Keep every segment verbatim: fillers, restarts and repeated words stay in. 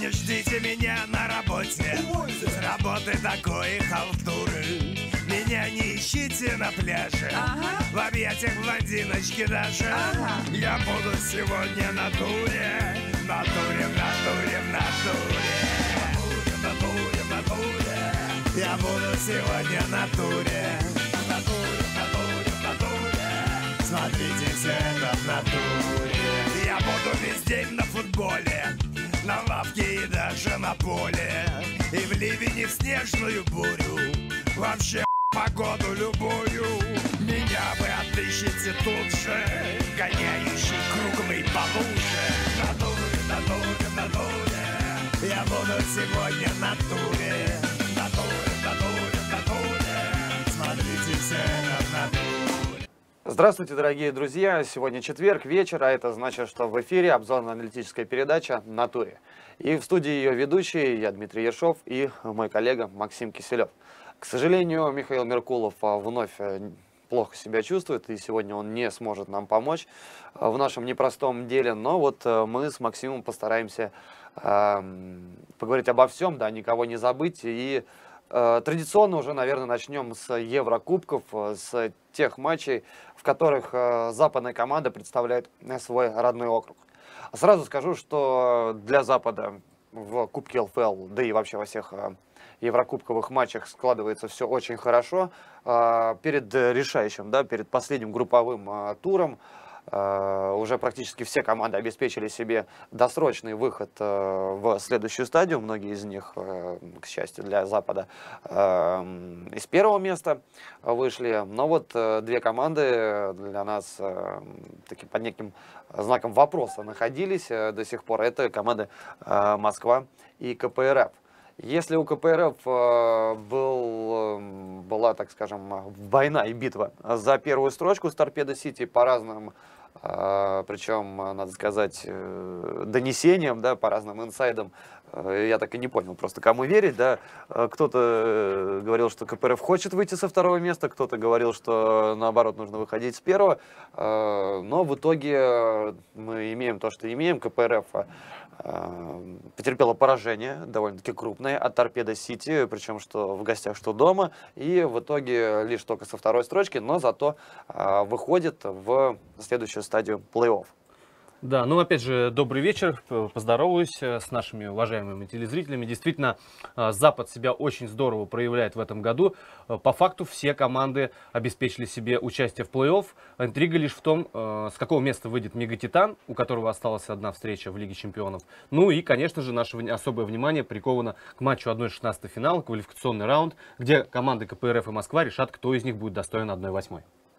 не ждите меня на работе. С работы такой халтуры. Меня не ищите на пляже, ага. В объятиях блондиночки даже, ага. Я буду сегодня на туре. На туре, на туре, на туре. На туре, на туре. Я буду сегодня на туре. На туре, на туре, на туре. Смотрите все это в натуре. Я буду весь день на футболе, на лавке и даже на поле. И в ливень, и в снежную бурю. Вообще погоду любую. Меня вы отыщете тут же, гоняющий круглый по луже. На туре, на туре, на туре. Я буду сегодня на туре. На туре, на туре, на туре. Смотрите все это в натуре. Здравствуйте, дорогие друзья! Сегодня четверг, вечер, а это значит, что в эфире обзорно-аналитическая передача «На туре». И в студии ее ведущий я, Дмитрий Ершов, и мой коллега Максим Киселев. К сожалению, Михаил Меркулов вновь плохо себя чувствует, и сегодня он не сможет нам помочь в нашем непростом деле. Но вот мы с Максимом постараемся э, поговорить обо всем, да, никого не забыть. И э, традиционно уже, наверное, начнем с Еврокубков, с тех матчей, в которых э, западная команда представляет свой родной округ. Сразу скажу, что для Запада в Кубке эл эф эл, да и вообще во всех э, еврокубковых матчах складывается все очень хорошо. Перед решающим, да, перед последним групповым туром уже практически все команды обеспечили себе досрочный выход в следующую стадию. Многие из них, к счастью для Запада, из первого места вышли. Но вот две команды для нас таки под неким знаком вопроса находились до сих пор. Это команды Москва и ка пэ эр эф. Если у ка пэ эр эф э, был, была, так скажем, война и битва за первую строчку с Торпедо Сити по разным, э, причем, надо сказать, э, донесениям, да, по разным инсайдам, э, я так и не понял просто, кому верить, да. Кто-то говорил, что ка пэ эр эф хочет выйти со второго места, кто-то говорил, что наоборот нужно выходить с первого, э, но в итоге мы имеем то, что имеем. ка пэ эр эф потерпела поражение, довольно-таки крупное, от Торпедо Сити, причем что в гостях, что дома, и в итоге лишь только со второй строчки, но зато а, выходит в следующую стадию плей-офф. Да, ну опять же, добрый вечер, поздороваюсь с нашими уважаемыми телезрителями. Действительно, Запад себя очень здорово проявляет в этом году. По факту все команды обеспечили себе участие в плей-офф. Интрига лишь в том, с какого места выйдет Мега-Титан, у которого осталась одна встреча в Лиге Чемпионов. Ну и, конечно же, наше особое внимание приковано к матчу одна шестнадцатая финала, квалификационный раунд, где команды ка пэ эр эф и Москва решат, кто из них будет достоин одной восьмой.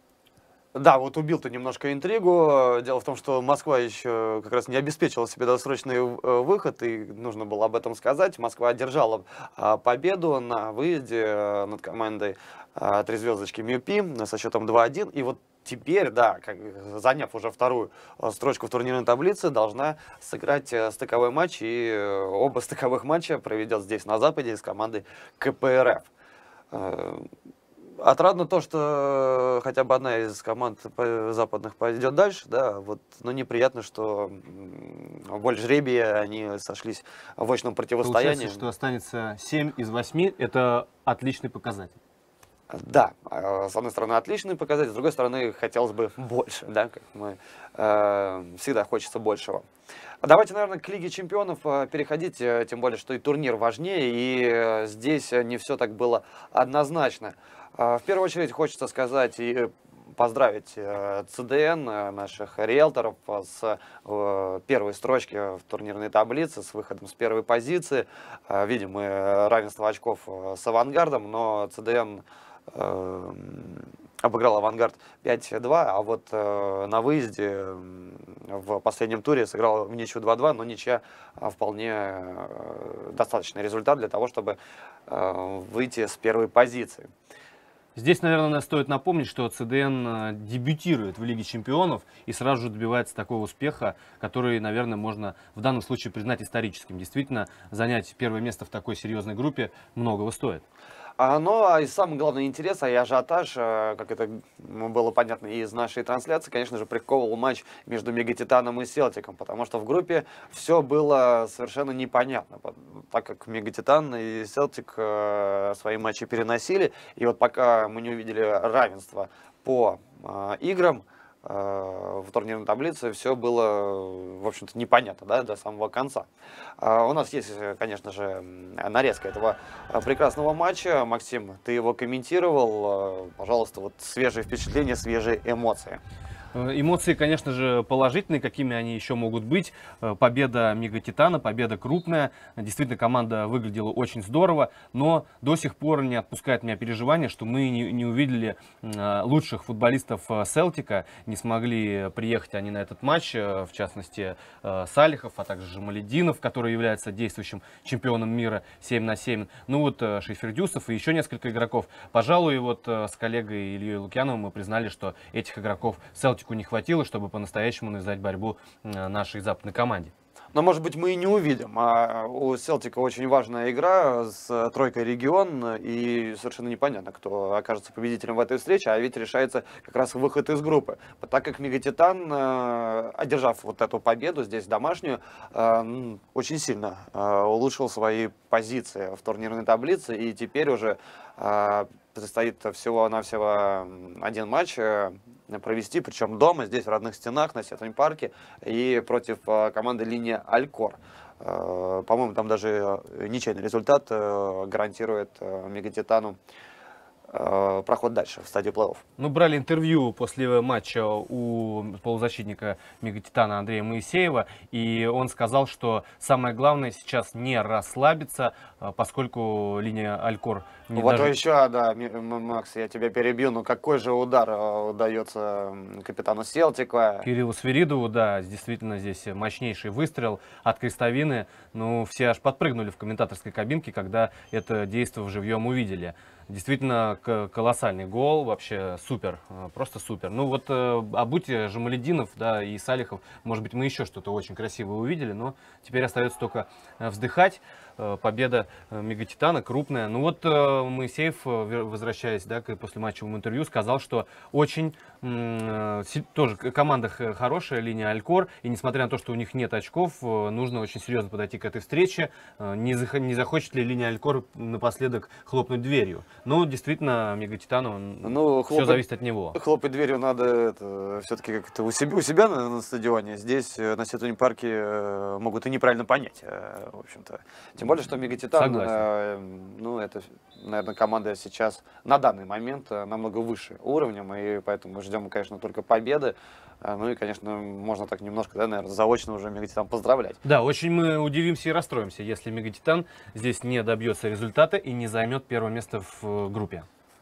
Да, вот убил ты немножко интригу. Дело в том, что Москва еще как раз не обеспечила себе досрочный выход, и нужно было об этом сказать. Москва одержала победу на выезде над командой «Три звездочки» МЮПИ со счетом два один. И вот теперь, да, как, заняв уже вторую строчку в турнирной таблице, должна сыграть стыковой матч. И оба стыковых матча проведет здесь, на Западе, с командой ка пэ эр эф. Отрадно то, что хотя бы одна из команд западных пойдет дальше, да, вот, но неприятно, что волей жребия они сошлись в очном противостоянии. Получается, что останется семь из восьми, это отличный показатель. Да, с одной стороны отличный показатель, с другой стороны хотелось бы больше, да, как мы э, всегда хочется большего. Давайте, наверное, к Лиге Чемпионов переходить, тем более, что и турнир важнее, и здесь не все так было однозначно. В первую очередь хочется сказать и поздравить цэ дэ эн, наших риэлторов, с первой строчки в турнирной таблице, с выходом с первой позиции. Видим мы равенство очков с «Авангардом», но цэ дэ эн обыграл «Авангард пять два, а вот на выезде в последнем туре сыграл в ничью два два, но ничья вполне достаточный результат для того, чтобы выйти с первой позиции. Здесь, наверное, стоит напомнить, что цэ дэ эн дебютирует в Лиге Чемпионов и сразу же добивается такого успеха, который, наверное, можно в данном случае признать историческим. Действительно, занять первое место в такой серьезной группе многого стоит. А, ну, а и самый главный интерес, а и ажиотаж, э, как это было понятно из нашей трансляции, конечно же, приковывал матч между Мегатитаном и Селтиком, потому что в группе все было совершенно непонятно, так как Мегатитан и Селтик э, свои матчи переносили, и вот пока мы не увидели равенство по э, играм, в турнирной таблице все было, в общем-то, непонятно, да, до самого конца. У нас есть, конечно же, нарезка этого прекрасного матча. Максим, ты его комментировал. Пожалуйста, вот свежие впечатления, свежие эмоции. Эмоции, конечно же, положительные, какими они еще могут быть. Победа Мегатитана, победа крупная. Действительно, команда выглядела очень здорово, но до сих пор не отпускает меня переживание, что мы не, не увидели лучших футболистов Селтика, не смогли приехать они на этот матч, в частности, Салихов, а также Жамалединов, который является действующим чемпионом мира семь на семь. Ну вот Шейфердюсов и еще несколько игроков. Пожалуй, вот с коллегой Ильей Лукьяновым мы признали, что этих игроков Селтик не хватило, чтобы по-настоящему навязать борьбу нашей западной команде. Но, может быть, мы и не увидим. А у Селтика очень важная игра с тройкой регион, и совершенно непонятно, кто окажется победителем в этой встрече, а ведь решается как раз выход из группы. Так как Мегатитан, одержав вот эту победу здесь домашнюю, очень сильно улучшил свои позиции в турнирной таблице, и теперь уже предстоит всего-навсего один матч провести, причем дома, здесь в родных стенах, на Сетвань парке, и против команды Линия Алькор. По-моему, там даже ничейный результат гарантирует Мегатитану проход дальше в стадию плей-офф. Ну, брали интервью после матча у полузащитника Мегатитана Андрея Моисеева, и он сказал, что самое главное сейчас не расслабиться, поскольку Линия Алькор... Не вот даже... еще, да, Макс, я тебя перебью, но какой же удар удается капитану Селтика? Кириллу Свиридову, да, действительно здесь мощнейший выстрел от крестовины. Ну, все аж подпрыгнули в комментаторской кабинке, когда это действие вживьем увидели. Действительно колоссальный гол, вообще супер, просто супер. Ну вот обуть Жамалединов, да, и Салихов, может быть, мы еще что-то очень красивое увидели, но теперь остается только вздыхать. Победа Мегатитана крупная. Ну вот Моисеев, возвращаясь, да, к после матчевому интервью, сказал, что очень тоже команда хорошая, Линия Алькор, и несмотря на то, что у них нет очков, нужно очень серьезно подойти к этой встрече. Не, зах не захочет ли Линия Алькор напоследок хлопнуть дверью? Но действительно, Мегатитану, ну, все хлопать, зависит от него. Хлопать дверью надо все-таки как-то у себя, у себя на, на стадионе. Здесь на Сетвань парке могут и неправильно понять, в общем-то. Тем более, что Мегатитан, э, ну, это, наверное, команда сейчас на данный момент намного выше уровнем, и поэтому ждем, конечно, только победы. Ну и, конечно, можно так немножко, да, наверное, заочно уже Мегатитан поздравлять. Да, очень мы удивимся и расстроимся, если Мегатитан здесь не добьется результата и не займет первое место в группе.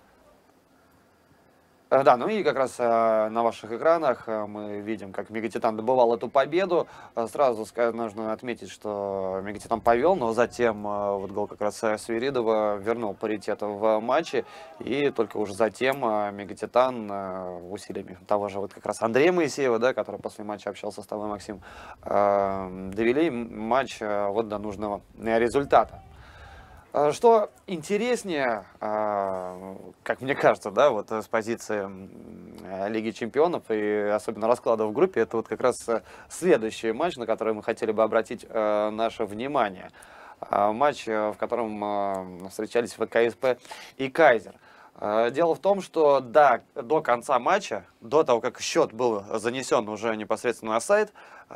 Да, ну и как раз э, на ваших экранах э, мы видим, как Мегатитан добывал эту победу. Э, сразу сказать, нужно отметить, что Мегатитан повел, но затем э, вот гол как раз Свиридова вернул паритет в матче. И только уже затем э, Мегатитан э, усилиями того же вот как раз Андрея Моисеева, да, который после матча общался с тобой, Максим, э, довели матч э, вот до нужного результата. Что интереснее, как мне кажется, да, вот с позиции Лиги Чемпионов и особенно расклада в группе, это вот как раз следующий матч, на который мы хотели бы обратить наше внимание. Матч, в котором встречались ВКСП и Кайзер. Дело в том, что да, до конца матча, до того, как счет был занесен уже непосредственно на сайт,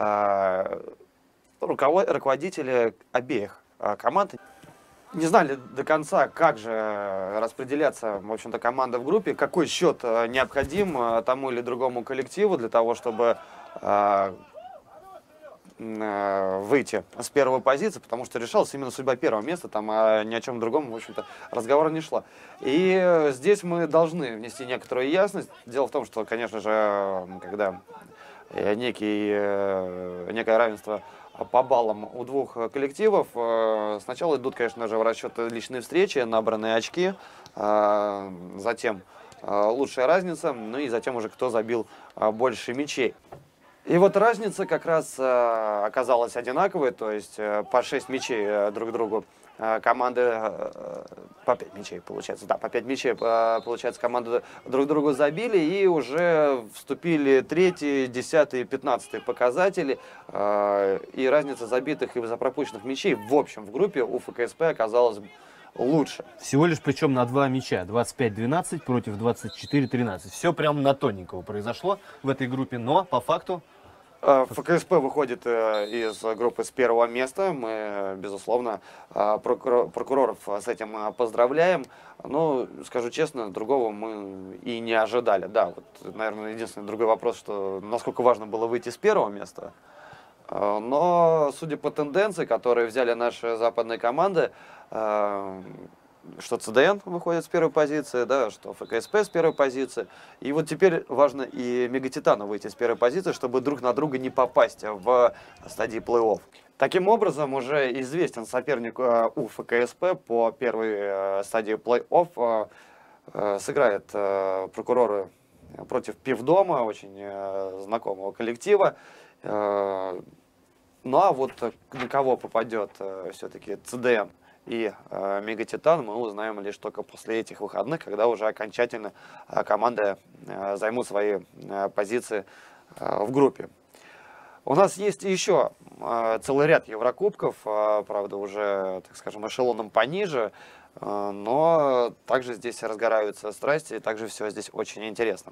руководители обеих команд не знали до конца, как же распределяться, в общем-то, команда в группе, какой счет необходим тому или другому коллективу для того, чтобы э, э, выйти с первой позиции, потому что решалась именно судьба первого места, там а ни о чем другом, в общем-то, разговора не шло. И здесь мы должны внести некоторую ясность. Дело в том, что, конечно же, когда некий, некое равенство по баллам у двух коллективов. Сначала идут, конечно же, в расчет личные встречи, набранные очки, затем лучшая разница, ну и затем уже кто забил больше мячей. И вот разница как раз оказалась одинаковой, то есть по шесть мячей друг другу команды по пять мячей, получается, да, по пять мячей, получается, команды друг другу забили, и уже вступили третий, десятый, пятнадцатый показатели, и разница забитых и запропущенных мячей в общем в группе у ФКСП оказалась лучше. Всего лишь причем на два мяча, двадцать пять двенадцать против двадцать четыре тринадцать. Все прям на тоненького произошло в этой группе, но по факту... ФКСП выходит из группы с первого места. Мы, безусловно, прокуроров с этим поздравляем. Но, скажу честно, другого мы и не ожидали. Да, вот, наверное, единственный другой вопрос, что насколько важно было выйти с первого места. Но, судя по тенденции, которые взяли наши западные команды, что ЦДН выходит с первой позиции, да, что ФКСП с первой позиции. И вот теперь важно и Мегатитану выйти с первой позиции, чтобы друг на друга не попасть в стадии плей-офф. Таким образом, уже известен соперник у ФКСП по первой стадии плей-офф. Сыграет прокуроры против Пивдома, очень знакомого коллектива. Ну а вот на кого попадет все-таки ЦДН и э, Мегатитан, мы узнаем лишь только после этих выходных, когда уже окончательно э, команды э, займут свои э, позиции э, в группе. У нас есть еще э, целый ряд Еврокубков, э, правда уже, так скажем, эшелоном пониже, э, но также здесь разгораются страсти, и также все здесь очень интересно.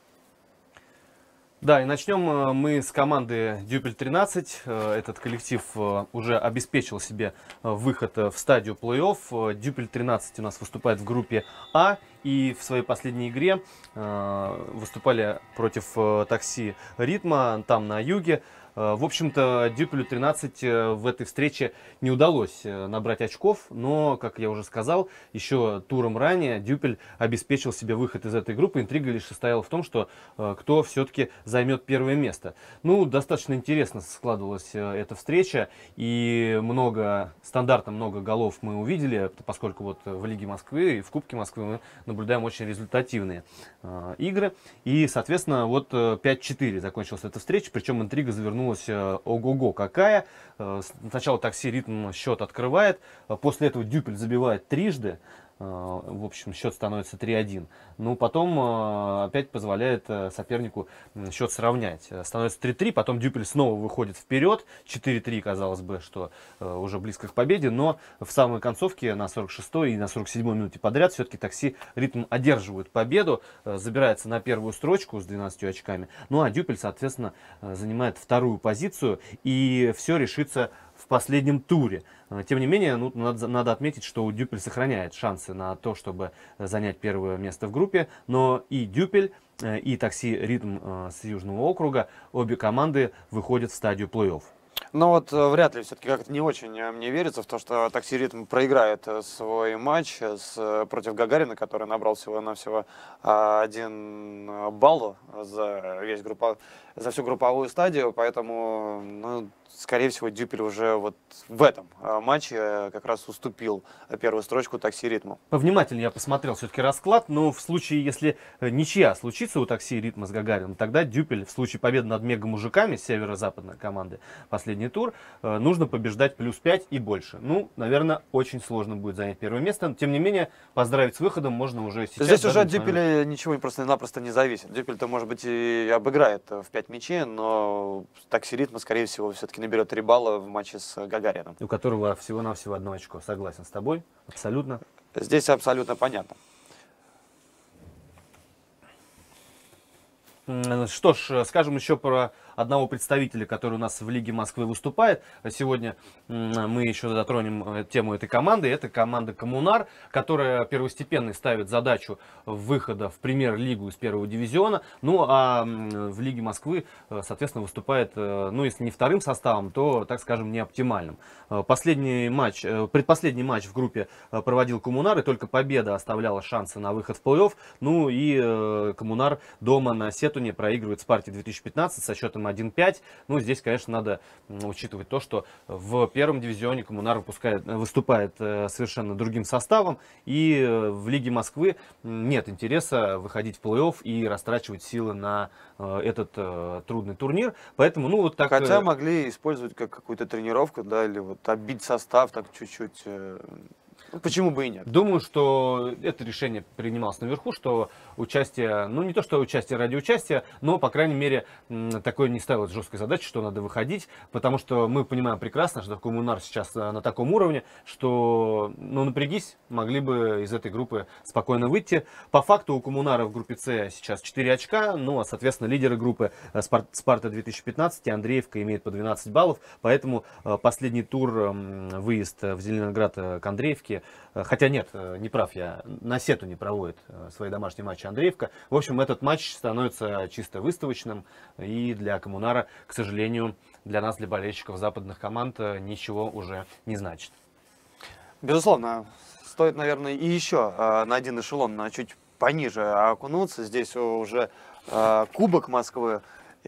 Да, и начнем мы с команды Дюпель тринадцать. Этот коллектив уже обеспечил себе выход в стадию плей-офф. Дюпель тринадцать у нас выступает в группе А. И в своей последней игре выступали против Такси Ритма, там на юге. В общем-то, Дюпелю тринадцать в этой встрече не удалось набрать очков, но, как я уже сказал, еще туром ранее Дюпель обеспечил себе выход из этой группы. Интрига лишь состояла в том, что кто все-таки займет первое место. Ну, достаточно интересно складывалась эта встреча, и много, стандартно много голов мы увидели, поскольку вот в Лиге Москвы и в Кубке Москвы мы наблюдаем очень результативные игры. И, соответственно, вот пять-четыре закончилась эта встреча, причем интрига завернулась ого-го какая. Сначала Такси Ритм счет открывает, после этого Дюпель забивает трижды. В общем, счет становится три-один. Ну, потом опять позволяет сопернику счет сравнять. Становится три-три, потом Дюпель снова выходит вперед. четыре-три, казалось бы, что уже близко к победе. Но в самой концовке на сорок шестой и на сорок седьмой минуте подряд все-таки Такси Ритм одерживают победу. Забирается на первую строчку с двенадцатью очками. Ну, а Дюпель, соответственно, занимает вторую позицию. И все решится в последнем туре. Тем не менее, ну, надо, надо отметить, что у Дюпель сохраняет шансы на то, чтобы занять первое место в группе. Но и Дюпель, и Такси Ритм с Южного округа, обе команды выходят в стадию плей-офф. Но вот вряд ли, все-таки как-то не очень мне верится в то, что Такси Ритм проиграет свой матч с, против Гагарина, который набрал всего-навсего один балл за, весь группа, за всю групповую стадию, поэтому, ну, скорее всего, Дюпель уже вот в этом матче как раз уступил первую строчку Такси Ритму. Повнимательнее я посмотрел все-таки расклад, но в случае, если ничья случится у Такси Ритма с Гагарином, тогда Дюпель в случае победы над мега-мужиками северо-западной команды последний тур, нужно побеждать плюс пять и больше. Ну, наверное, очень сложно будет занять первое место. Тем не менее, поздравить с выходом можно уже сейчас. Здесь уже от Дюпеля ничего просто-напросто не зависит. Дюпель-то, может быть, и обыграет в пять мячей, но Такси Ритма, скорее всего, все-таки наберет три балла в матче с Гагарином. У которого всего-навсего одно очко. Согласен с тобой, абсолютно. Здесь абсолютно понятно. Что ж, скажем еще про одного представителя, который у нас в Лиге Москвы выступает. Сегодня мы еще затронем тему этой команды. Это команда «Коммунар», которая первостепенной ставит задачу выхода в премьер-лигу из первого дивизиона. Ну, а в Лиге Москвы, соответственно, выступает, ну, если не вторым составом, то, так скажем, не оптимальным. Последний матч, предпоследний матч в группе проводил «Коммунар», и только победа оставляла шансы на выход в плей-офф. Ну, и «Коммунар» дома на Сетуне проигрывает «Спарте» две тысячи пятнадцать со счетом один пять. Ну, здесь, конечно, надо учитывать то, что в первом дивизионе Коммунар выпускает, выступает совершенно другим составом, и в Лиге Москвы нет интереса выходить в плей-офф и растрачивать силы на этот трудный турнир. Поэтому, ну, вот так... Хотя могли использовать как какую-то тренировку, да, или вот оббить состав так чуть-чуть. Ну, почему бы и нет? Думаю, что это решение принималось наверху, что участие, ну не то, что участие ради участия, но, по крайней мере, такое не ставилось жесткой задачей, что надо выходить, потому что мы понимаем прекрасно, что Коммунар сейчас на таком уровне, что, ну, напрягись, могли бы из этой группы спокойно выйти. По факту у Коммунара в группе С сейчас четыре очка, ну, а, соответственно, лидеры группы Спарта две тысячи пятнадцать и Андреевка имеют по двенадцать баллов, поэтому последний тур, выезд в Зеленоград к Андреевке, хотя нет, не прав я, на Сету не проводит свои домашние матчи Андреевка. В общем, этот матч становится чисто выставочным, и для Коммунара, к сожалению, для нас, для болельщиков западных команд, ничего уже не значит. Безусловно, стоит, наверное, и еще на один эшелон, на чуть пониже окунуться. Здесь уже Кубок Москвы.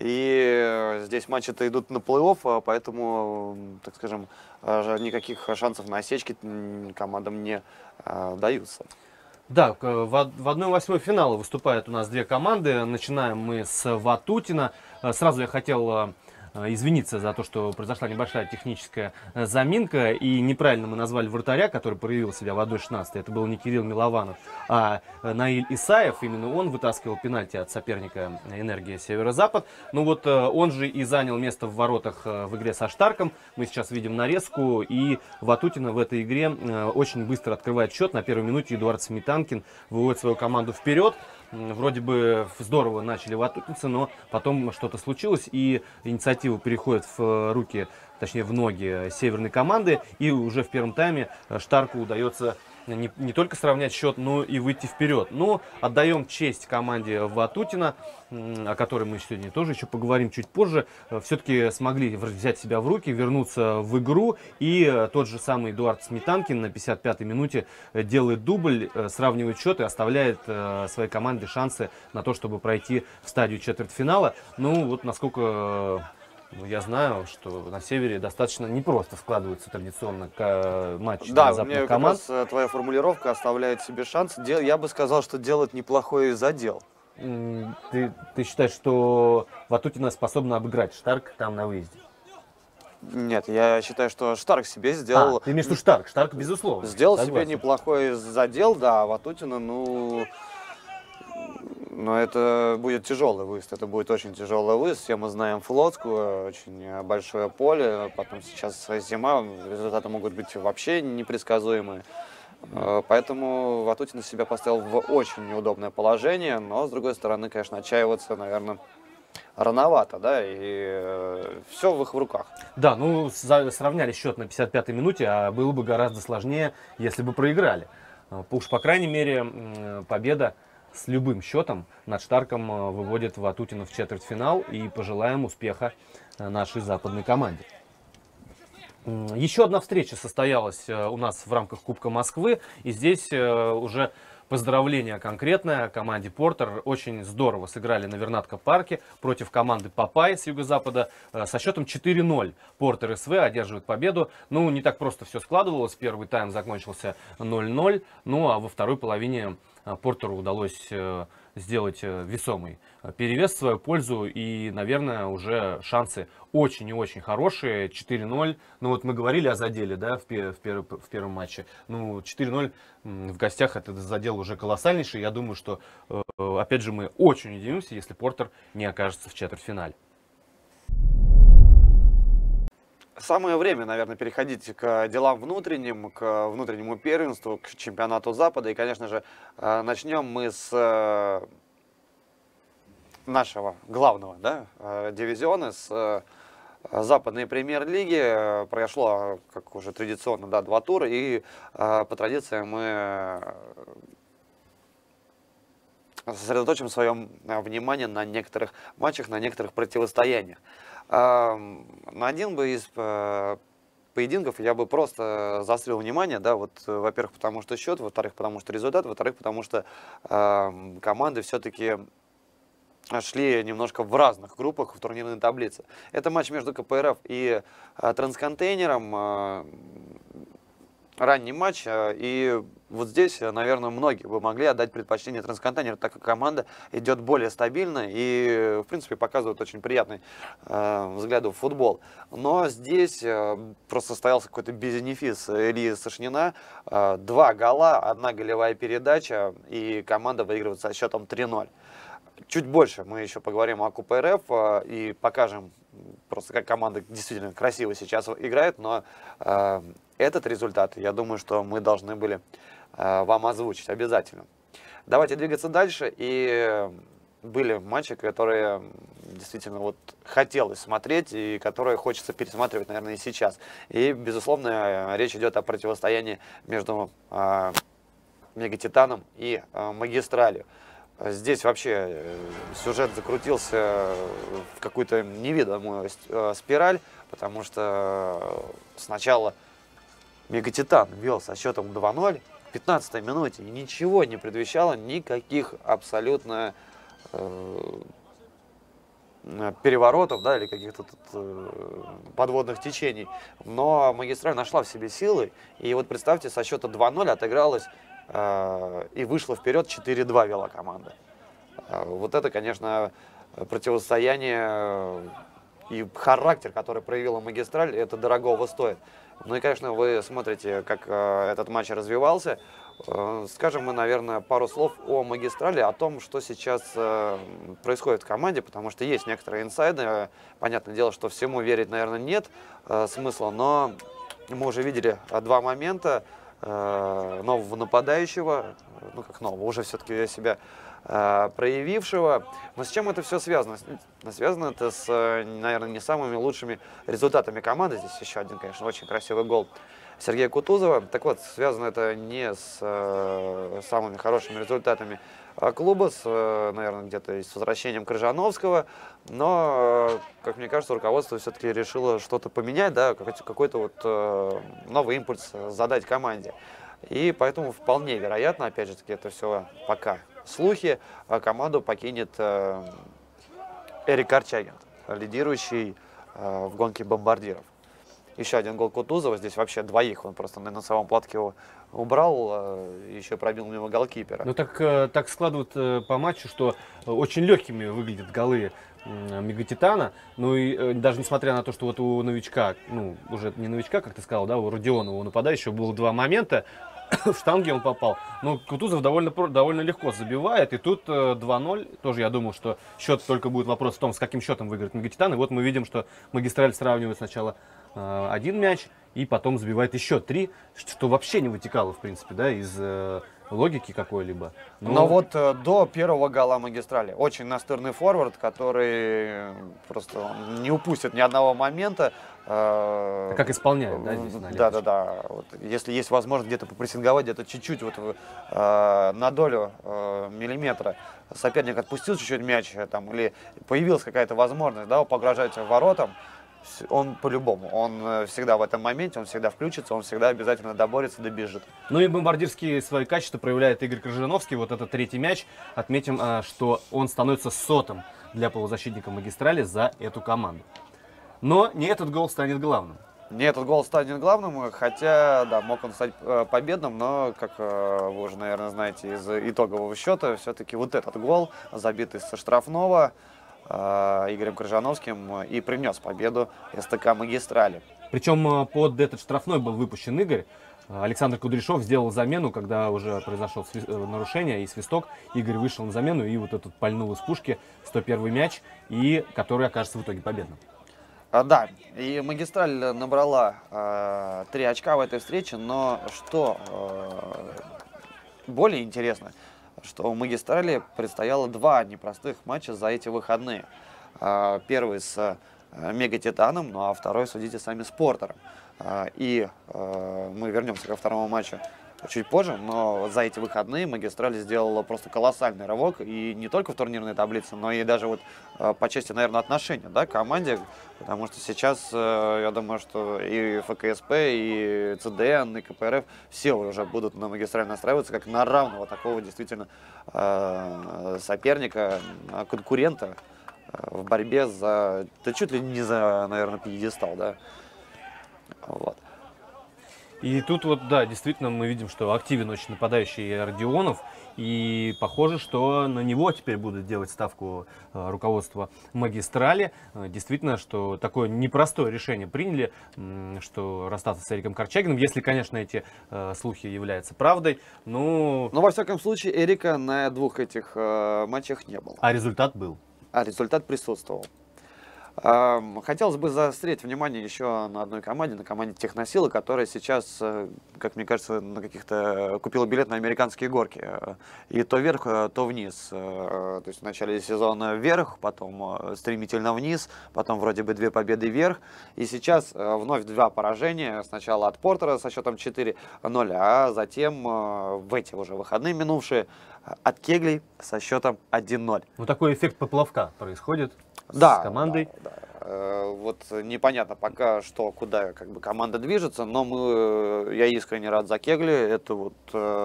И здесь матчи-то идут на плей-офф, поэтому, так скажем, никаких шансов на осечки командам не даются. Да, в одной восьмой финала выступают у нас две команды. Начинаем мы с Ватутина. Сразу я хотел извиниться за то, что произошла небольшая техническая заминка, и неправильно мы назвали вратаря, который проявил себя в одной шестнадцать. Это был не Кирилл Милованов, а Наиль Исаев. Именно он вытаскивал пенальти от соперника «Энергия Северо-Запад». Ну вот он же и занял место в воротах в игре со Штарком. Мы сейчас видим нарезку, и Ватутина в этой игре очень быстро открывает счет. На первой минуте Эдуард Сметанкин выводит свою команду вперед. Вроде бы здорово начали ватутинцы, но потом что-то случилось, и инициатива переходит в руки, точнее в ноги северной команды, и уже в первом тайме Штарку удается не, не только сравнять счет, но и выйти вперед. Но отдаем честь команде Ватутина, о которой мы сегодня тоже еще поговорим чуть позже. Все-таки смогли взять себя в руки, вернуться в игру, и тот же самый Эдуард Сметанкин на пятьдесят пятой минуте делает дубль, сравнивает счет и оставляет своей команде шансы на то, чтобы пройти в стадию четвертьфинала. Ну вот насколько... Я знаю, что на севере достаточно непросто складываются традиционно матчи да, западных мне команд. Как раз твоя формулировка оставляет себе шанс. Я бы сказал, что делает неплохой задел. Ты, ты считаешь, что Ватутина способна обыграть Штарк там на выезде? Нет, я считаю, что Штарк себе сделал... А, ты имеешь в виду Штарк? Штарк, безусловно. Сделал согласен. себе неплохой задел, да, а Ватутина, ну... Но это будет тяжелый выезд, это будет очень тяжелый выезд. Все мы знаем Флотскую, очень большое поле, потом сейчас зима, результаты могут быть вообще непредсказуемые. Поэтому Ватутин себя поставил в очень неудобное положение, но, с другой стороны, конечно, отчаиваться, наверное, рановато, да, и все в их руках. Да, ну, сравняли счет на пятьдесят пятой минуте, а было бы гораздо сложнее, если бы проиграли. Уж, по крайней мере, победа с любым счетом над Штарком выводит Ватутина в четвертьфинал, и пожелаем успеха нашей западной команде. Еще одна встреча состоялась у нас в рамках Кубка Москвы, и здесь уже поздравление конкретное команде Портер. Очень здорово сыграли на Вернадко-парке против команды Папай с юго-запада. Со счетом четыре ноль Портер СВ одерживает победу. Ну, не так просто все складывалось. Первый тайм закончился ноль ноль. Ну, а во второй половине Портеру удалось сделать весомый перевес в свою пользу. И, наверное, уже шансы очень и очень хорошие. четыре ноль. Ну, вот мы говорили о заделе, да, в, пер, в, пер, в первом матче. Ну, четыре ноль в гостях, это задел уже колоссальнейший. Я думаю, что, опять же, мы очень удивимся, если Портер не окажется в четвертьфинале. Самое время, наверное, переходить к делам внутренним, к внутреннему первенству, к чемпионату Запада. И, конечно же, начнем мы с нашего главного, да, дивизиона, с западной премьер-лиги. Прошло, как уже традиционно, да, два тура. И по традиции мы сосредоточим свое внимание на некоторых матчах, на некоторых противостояниях. На один бы из поединков я бы просто заострил внимание, да, вот, во-первых, потому что счет, во-вторых, потому что результат, во-вторых, потому что э, команды все-таки шли немножко в разных группах в турнирной таблице. Это матч между ка пэ эр эф и а, Трансконтейнером. А, ранний матч, и вот здесь, наверное, многие бы могли отдать предпочтение Трансконтейнеру, так как команда идет более стабильно и, в принципе, показывает очень приятный э, взгляду в футбол. Но здесь э, просто состоялся какой-то бенефис Ильи Сашнина. Э, два гола, одна голевая передача, и команда выигрывает со счетом три ноль. Чуть больше мы еще поговорим о ка пэ эр эф э, и покажем просто, как команда действительно красиво сейчас играет, но э, этот результат, я думаю, что мы должны были э, вам озвучить обязательно. Давайте двигаться дальше. И были матчи, которые действительно вот хотелось смотреть и которые хочется пересматривать, наверное, и сейчас. И, безусловно, речь идет о противостоянии между э, Мегатитаном и э, Магистралью. Здесь вообще сюжет закрутился в какую-то неведомую спираль, потому что сначала Мегатитан вел со счетом два ноль в пятнадцатой минуте, и ничего не предвещало никаких абсолютно э, переворотов, да, или каких-то э, подводных течений. Но Магистраль нашла в себе силы, и вот представьте, со счета два ноль отыгралась э, и вышла вперед, четыре два вела команда. Э, вот это, конечно, противостояние и характер, который проявила Магистраль, это дорогого стоит. Ну и, конечно, вы смотрите, как э, этот матч развивался. Э, скажем мы, наверное, пару слов о Магистрали, о том, что сейчас э, происходит в команде, потому что есть некоторые инсайды. Понятное дело, что всему верить, наверное, нет э, смысла, но мы уже видели два момента э, нового нападающего, ну как нового, уже все-таки себя э, проявившего. Но с чем это все связано? Связано это с, наверное, не самыми лучшими результатами команды. Здесь еще один, конечно, очень красивый гол Сергея Кутузова. Так вот, связано это не с э, самыми хорошими результатами клуба, с, э, наверное, где-то и с возвращением Крыжановского, но, э, как мне кажется, руководство все-таки решило что-то поменять, да, какой-то вот э, новый импульс задать команде. И поэтому вполне вероятно, опять же таки, это все пока слухи, команду покинет э, Эрик Корчагин, лидирующий э, в гонке бомбардиров. Еще один гол Кутузова, здесь вообще двоих, он просто на носовом платке его убрал, э, еще пробил мимо голкипера. Ну так, э, так складывают э, по матчу, что очень легкими выглядят голы э, Мегатитана. Ну и э, даже несмотря на то, что вот у новичка, ну уже не новичка, как ты сказал, да, у Родионова, у нападающего было два момента, в штанге он попал. Но Кутузов довольно, довольно легко забивает. И тут э, два ноль. Тоже я думал, что счет только будет вопрос в том, с каким счетом выиграет Мегатитан. И вот мы видим, что Магистраль сравнивает сначала э, один мяч, и потом забивает еще три, что вообще не вытекало, в принципе, да, из э, логики какой-либо. Но, Но вот э, до первого гола Магистрали очень настырный форвард, который просто не упустит ни одного момента. А как исполняет, да, здесь? Да, да, да. Вот, если есть возможность где-то попрессинговать, где-то чуть-чуть вот, э, на долю э, миллиметра соперник отпустил чуть-чуть мяч, там, или появилась какая-то возможность, да, погрожать воротам, он по-любому, он всегда в этом моменте, он всегда включится, он всегда обязательно доборется, добежит. Ну и бомбардирские свои качества проявляет Игорь Крыжановский. Вот этот третий мяч. Отметим, что он становится сотым для полузащитника Магистрали за эту команду. Но не этот гол станет главным. Не этот гол станет главным, хотя, да, мог он стать э, победным, но, как э, вы уже, наверное, знаете из итогового счета, все-таки вот этот гол, забитый со штрафного э, Игорем Крыжановским, и принес победу эс тэ ка Магистрали. Причем под этот штрафной был выпущен Игорь. Александр Кудряшов сделал замену, когда уже произошло нарушение и свисток. Игорь вышел на замену и вот этот пальнул из пушки сто первый мяч, и который окажется в итоге победным. А, да, и Магистраль набрала э, три очка в этой встрече, но что э, более интересно, что у Магистрали предстояло два непростых матча за эти выходные. Э, первый с э, Мегатитаном, ну а второй, судите сами, с Портером. Э, и э, мы вернемся ко второму матчу чуть позже, но за эти выходные Магистраль сделала просто колоссальный рывок, и не только в турнирной таблице, но и даже вот по части, наверное, отношения, да, к команде, потому что сейчас, я думаю, что и ФКСП, и ЦДН, и КПРФ, все уже будут на Магистраль настраиваться как на равного такого действительно соперника, конкурента в борьбе за, да чуть ли не за, наверное, пьедестал, да, вот. И тут вот, да, действительно мы видим, что активен очень нападающий Родионов, и похоже, что на него теперь будут делать ставку э, руководство Магистрали. Э, действительно, что такое непростое решение приняли, э, что расстаться с Эриком Корчагиным, если, конечно, эти э, слухи являются правдой. Ну, Но, во всяком случае, Эрика на двух этих э, матчах не было. А результат был. А результат присутствовал. Хотелось бы заострить внимание еще на одной команде, на команде Техносилы, которая сейчас, как мне кажется, на каких-то купила билет на американские горки. И то вверх, то вниз. То есть в начале сезона вверх, потом стремительно вниз, потом вроде бы две победы вверх. И сейчас вновь два поражения. Сначала от Портера со счетом четыре ноль, а затем в эти уже выходные минувшие от Кеглей со счетом один ноль. Ну такой эффект поплавка происходит. Да, с командой. Да, да. Вот непонятно пока что, куда как бы команда движется, но мы, я искренне рад за Кегли. Это вот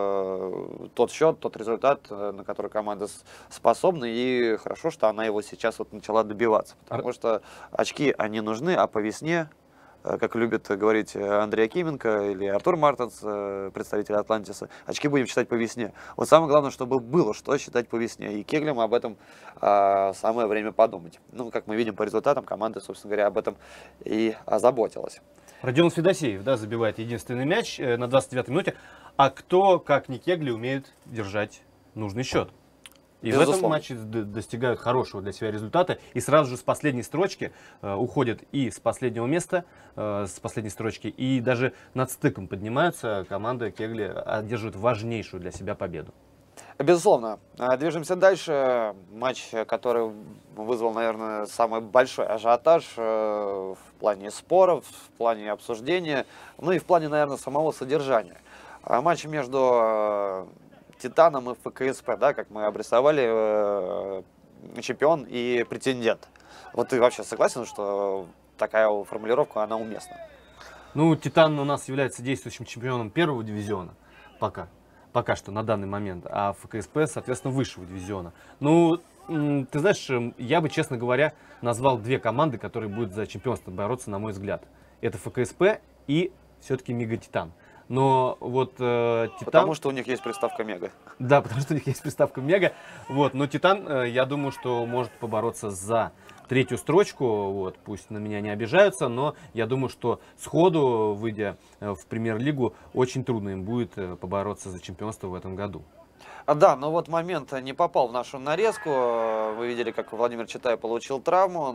э, тот счет, тот результат, на который команда способна, и хорошо, что она его сейчас вот начала добиваться, потому что очки, они нужны, а по весне, как любит говорить Андрей Акименко или Артур Мартенс, представитель Атлантиса, очки будем считать по весне. Вот самое главное, чтобы было что считать по весне. И Кеглям об этом а, самое время подумать. Ну, как мы видим по результатам, команда, собственно говоря, об этом и озаботилась. Родион Федосеев, да, забивает единственный мяч э, на двадцать девятой минуте. А кто, как не Кегли, умеет держать нужный счет? И Безусловно. в этом матче достигают хорошего для себя результата. И сразу же с последней строчки э, уходят и с последнего места, э, с последней строчки, и даже над стыком поднимаются. Команда Кегли одерживает важнейшую для себя победу. Безусловно. Движемся дальше. Матч, который вызвал, наверное, самый большой ажиотаж э, в плане споров, в плане обсуждения, ну и в плане, наверное, самого содержания. Матч между Титаном и ФКСП, да, как мы обрисовали, э, чемпион и претендент. Вот ты вообще согласен, что такая формулировка, она уместна? Ну, Титан у нас является действующим чемпионом первого дивизиона, пока, пока что на данный момент, а ФКСП, соответственно, высшего дивизиона. Ну, ты знаешь, я бы, честно говоря, назвал две команды, которые будут за чемпионство бороться, на мой взгляд. Это ФКСП и все-таки Мега Титан. Но вот э, Титан... Потому что у них есть приставка Мега. Да, потому что у них есть приставка Мега. Вот, но Титан, э, я думаю, что может побороться за третью строчку. Вот, пусть на меня не обижаются, но я думаю, что сходу, выйдя э, в премьер-лигу, очень трудно им будет э, побороться за чемпионство в этом году. А, да, но вот момент не попал в нашу нарезку. Вы видели, как Владимир Читай получил травму,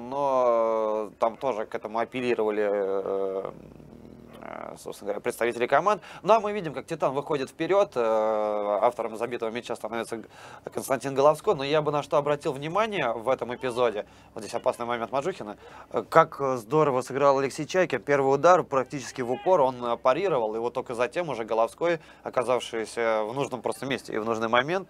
но там тоже к этому апеллировали... Э, собственно говоря, представители команд. Ну а мы видим, как Титан выходит вперед. Автором забитого мяча становится Константин Головской. Но я бы на что обратил внимание в этом эпизоде, вот здесь опасный момент Мажухина, как здорово сыграл Алексей Чайкин. Первый удар практически в упор он парировал, и вот только затем уже Головской, оказавшийся в нужном просто месте и в нужный момент,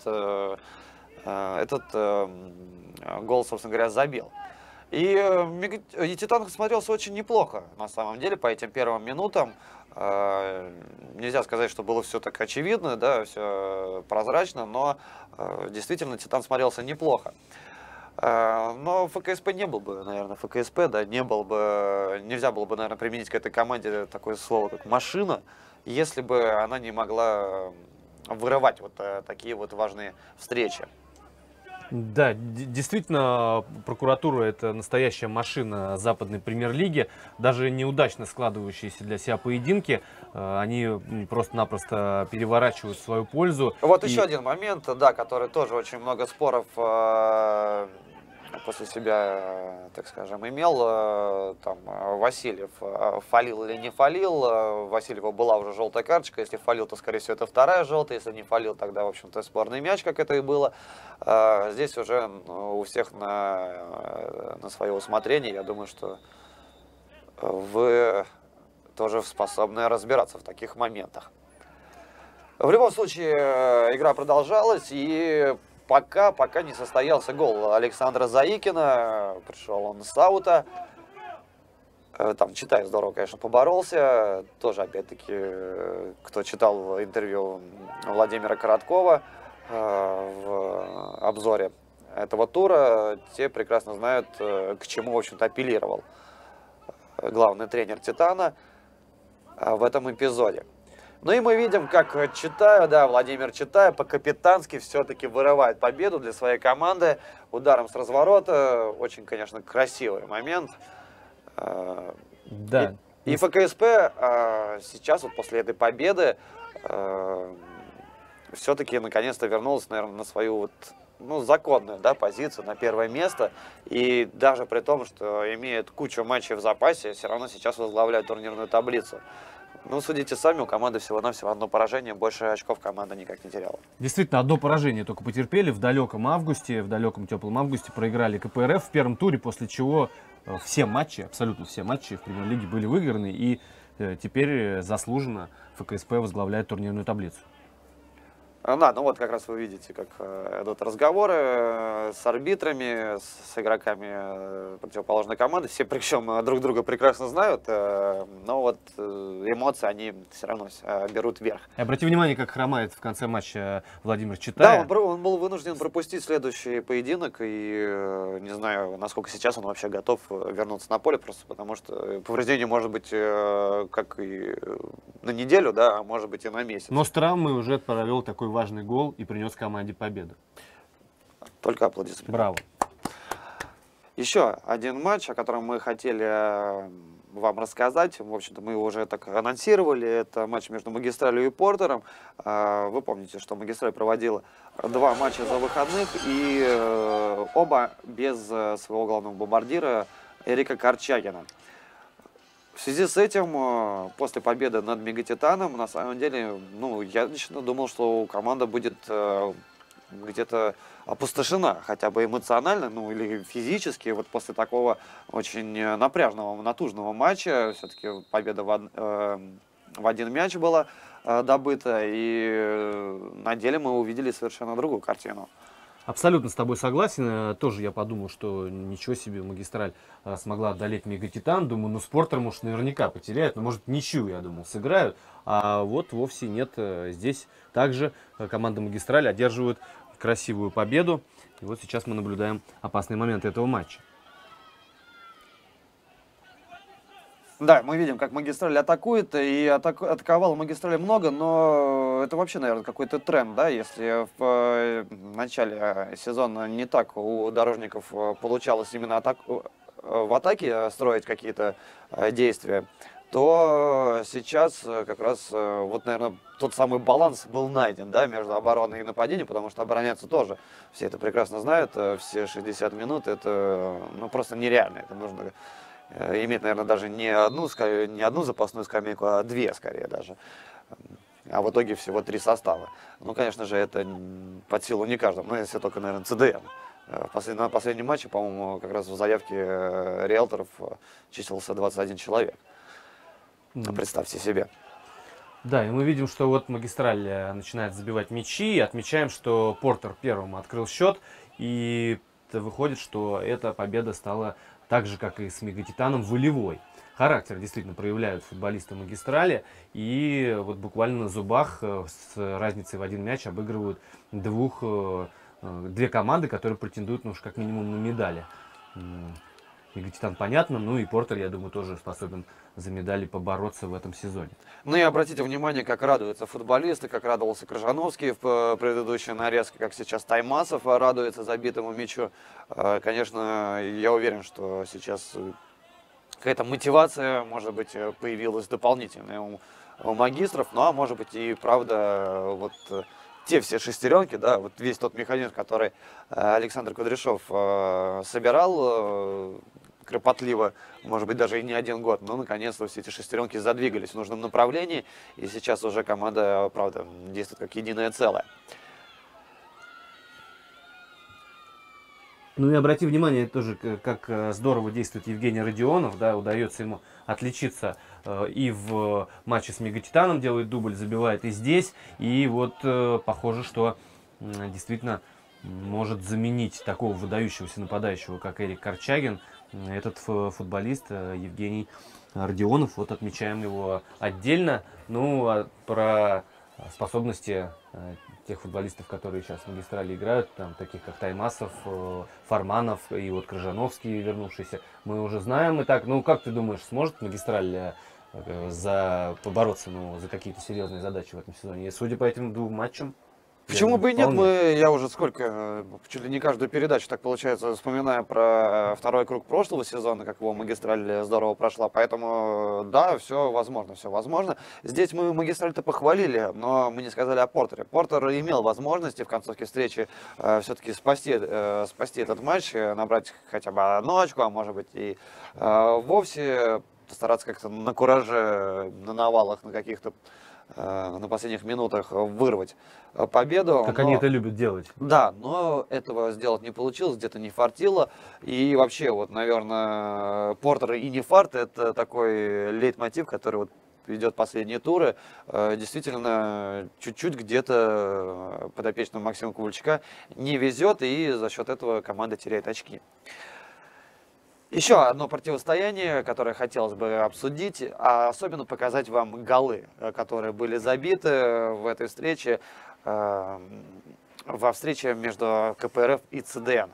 этот гол, собственно говоря, забил. И, и Титан смотрелся очень неплохо, на самом деле, по этим первым минутам. Э, нельзя сказать, что было все так очевидно, да, все прозрачно, но э, действительно Титан смотрелся неплохо. Э, но ФКСП не был бы, наверное, ФКСП, да, не был бы, нельзя было бы, наверное, применить к этой команде такое слово, как машина, если бы она не могла вырывать вот э, такие вот важные встречи. Да, действительно, прокуратура — это настоящая машина западной премьер-лиги. Даже неудачно складывающиеся для себя поединки, они просто-напросто переворачивают в свою пользу. Вот и... еще один момент, да, который тоже очень много споров э, после себя, так скажем, имел. Там Васильев фалил или не фалил. Васильева была уже желтая карточка. Если фалил, то, скорее всего, это вторая желтая. Если не фалил, тогда, в общем-то, спорный мяч, как это и было. Здесь уже у всех на, на свое усмотрение. Я думаю, что вы тоже способны разбираться в таких моментах. В любом случае, игра продолжалась, и пока, пока не состоялся гол Александра Заикина. Пришел он с аута. Там Читай здорово, конечно, поборолся. Тоже, опять-таки, кто читал интервью Владимира Короткова в обзоре этого тура, те прекрасно знают, к чему, в общем-то, апеллировал главный тренер «Титана» в этом эпизоде. Ну и мы видим, как Читаю, да, Владимир Читаю по-капитански все-таки вырывает победу для своей команды ударом с разворота. Очень, конечно, красивый момент. Да. И, и ФКСП а, сейчас, вот после этой победы, а, все-таки наконец-то вернулась, наверное, на свою вот, ну, законную, да, позицию, на первое место. И даже при том, что имеет кучу матчей в запасе, все равно сейчас возглавляет турнирную таблицу. Ну, судите сами, у команды всего-навсего одно поражение, больше очков команда никак не теряла. Действительно, одно поражение только потерпели в далеком августе, в далеком теплом августе проиграли КПРФ в первом туре, после чего все матчи, абсолютно все матчи в премьер-лиге были выиграны, и теперь заслуженно ФКСП возглавляет турнирную таблицу. Да, ну вот как раз вы видите, как идут разговоры с арбитрами, с игроками противоположной команды. Все причем друг друга прекрасно знают, но вот эмоции, они все равно берут верх. И обрати внимание, как хромает в конце матча Владимир Читая. Да, он, он был вынужден пропустить следующий поединок, и не знаю, насколько сейчас он вообще готов вернуться на поле, просто потому что повреждение может быть как и на неделю, да, а может быть и на месяц. Но с травмой уже провел такой важный гол и принес команде победу. Только аплодисменты. Браво. Еще один матч, о котором мы хотели вам рассказать. В общем-то, мы его уже так анонсировали. Это матч между Магистралью и Портером. Вы помните, что Магистраль проводила два матча за выходных, и оба без своего главного бомбардира Эрика Корчагина. В связи с этим, после победы над Мегатитаном, на самом деле, ну, я лично думал, что команда будет э, где-то опустошена, хотя бы эмоционально, ну, или физически. Вот после такого очень напряжного, натужного матча, все-таки победа в, э, в один мяч была э, добыта, и э, на деле мы увидели совершенно другую картину. Абсолютно с тобой согласен. Тоже я подумал, что ничего себе, Магистраль смогла одолеть Мегатитан. Думаю, ну с Портером уж наверняка потеряют. Но может ничью, я думал, сыграют. А вот вовсе нет. Здесь также команда Магистраль одерживает красивую победу. И вот сейчас мы наблюдаем опасные моменты этого матча. Да, мы видим, как Магистраль атакует, и атаку, атаковал Магистраль много, но это вообще, наверное, какой-то тренд, да, если в начале сезона не так у дорожников получалось именно атак, в атаке строить какие-то действия, то сейчас как раз, вот, наверное, тот самый баланс был найден, да, между обороной и нападением, потому что обороняться тоже, все это прекрасно знают, все шестьдесят минут, это, ну, просто нереально, это нужно иметь, наверное, даже не одну, не одну запасную скамейку, а две, скорее даже. А в итоге всего три состава. Ну, конечно же, это под силу не каждому, но если только, наверное, ЦДМ. На последнем матче, по-моему, как раз в заявке риэлторов числился двадцать один человек. Mm. Представьте себе. Да, и мы видим, что вот Магистраль начинает забивать мячи. Отмечаем, что Портер первым открыл счет. И выходит, что эта победа стала так же, как и с Мегатитаном, волевой. Характер действительно проявляют футболисты Магистрали. И вот буквально на зубах с разницей в один мяч обыгрывают двух, две команды, которые претендуют, ну уж как минимум на медали. Мегатитан понятно, ну и Портер, я думаю, тоже способен за медали побороться в этом сезоне. Ну и обратите внимание, как радуются футболисты, как радовался Крыжановский в предыдущей нарезке, как сейчас Таймасов радуется забитому мячу. Конечно, я уверен, что сейчас какая-то мотивация, может быть, появилась дополнительная у, у магистров, ну а может быть и правда вот те все шестеренки, да, вот весь тот механизм, который Александр Кудряшов собирал кропотливо, может быть, даже и не один год, но наконец-то все эти шестеренки задвигались в нужном направлении, и сейчас уже команда, правда, действует как единое целое. Ну и обрати внимание тоже, как здорово действует Евгений Родионов, да, удается ему отличиться э, и в матче с Мегатитаном, делает дубль, забивает и здесь, и вот э, похоже, что э, действительно может заменить такого выдающегося нападающего, как Эрик Корчагин, этот футболист э, Евгений Родионов. Вот отмечаем его отдельно. Ну, а про способности э, тех футболистов, которые сейчас в Магистрале играют, там, таких как Таймасов, э, Фарманов и вот Крыжановский вернувшийся, мы уже знаем. И так, ну, как ты думаешь, сможет Магистраль э, за, побороться ну, за какие-то серьезные задачи в этом сезоне? И судя по этим двум матчам, почему бы и нет, мы, я уже сколько, чуть ли не каждую передачу, так получается, вспоминаю про второй круг прошлого сезона, как его Магистраль здорово прошла, поэтому да, все возможно, все возможно. Здесь мы Магистраль-то похвалили, но мы не сказали о Портере. Портер имел возможности в концовке встречи э, все-таки спасти, э, спасти этот матч, набрать хотя бы одну очку, а может быть и э, вовсе стараться как-то на кураже, на навалах, на каких-то на последних минутах вырвать победу. Как но, они это любят делать. Да, но этого сделать не получилось, где-то не фартило. И вообще, вот, наверное, Портер и не фарт — это такой лейтмотив, который вот ведет последние туры. Действительно, чуть-чуть где-то подопечному Максима Ковальчука не везет, и за счет этого команда теряет очки. Еще одно противостояние, которое хотелось бы обсудить, а особенно показать вам голы, которые были забиты в этой встрече, э, во встрече между КПРФ и ЦДН.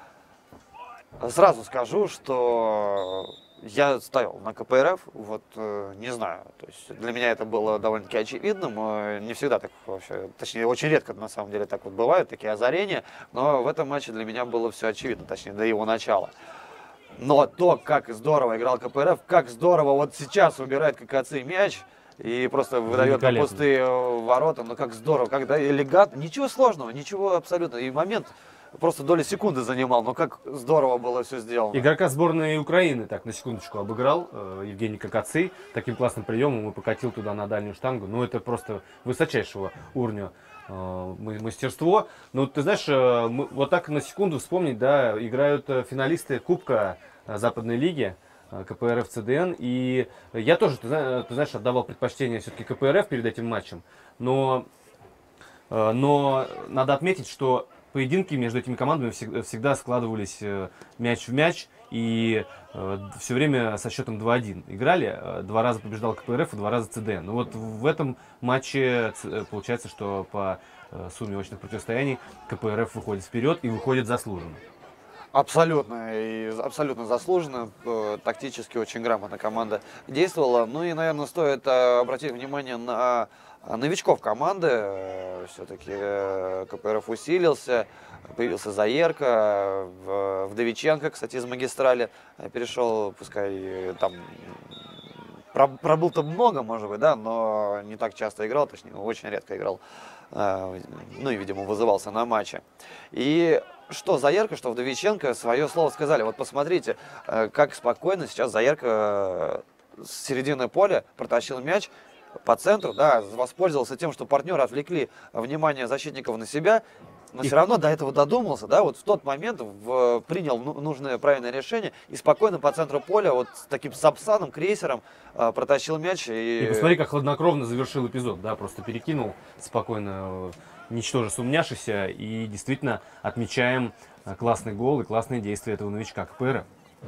Сразу скажу, что я ставил на КПРФ, вот э, не знаю, то есть для меня это было довольно-таки очевидным, не всегда так вообще, точнее очень редко на самом деле так вот бывают, такие озарения, но в этом матче для меня было все очевидно, точнее до его начала. Но то, как здорово играл КПРФ, как здорово вот сейчас убирает ККЦ мяч и просто выдает на пустые ворота, ну как здорово, когда элегантно, ничего сложного, ничего абсолютно, и момент просто доли секунды занимал, но как здорово было все сделано. Игрока сборной Украины, так, на секундочку, обыграл э, Евгений Ковальчук таким классным приемом и покатил туда на дальнюю штангу, ну это просто высочайшего уровня мастерство. Ну, ты знаешь, мы, вот так на секунду вспомнить, да, играют финалисты Кубка Западной лиги, КПРФ, ЦДН, и я тоже, ты знаешь, ты знаешь отдавал предпочтение все-таки КПРФ перед этим матчем, но, но надо отметить, что поединки между этими командами всегда, всегда складывались мяч в мяч, и э, все время со счетом два один играли. Э, два раза побеждал КПРФ и два раза ЦДН. Ну вот в этом матче э, получается, что по э, сумме очных противостояний КПРФ выходит вперед и выходит заслуженно. Абсолютно, и абсолютно заслуженно. Э, тактически очень грамотно команда действовала. Ну и, наверное, стоит э, обратить внимание на новичков команды. Все-таки КПРФ усилился, появился Заерко, Вдовиченко, кстати, из Магистрали перешел, пускай там пробыл-то много, может быть, да, но не так часто играл, точнее, очень редко играл, ну и, видимо, вызывался на матче. И что Заерко, что Вдовиченко свое слово сказали. Вот посмотрите, как спокойно сейчас Заерко с середины поля протащил мяч по центру, да, воспользовался тем, что партнеры отвлекли внимание защитников на себя, но и все равно до этого додумался, да, вот в тот момент в, принял нужное правильное решение и спокойно по центру поля вот с таким сапсаном, крейсером э, протащил мяч. И... и посмотри, как хладнокровно завершил эпизод, да, просто перекинул спокойно, ничтоже сумняшися, и действительно отмечаем классный гол и классные действия этого новичка КПРФ.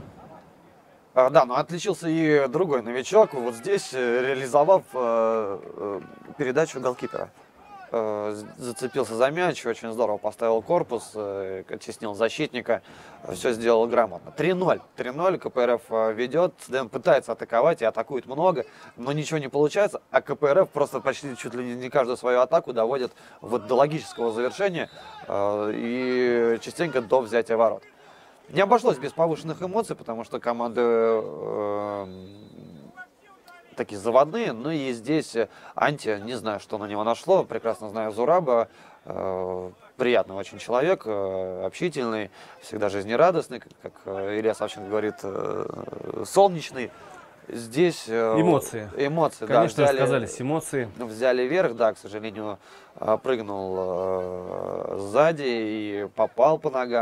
А, да, но отличился и другой новичок, вот здесь реализовав э, э, передачу голкипера. Э, зацепился за мяч, очень здорово поставил корпус, э, оттеснил защитника, все сделал грамотно. три ноль. три ноль КПРФ ведет, ЦДН пытается атаковать и атакует много, но ничего не получается, а КПРФ просто почти чуть ли не каждую свою атаку доводит вот до логического завершения э, и частенько до взятия ворот. Не обошлось без повышенных эмоций, потому что команды э, такие заводные. Ну и здесь Анти, не знаю, что на него нашло, прекрасно знаю Зураба. Э, приятный очень человек, э, общительный, всегда жизнерадостный, как, как Илья Савченко говорит, э, солнечный. Здесь э, эмоции. Эмоции, конечно, да, взяли, сказались эмоции. Взяли вверх, да, к сожалению, прыгнул э, сзади и попал по ногам.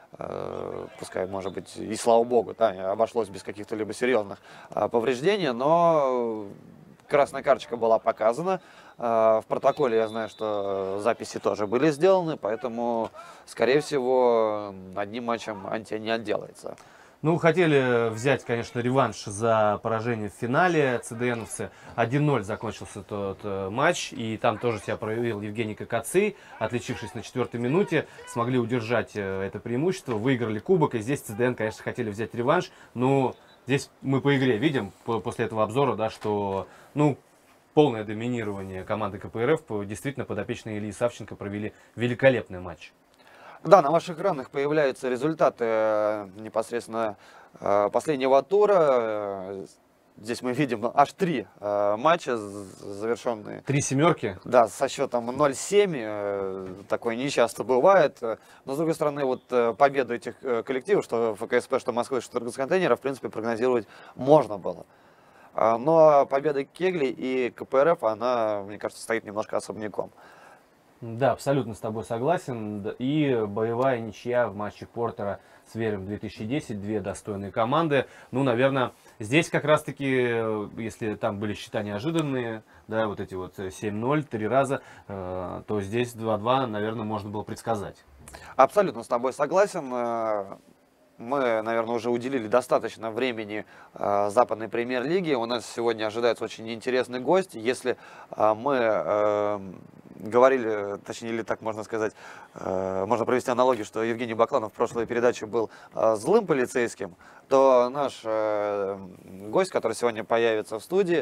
пускай, может быть, и слава богу, да, обошлось без каких-то либо серьезных повреждений, но красная карточка была показана. В протоколе я знаю, что записи тоже были сделаны, поэтому, скорее всего, одним матчем Антия не отделается. Ну, хотели взять, конечно, реванш за поражение в финале. ЦДНовцы один ноль закончился тот э, матч. И там тоже себя проявил Евгений Какаци, отличившись на четвертой минуте. Смогли удержать э, это преимущество, выиграли кубок. И здесь ЦДН, конечно, хотели взять реванш. Но здесь мы по игре видим, по, после этого обзора, да, что, ну, полное доминирование команды КПРФ. Действительно, подопечные Ильи Савченко провели великолепный матч. Да, на ваших экранах появляются результаты непосредственно последнего тура. Здесь мы видим аж три матча завершенные. Три семерки? Да, со счетом ноль семь. Такое не часто бывает. Но, с другой стороны, вот победу этих коллективов, что ФКСП, что Москвы, что Тургенсконтейнера, в принципе, прогнозировать можно было. Но победа Кегли и КПРФ, она, мне кажется, стоит немножко особняком. Да, абсолютно с тобой согласен. И боевая ничья в матче Портера с Верем две тысячи десять. Две достойные команды. Ну, наверное, здесь как раз-таки, если там были счета неожиданные, да, вот эти вот семь ноль, три раза, э, то здесь два два, наверное, можно было предсказать. Абсолютно с тобой согласен. Мы, наверное, уже уделили достаточно времени э, западной премьер-лиге. У нас сегодня ожидается очень интересный гость. Если э, мы э, говорили, точнее, или так можно сказать, э, можно провести аналогию, что Евгений Бакланов в прошлой передаче был э, злым полицейским, то наш э, гость, который сегодня появится в студии,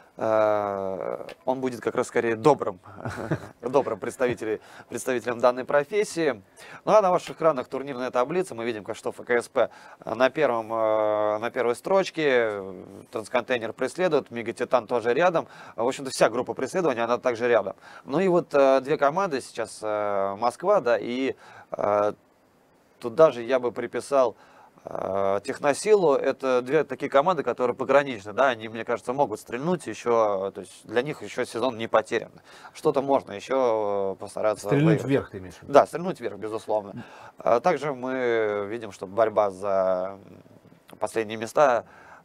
он будет как раз скорее добрым, добрым представителем, представителем данной профессии. Ну а на ваших экранах турнирная таблица. Мы видим, что ФКСП на, первом, на первой строчке, Трансконтейнер преследует, Мега Титан тоже рядом. В общем-то, вся группа преследования, она также рядом. Ну и вот две команды сейчас, Москва, да, и туда же я бы приписал Техносилу. Это две такие команды, которые пограничны, да, они, мне кажется, могут стрельнуть еще, то есть для них еще сезон не потерян. Что-то можно еще постараться стрельнуть вверх, ты имеешь в виду? Да, стрельнуть вверх, безусловно. Также мы видим, что борьба за последние места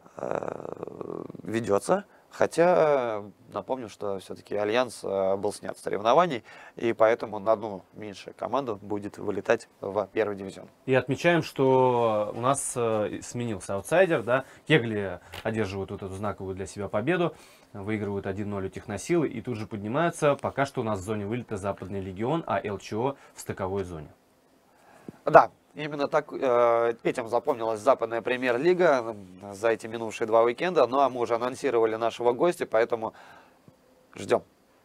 ведется. Хотя, напомню, что все-таки Альянс был снят с соревнований, и поэтому на одну меньшую команду будет вылетать в первый дивизион. И отмечаем, что у нас сменился аутсайдер, да, Кегли одерживают вот эту знаковую для себя победу, выигрывают один ноль у Техносилы, и тут же поднимаются. Пока что у нас в зоне вылета Западный Легион, а ЛЧО в стыковой зоне. Да. Именно так, э, этим запомнилась западная премьер-лига за эти минувшие два уикенда. Ну а мы уже анонсировали нашего гостя, поэтому ждем.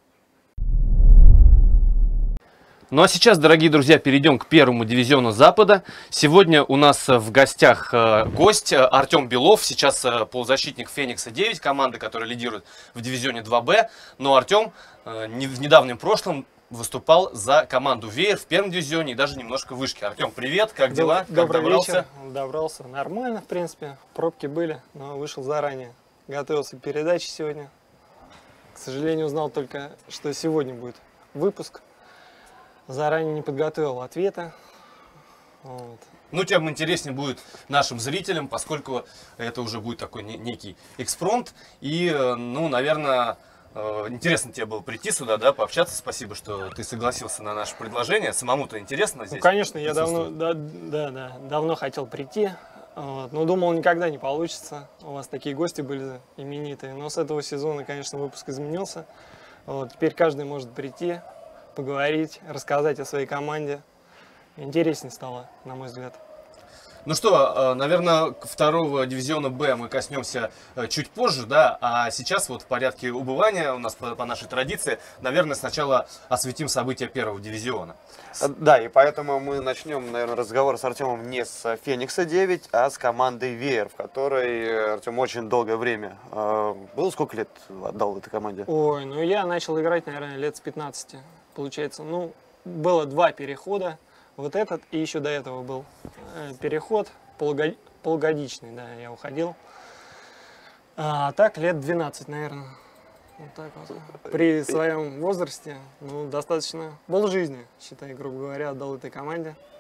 Ну а сейчас, дорогие друзья, перейдем к первому дивизиону Запада. Сегодня у нас в гостях э, гость Артем Белов, сейчас э, полузащитник Феникса девять, команды, которая лидирует в дивизионе два бэ. Но Артем э, не, в недавнем прошлом выступал за команду Веер в первом дивизионе и даже немножко вышки. Артем, привет, как дела? Добрый как добрался? вечер. Добрался нормально, в принципе. Пробки были, но вышел заранее. Готовился к передаче сегодня. К сожалению, узнал только, что сегодня будет выпуск. Заранее не подготовил ответа. Вот. Ну, тем интереснее будет нашим зрителям, поскольку это уже будет такой некий экспромт. И, ну, наверное, интересно тебе было прийти сюда, да, пообщаться. Спасибо, что ты согласился на наше предложение. Самому-то интересно здесь. Ну, конечно, я давно, да, да, да, давно хотел прийти, вот, но думал, никогда не получится. У вас такие гости были именитые. Но с этого сезона, конечно, выпуск изменился. Вот, теперь каждый может прийти, поговорить, рассказать о своей команде. Интереснее стало, на мой взгляд. Ну что, наверное, второго дивизиона Б мы коснемся чуть позже, да, а сейчас вот в порядке убывания у нас по, по нашей традиции, наверное, сначала осветим события первого дивизиона. Да, и поэтому мы начнем, наверное, разговор с Артемом не с Феникса девять, а с командой Веер, в которой Артем очень долгое время был. Сколько лет отдал этой команде? Ой, ну я начал играть, наверное, лет с пятнадцати, получается. Ну, было два перехода. Вот этот и еще до этого был переход полугод... полугодичный, да, я уходил. А так лет двенадцать, наверное. Вот так вот. При своем возрасте, ну, достаточно полжизни, считай, грубо говоря, отдал этой команде.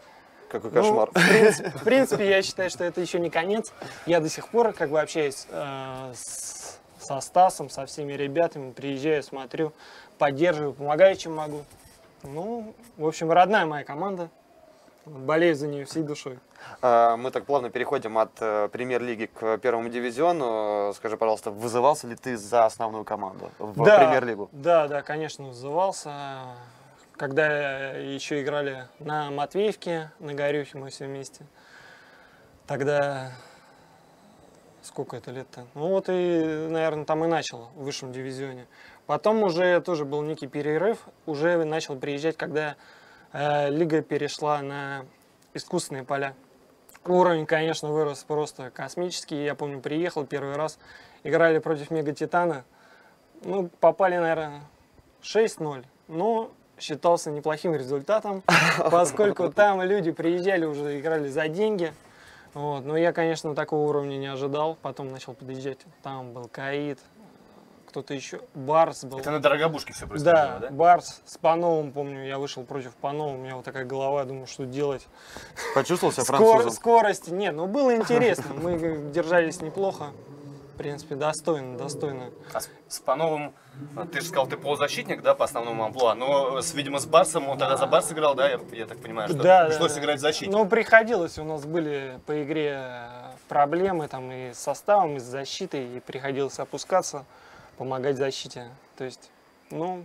Какой Ну, кошмар. в, принципе, в принципе, я считаю, что это еще не конец. Я до сих пор как бы общаюсь э, с, со Стасом, со всеми ребятами, приезжаю, смотрю, поддерживаю, помогаю, чем могу. Ну, в общем, родная моя команда. Болею за нее всей душой. А, Мы так плавно переходим от э, премьер-лиги к первому дивизиону. Скажи, пожалуйста, вызывался ли ты за основную команду в Да, премьер-лигу? Да, да, конечно, вызывался. Когда еще играли на Матвеевке, на Горюхе мы все вместе. Тогда сколько это лет-то? Ну вот и, наверное, там и начал в высшем дивизионе. Потом уже тоже был некий перерыв. Уже начал приезжать, когда э, лига перешла на искусственные поля. Уровень, конечно, вырос просто космический. Я помню, приехал первый раз, играли против Мега Титана. Ну, попали, наверное, шесть ноль. Но считался неплохим результатом, поскольку там люди приезжали, уже играли за деньги. Вот. Но я, конечно, такого уровня не ожидал. Потом начал подъезжать. Там был Каид, кто-то еще, Барс был. Это на Дорогобушке все происходило, Да, да? Барс с Пановым, помню, я вышел против Панова, у меня вот такая голова, думаю, что делать. Почувствовал себя Скор- французом? скорости, нет, ну было интересно, мы держались неплохо, в принципе, достойно, достойно. А с, с Пановым, а, ты же сказал, ты полузащитник, да, по основному амплуа, но, с, видимо, с Барсом, он тогда за Барс играл, да, я, я так понимаю, что Да, пришлось да, играть в защите. Ну, приходилось, у нас были по игре проблемы там и с составом, и с защитой, и приходилось опускаться, помогать защите. То есть, ну,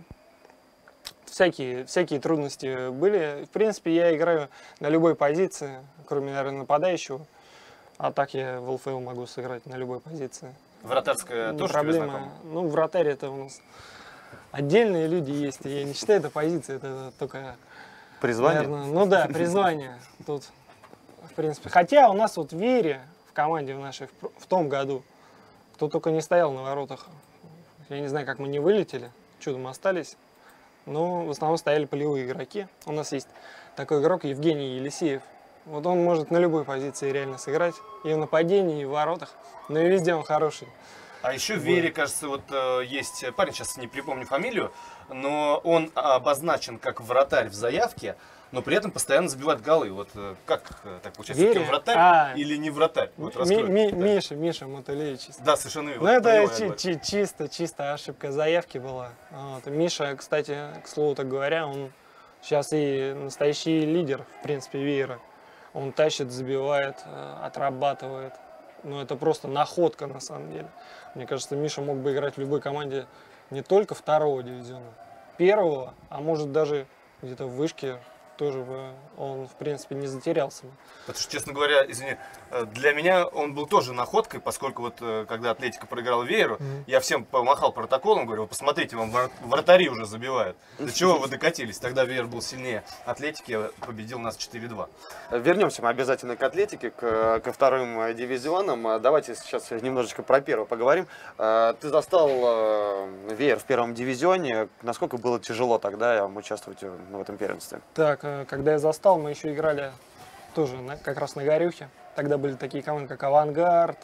всякие, всякие трудности были. В принципе, я играю на любой позиции, кроме, наверное, нападающего. А так я в эл эф эл могу сыграть на любой позиции. Вратарская Не тоже тебе проблема. знакома? Ну, вратарь это у нас отдельные люди есть. И я не считаю это позиция, это только, Призвание? наверное, ну да, призвание. Тут, в принципе. Хотя у нас вот в Вере, в команде в нашей, в, пр- в том году, кто только не стоял на воротах. Я не знаю, как мы не вылетели, чудом остались. Но в основном стояли полевые игроки. У нас есть такой игрок Евгений Елисеев. Вот он может на любой позиции реально сыграть. И в нападении, и в воротах. Но и везде он хороший. А еще в Вере, кажется, вот э, есть парень, сейчас не припомню фамилию, но он обозначен как вратарь в заявке, но при этом постоянно забивает голы. Вот э, как э, так получается? Вере? Ты вратарь А. или не вратарь? Вот Ми- раскрой. Ми- Да. Миша, Миша Матулевич. Да, совершенно верно. Ну, Вот про это него я чи- говорю. чи- чисто, чисто ошибка заявки была. Вот. Миша, кстати, к слову так говоря, он сейчас и настоящий лидер, в принципе, Веера. Он тащит, забивает, э, отрабатывает. Ну, это просто находка, на самом деле. Мне кажется, Миша мог бы играть в любой команде не только второго дивизиона, первого, а может даже где-то в вышке тоже бы он, в принципе, не затерялся бы. Потому что, честно говоря, извини, э, для меня он был тоже находкой, поскольку вот э, когда Атлетика проиграла Вееру, Мгм. я всем помахал протоколом, говорю, «Вы посмотрите, вам вра- вратари уже забивают. До чего вы докатились? Тогда Веер был сильнее Атлетики, победил нас четыре-два. Вернемся мы обязательно к Атлетике, к, ко вторым э, дивизионам. Э, Давайте сейчас немножечко про первый поговорим. Э, Ты застал э, Веер в первом дивизионе. Насколько было тяжело тогда э, участвовать э, в этом первенстве? Так, э, когда я застал, мы еще играли тоже на- как раз на Горюхе. Тогда были такие команды, как Авангард,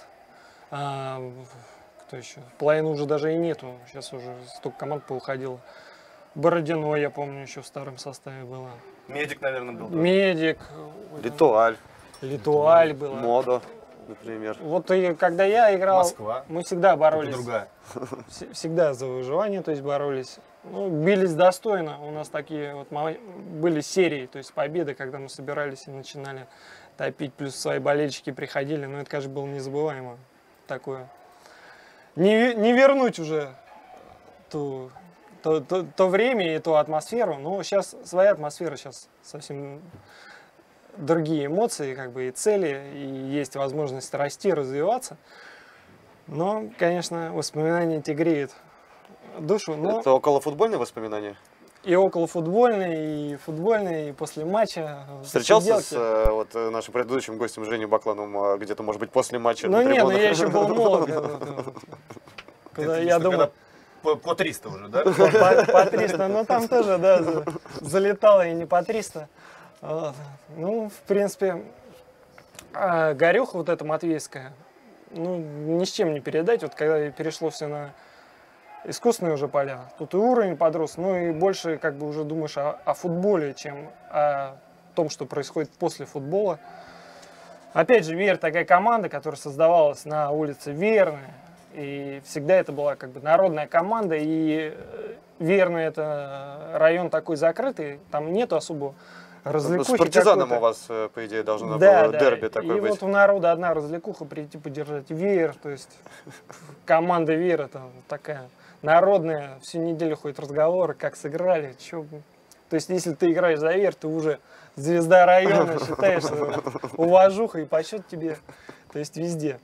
а, в- кто еще? Половины уже даже и нету, сейчас уже столько команд поуходило. Бородино, я помню, еще в старом составе было. Медик, наверное, был. да? Медик, Литуаль, Литуаль было. Модо, например. Вот и когда я играл, Москва. мы всегда Это боролись. другая. Вс- Всегда за выживание, то есть боролись. Ну, бились достойно. У нас такие вот мо- были серии, то есть победы, когда мы собирались и начинали топить, плюс свои болельщики приходили. Но это, конечно, было незабываемо. Такое. Не, ве- не вернуть уже ту, то, то- то время и ту атмосферу. Но сейчас своя атмосфера, сейчас совсем другие эмоции, как бы и цели, и есть возможность расти, развиваться. Но, конечно, воспоминания эти греют душу. Но Это околофутбольные воспоминания? и околофутбольные, и футбольные, и после матча. Встречался с посиделки. э, вот, э, нашим предыдущим гостем Женей Баклановым э, где-то, может быть, после матча? Ну на нет, ну трибунах? я еще был молод. когда- когда- Когда Это я если думал, когда по, по триста уже, да? по, по- по триста, но там тоже, да, за- залетало и не по триста. Вот. Ну, в принципе, а, Горюха вот эта матвеевская, ну, ни с чем не передать. Вот когда перешло все на искусственные уже поля, тут и уровень подрос, ну и больше как бы уже думаешь о, о футболе, чем о том, что происходит после футбола. Опять же, Веер такая команда, которая создавалась на улице Верная. И всегда это была как бы народная команда. И Верный — это район такой закрытый, там нету особо развлекухи. С партизаном у вас, по идее, должно да, было да. дерби такое и быть. И вот у народа одна развлекуха — прийти поддержать Веер. То есть команда Веера там такая народная. Всю неделю ходят разговоры, как сыграли, чё. То есть если ты играешь за Веер, ты уже звезда района, считаешь, уважуха и почет тебе. То есть везде.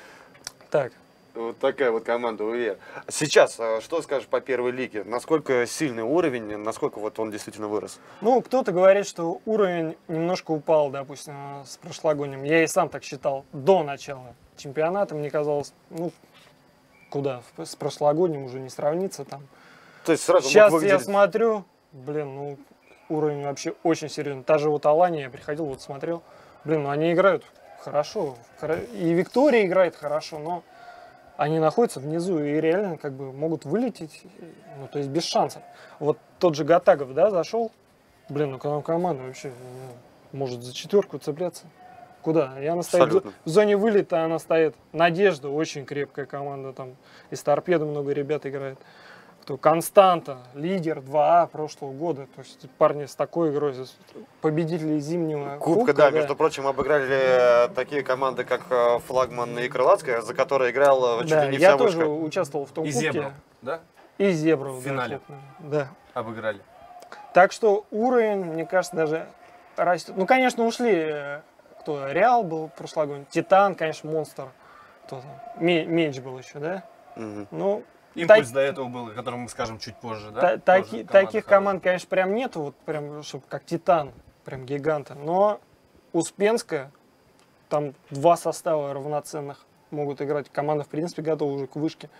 Так. Вот такая вот команда у Веер. Сейчас, что скажешь по первой лиге? Насколько сильный уровень, насколько вот он действительно вырос? Ну, кто-то говорит, что уровень немножко упал, допустим, с прошлогодним. Я и сам так считал до начала чемпионата. Мне казалось, ну, куда? С прошлогодним уже не сравнится там. То есть сразу Сейчас выглядеть... я смотрю, блин, ну, уровень вообще очень серьезный. Та же вот Алания, я приходил, вот смотрел. Блин, ну они играют хорошо. И Виктория играет хорошо, но они находятся внизу и реально как бы могут вылететь, ну, то есть без шансов. Вот тот же Гатагов, да, зашел, блин, ну, к команда вообще ну, может за четверку цепляться. Куда? И она стоит Абсолютно. в зоне вылета, она стоит. Надежда, очень крепкая команда, там из Торпеды много ребят играет. Кто? Константа, лидер два А прошлого года. То есть парни с такой игрой, победители зимнего Кубка, кубка, да, да, между прочим, обыграли такие команды, как Флагман и Крылатская, за которые играл чуть да, ли не я вся тоже вышка. участвовал в том И кубке. Зебров, да? И Зебров. В финале. Да, да. Обыграли. Так что уровень, мне кажется, даже растет. Ну, конечно, ушли, кто, Реал был прошлогодний, Титан, конечно, Монстр, кто там, Меч был еще, да? Мгм. Ну, Импульс так- до этого был, о котором мы скажем чуть позже, да? та- Тоже таки- команда таких хорошая. команд, конечно, прям нету, вот прям, чтобы как Титан, прям гиганта. Но Успенская, там два состава равноценных могут играть. Команда, в принципе, готова уже к вышке.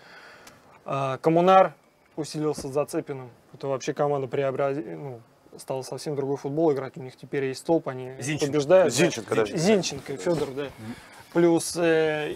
А, Коммунар усилился с Зацепиным. Это вообще команда преобразила, ну, стала совсем другой футбол играть. У них теперь есть столб, они Зинченко. побеждают. да. Зинченко, да. Зинченко, Федор, да. Плюс э,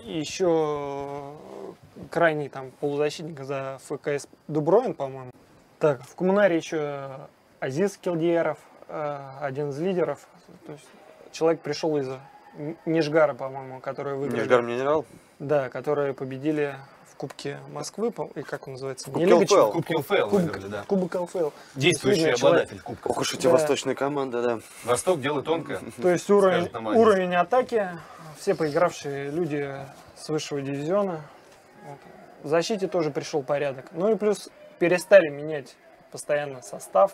еще крайний там полузащитник за ФКС Дубровин, по-моему. Так, в Коммунаре еще Азиз Келдиеров, э, один из лидеров. То есть человек пришел из Н- Нижгара, по-моему, который выиграли. Нижгар Минерал. Да, которые победили в Кубке Москвы, по- и как он называется? Кубке Не Лига ЛФЛ. чемпионов, Кубке ЛФЛ Куб- выиграли, да. Кубок ЛФЛ. Действующий Видно, человек- обладатель кубка. Ох уж эти Да. восточные команды, да. Восток дело тонкое. То есть уровень, Скажет нам Азиз. уровень атаки, все поигравшие люди с высшего дивизиона. Вот. В защите тоже пришел порядок. Ну и плюс перестали менять постоянно состав,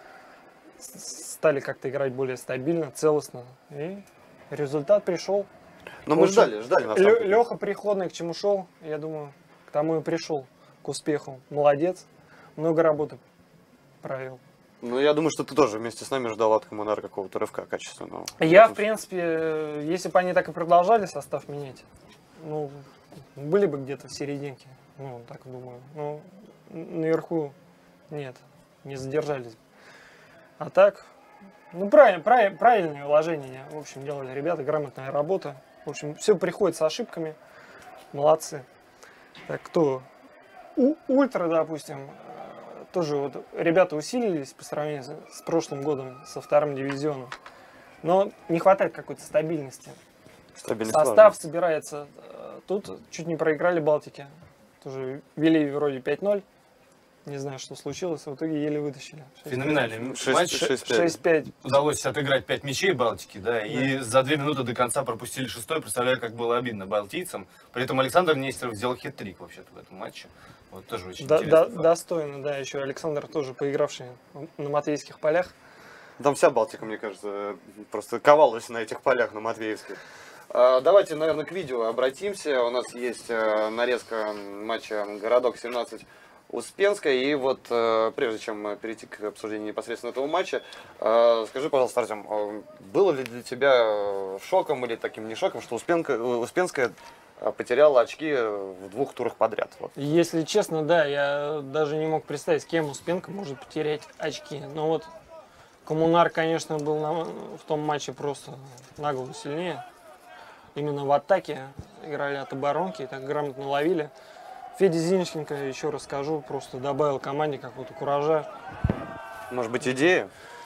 с- стали как-то играть более стабильно, целостно. И результат пришел. Но мы Очень- ждали, ждали на самом деле. Леха Приходный к чему шел, я думаю, к тому и пришел, к успеху. Молодец, много работы провел. Ну, я думаю, что ты тоже вместе с нами ждал от Коммунара какого-то рывка качественного. Я, в принципе, если бы они так и продолжали состав менять, ну, были бы где-то в серединке, ну, так думаю. Но наверху нет, не задержались. А так, ну, правильно, правильно, правильные вложения, в общем, делали ребята, грамотная работа. В общем, все приходит с ошибками, молодцы. Так, кто? У, Ультра, допустим, э, тоже вот ребята усилились по сравнению с, с прошлым годом, со вторым дивизионом. Но не хватает какой-то стабильности. Стабильность Состав важна. собирается. э, Тут чуть не проиграли Балтике. Тоже вели вроде пять ноль. Не знаю, что случилось. В итоге еле вытащили. Феноменальный Шесть- матч. шесть пять. шесть пять. Удалось отыграть пять мячей Балтики, да, и за две минуты до конца пропустили шестой. Представляю, как было обидно балтийцам. При этом Александр Нестеров сделал хет-трик вообще-то в этом матче. Вот тоже очень Да- интересный да- факт. достойно, да. Еще Александр тоже поигравший на Матвейских полях. Там вся Балтика, мне кажется, просто ковалась на этих полях на Матвеевске. А, Давайте, наверное, к видео обратимся. У нас есть э, нарезка матча «Городок семнадцать» Успенская. И вот, э, прежде чем перейти к обсуждению непосредственно этого матча, э, скажи, пожалуйста, Артем, э, было ли для тебя э, шоком или таким не шоком, что Успенка, э, Успенская э, потеряла очки в двух турах подряд? Вот. Если честно, да, я даже не мог представить, с кем Успенко может потерять очки. Но вот Коммунар, конечно, был на- в том матче просто на голову сильнее. Именно в атаке играли от оборонки и так грамотно ловили. Федя Зинченко, еще раз скажу, просто добавил команде какого-то куража. Может быть, идея в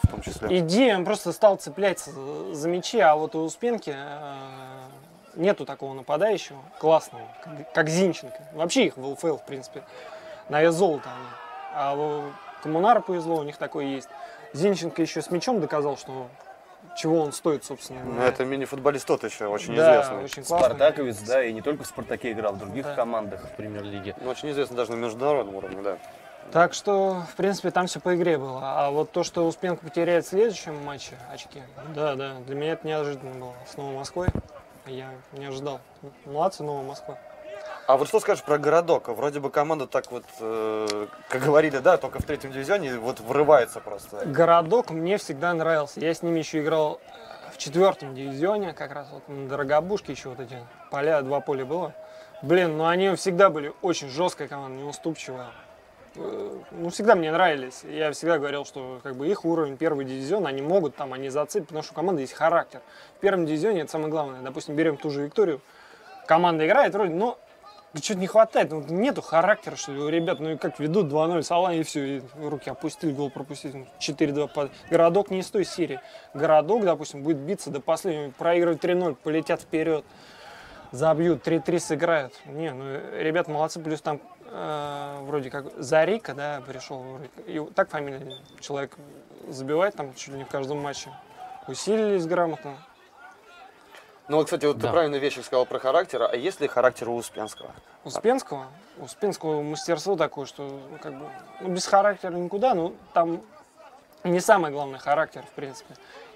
в том числе. Идея, он просто стал цепляться за мячи, а вот у Успенки э, нету такого нападающего классного, как, как Зинченко. Вообще их в ЛФЛ, в принципе, на вес золота они. А у Коммунара повезло, у них такое есть. Зинченко еще с мячом доказал, что чего он стоит, собственно. Ну, это мини-футболист тот еще, очень да, известный. очень классный. Спартаковец, да, и не только в Спартаке играл, в других Да. командах в премьер-лиге. Ну, очень известный даже на международном уровне, да. Так что, в принципе, там все по игре было. А вот то, что Успенко потеряет в следующем матче очки, да, да, для меня это неожиданно было. С Новой Москвой я не ожидал. Молодцы, Новая Москва. А вот что скажешь про Городок? Вроде бы команда так вот, э, как говорили, да, только в третьем дивизионе вот врывается просто. Городок мне всегда нравился. Я с ними еще играл в четвертом дивизионе, как раз вот на Дорогобушке еще вот эти поля, два поля было. Блин, ну они всегда были очень жесткая команда, неуступчивая. Э, Ну, всегда мне нравились. Я всегда говорил, что как бы их уровень первый дивизион, они могут там, они зацепят, потому что у команды есть характер. В первом дивизионе это самое главное. Допустим, берем ту же Викторию. Команда играет вроде, но что-то не хватает, ну, нету характера, что ли, у ребят, ну и как ведут два ноль, Салан, и все, и руки опустили, гол пропустили, четыре-два. Под... Городок не из той серии. Городок, допустим, будет биться до последнего, проигрывать три ноль, полетят вперед, забьют, три-три сыграют. Не, ну, ребят молодцы, плюс там э, вроде как Зарика, да, пришел, и так фамилия, человек забивает там чуть ли не в каждом матче. Усилились грамотно. Ну, вот, кстати, вот Да. ты правильную вещь сказал про характер. А есть ли характер у Успенского? Успенского? Успенского мастерство такое, что ну, как бы, ну, без характера никуда, но там не самый главный характер, в принципе.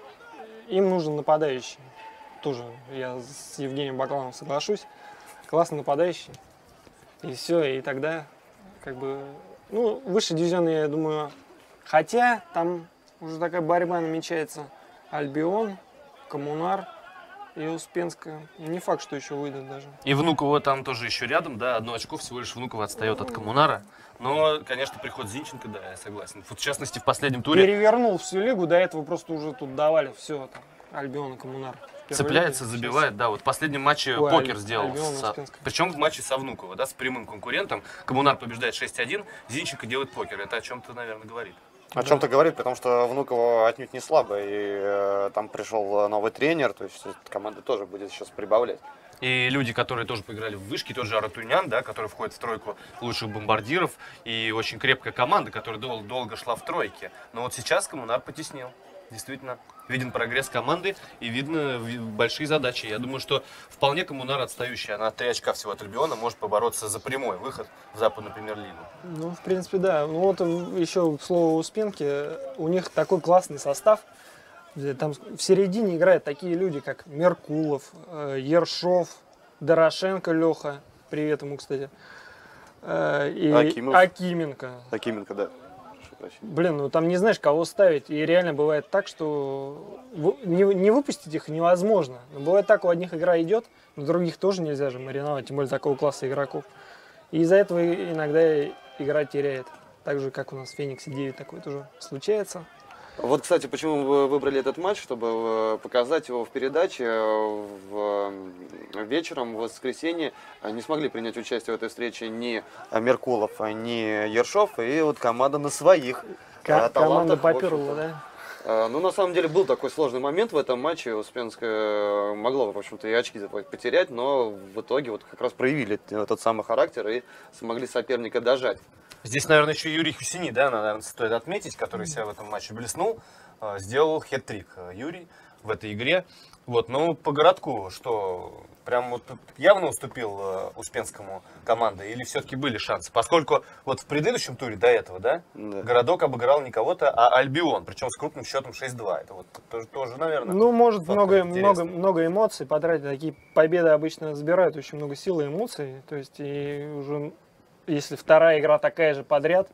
Им нужен нападающий. Тоже я с Евгением Баклановым соглашусь. Классный нападающий. И все, и тогда как бы, ну, выше дивизиона, я думаю, хотя там уже такая борьба намечается. Альбион, Коммунар и Успенская. Не факт, что еще выйдут даже. И Внуково там тоже еще рядом, да, одно очко всего лишь Внуково отстает от Коммунара. Но, конечно, приход Зинченко, да, я согласен. Вот, в частности, в последнем туре Перевернул всю лигу, до этого просто уже тут давали все, там, Альбион и Коммунар. В первой цепляется, лиге. забивает, да, вот в последнем матче Ой, покер Аль- сделал. Альбион, со- Успенская. Причем в матче со Внуково, да, с прямым конкурентом. Коммунар побеждает шесть один, Зинченко делает покер. Это о чем-то, наверное, говорит. О чем-то говорит, потому что Внуково отнюдь не слабо, и э, там пришел новый тренер, то есть команда тоже будет сейчас прибавлять. И люди, которые тоже поиграли в вышки, тот же Аратунян, да, который входит в тройку лучших бомбардиров, и очень крепкая команда, которая дол- долго шла в тройке. Но вот сейчас Коммунар потеснил. Действительно, виден прогресс команды и видно ви- большие задачи. Я думаю, что вполне Коммунар, отстающая на три очка всего от Альбиона, может побороться за прямой выход в западную премьер-лигу. Ну, в принципе, да. Ну, вот м, еще, к слову, Успенки, у них такой классный состав. где Там в середине играют такие люди, как Меркулов, э, Ершов, Дорошенко Леха. Привет ему, кстати. э, И Акимов. Акименко. Акименко, да. Прошу прощения. Блин, ну там не знаешь, кого ставить. И реально бывает так, что вы- не, не выпустить их невозможно. Но бывает так, у одних игра идет, но других тоже нельзя же мариновать, тем более такого класса игроков. И из-за этого и- иногда и игра теряет. Так же, как у нас в Фениксе девять такое тоже случается. Вот, кстати, почему вы выбрали этот матч, чтобы э, показать его в передаче э, в, э, вечером в воскресенье. э, Не смогли принять участие в этой встрече ни Меркулов, ни Ершов, и вот команда на своих Ка- э, команда талантах, в поперла, общем-то. да? Э, Ну, на самом деле, был такой сложный момент в этом матче. Успенская могло, в общем-то, и очки потерять, но в итоге вот как раз проявили т- тот самый характер и смогли соперника дожать. Здесь, наверное, еще Юрий Хусини, да, наверное, стоит отметить, который себя в этом матче блеснул, э, сделал хет-трик э, Юрий в этой игре. Вот, но по городку, что прям вот явно уступил э, Успенскому команда, или все-таки были шансы? Поскольку вот в предыдущем туре до этого, да, Да. городок обыграл не кого-то, а Альбион, причем с крупным счетом шесть-два. Это вот тоже, тоже, наверное. Ну, может, фактор много, интересный. много, много эмоций потратить. Такие победы обычно забирают очень много сил и эмоций. То есть, и уже, если вторая игра такая же подряд,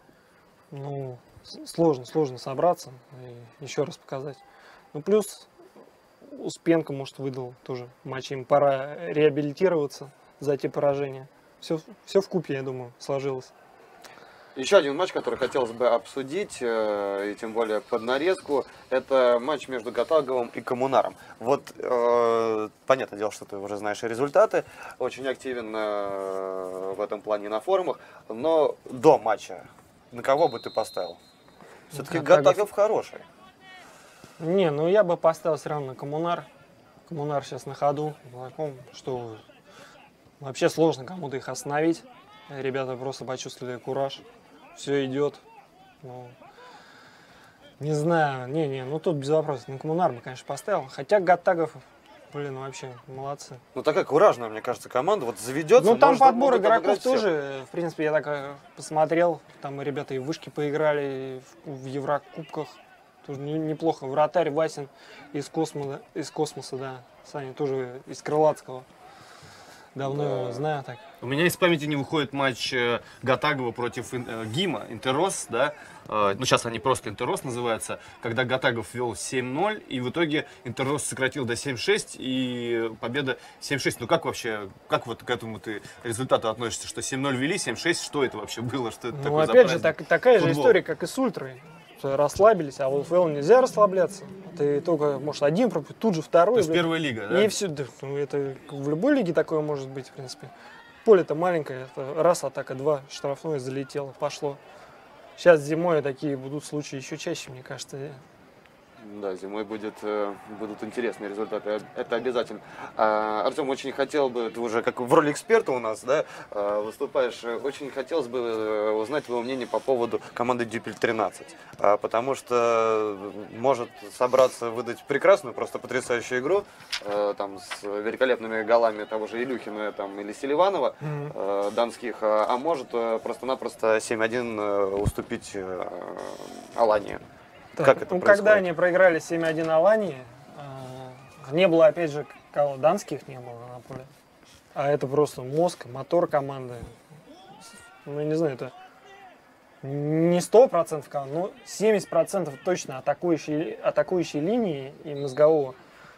ну, с- сложно, сложно собраться и еще раз показать. Ну, плюс Успенко, может, выдал тоже матч. Им пора реабилитироваться за те поражения. Все, все вкупе, я думаю, сложилось. Еще один матч, который хотелось бы обсудить, э, и тем более под нарезку, это матч между Гатаговым и Коммунаром. Вот, э, понятное дело, что ты уже знаешь результаты, очень активен э, в этом плане на форумах, но до матча на кого бы ты поставил? Все-таки Гатагов. Гатагов хороший. Не, ну я бы поставил все равно на Коммунар. Коммунар сейчас на ходу. Таком, что вообще сложно кому-то их остановить. Ребята просто почувствовали кураж. Все идет. Ну, не знаю, не-не, ну тут без вопросов. На Коммунар бы, конечно, поставил. Хотя Гаттагов, блин, ну вообще молодцы. Ну такая куражная, мне кажется, команда. Вот заведется. Ну там может, подбор могут игроков обыграть всех. тоже, в принципе, я так э, посмотрел. Там и ребята и в вышки поиграли, и в, в Еврокубках. Тоже не- неплохо. Вратарь Васин из космоса, из космоса, да. Саня тоже из Крылатского. Давно Да. его знаю так. У меня из памяти не выходит матч э, Гатагова против ин- э, ГИМа, Интерос, да, Э, ну сейчас они просто Интерос называются, когда Гатагов вел семь ноль, и в итоге Интерос сократил до семь шесть, и победа семь шесть. Ну как вообще, как вот к этому ты результату относишься, что семь ноль вели, семь шесть, что это вообще было, что это Ну, такое за опять же, праздник? так- такая же Футбол. история, как и с Ультрой. Что Расслабились, а в ЛФЛ нельзя расслабляться. Ты только, может, один пропустить, тут же второй. То есть блин. первая лига, да? И все, да, ну, это в любой лиге такое может быть, в принципе. Поле-то маленькое, это раз атака, два, штрафное залетело, пошло. Сейчас зимой такие будут случаи еще чаще, мне кажется. Да, зимой будет, э, будут интересные результаты, это обязательно. А, Артем, очень хотел бы, ты уже как в роли эксперта у нас, да, э, выступаешь, э, очень хотелось бы э, узнать твое мнение по поводу команды Дюпель тринадцать, А, потому что может собраться выдать прекрасную, просто потрясающую игру, э, там с великолепными голами того же Илюхина там, или Селиванова, э, донских, а, а может э, просто-напросто семь один э, уступить э, Алании. Так, Как это ну, происходит? когда они проиграли семь один Алании, э, не было, опять же, кого, донских не было на поле. А это просто мозг, мотор команды. Ну, я не знаю, это не сто процентов команда, но семьдесят процентов точно атакующей, атакующей линии и мозгового.